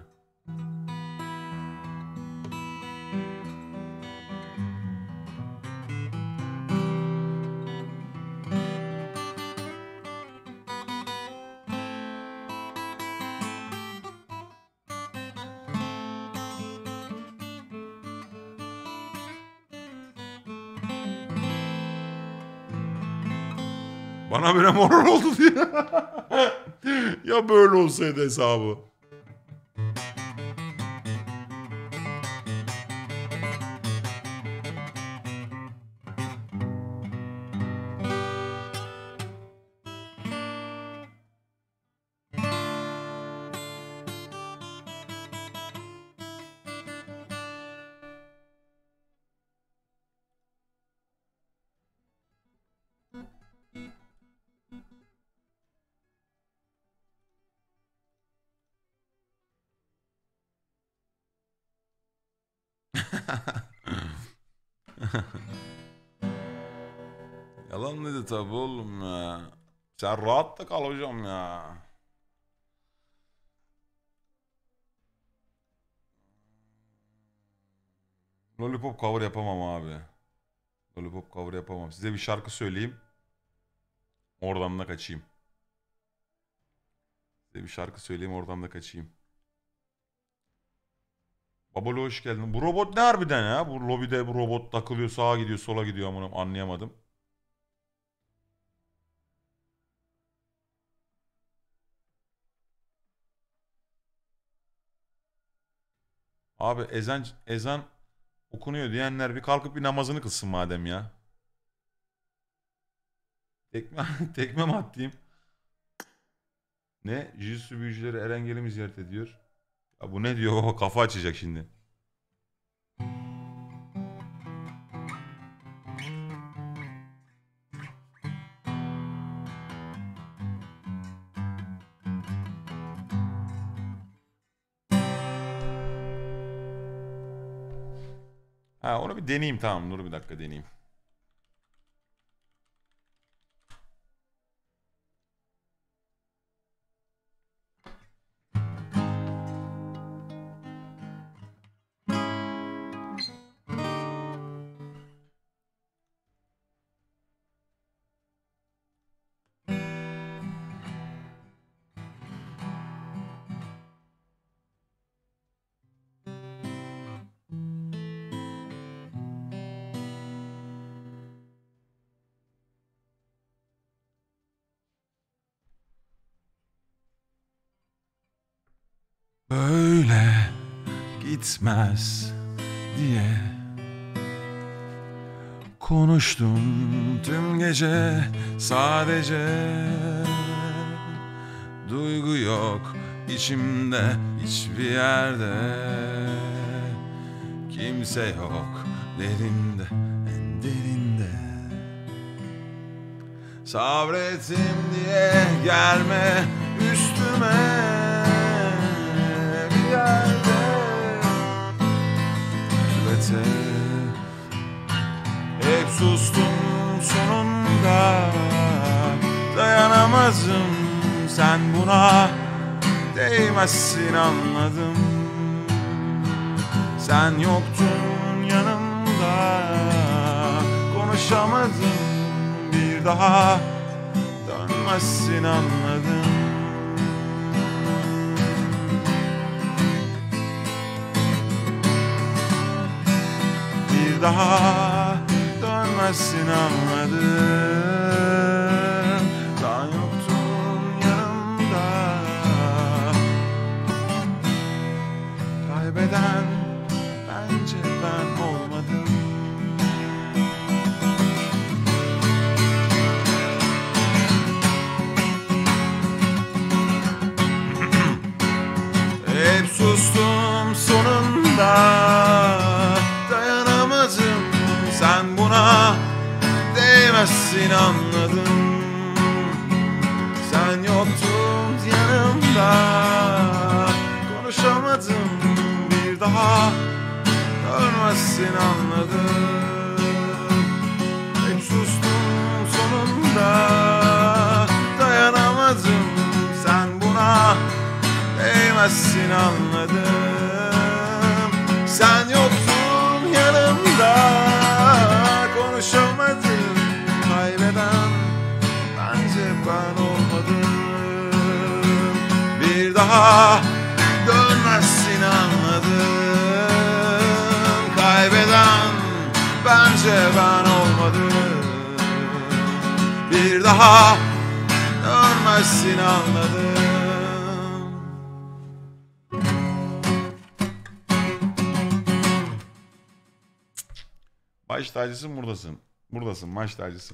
Bana böyle moral oldu diye. Ya böyle olsaydı hesabı. Yalan dedi tabi oğlum ya. Sen rahat da kal hocam ya. Lollipop cover yapamam abi. Lollipop cover yapamam. Size bir şarkı söyleyeyim. Oradan da kaçayım. Size bir şarkı söyleyeyim, oradan da kaçayım. Babalo hoş geldin. Bu robot ne harbiden ya? Bu lobide bu robot takılıyor, sağa gidiyor, sola gidiyor, amına anlayamadım. Abi ezan okunuyor diyenler bir kalkıp bir namazını kılsın madem ya. Tekme mi atayım? Ne? Jujutsu büyücüleri Erengel'i mi ziyaret ediyor? Ya bu ne diyor baba, kafa açacak şimdi. Ha onu bir deneyeyim, tamam, dur bir dakika deneyeyim. böyle gitmez diye konuştum tüm gece, sadece duygu yok içimde hiçbir yerde, kimse yok derinde, en derinde. Sabrettim diye gelme üstüme bir yerde, elbette hep sustum sonunda, dayanamazım sen buna, değmezsin anladım. Sen yoktun yanımda, konuşamadım bir daha, dönmezsin anladım. Bir daha dönmezsin anladım. Sen yoktun yanımda, kaybeden bence ben olmadım. Hep sustum sonunda, dayanamadım sen buna, değmezsin anladım. Sen yoktun yanımda, konuşamadım bir daha, dönmezsin anladım. Hep sustum sonunda, dayanamadım sen buna, değmezsin anladım. Sen yoktun yanımda, konuşamadım, kaybeden bence ben olmadım. Bir daha dönmezsin anladım, kaybeden bence ben olmadım. Bir daha dönmezsin anladım. Baş tacısın, buradasın. Buradasın, baş tacısın.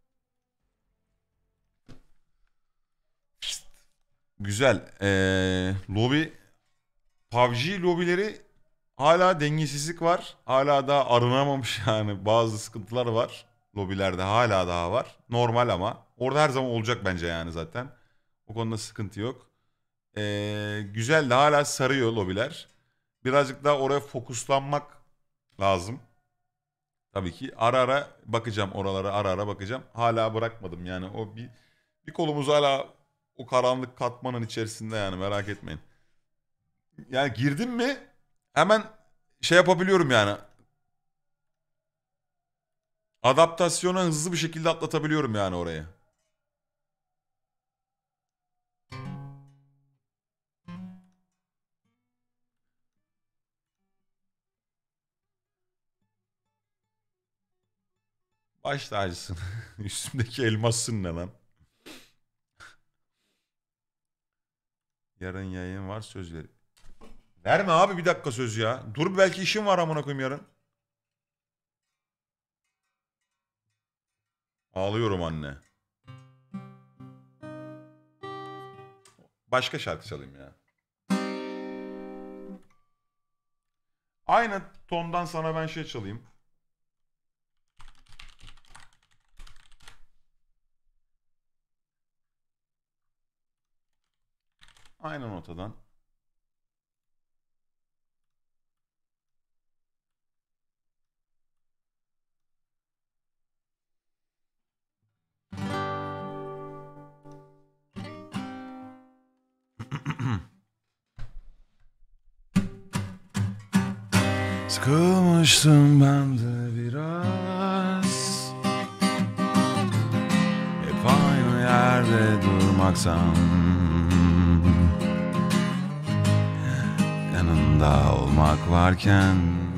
Güzel. Lobi, PUBG lobileri hala dengesizlik var. Hala daha arınamamış yani. Bazı sıkıntılar var. Lobilerde hala daha var. Normal ama. Orada her zaman olacak bence yani zaten. O konuda sıkıntı yok. Güzel de hala sarıyor lobiler. Birazcık daha oraya fokuslanmak lazım. Tabii ki ara ara bakacağım, oralara ara ara bakacağım. Hala bırakmadım yani, o bir kolumuz hala o karanlık katmanın içerisinde yani, merak etmeyin. Yani girdim mi hemen şey yapabiliyorum yani. Adaptasyona hızlı bir şekilde atlatabiliyorum yani oraya. Baş tacısın. Üstümdeki elmasın ne lan? Yarın yayın var, söz ver. Verme abi bir dakika söz ya. Dur, belki işim var amına koyayım yarın. Ağlıyorum anne. Başka şarkı çalayım ya. Aynı tondan sana ben şey çalayım. Aynı notadan. Sıkılmıştım ben de biraz, hep aynı yerde durmaktan. Yanında olmak varken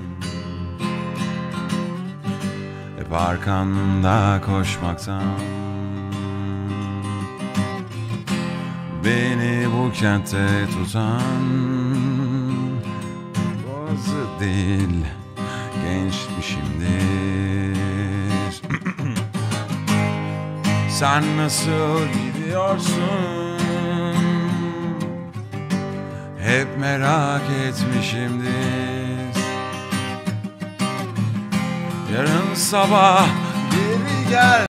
hep arkanda koşmaktan. Beni bu kentte tutan kırmızı değil, gençmişimdir. Sen nasıl gidiyorsun? Hep merak etmişimdir. Yarın sabah geri gel.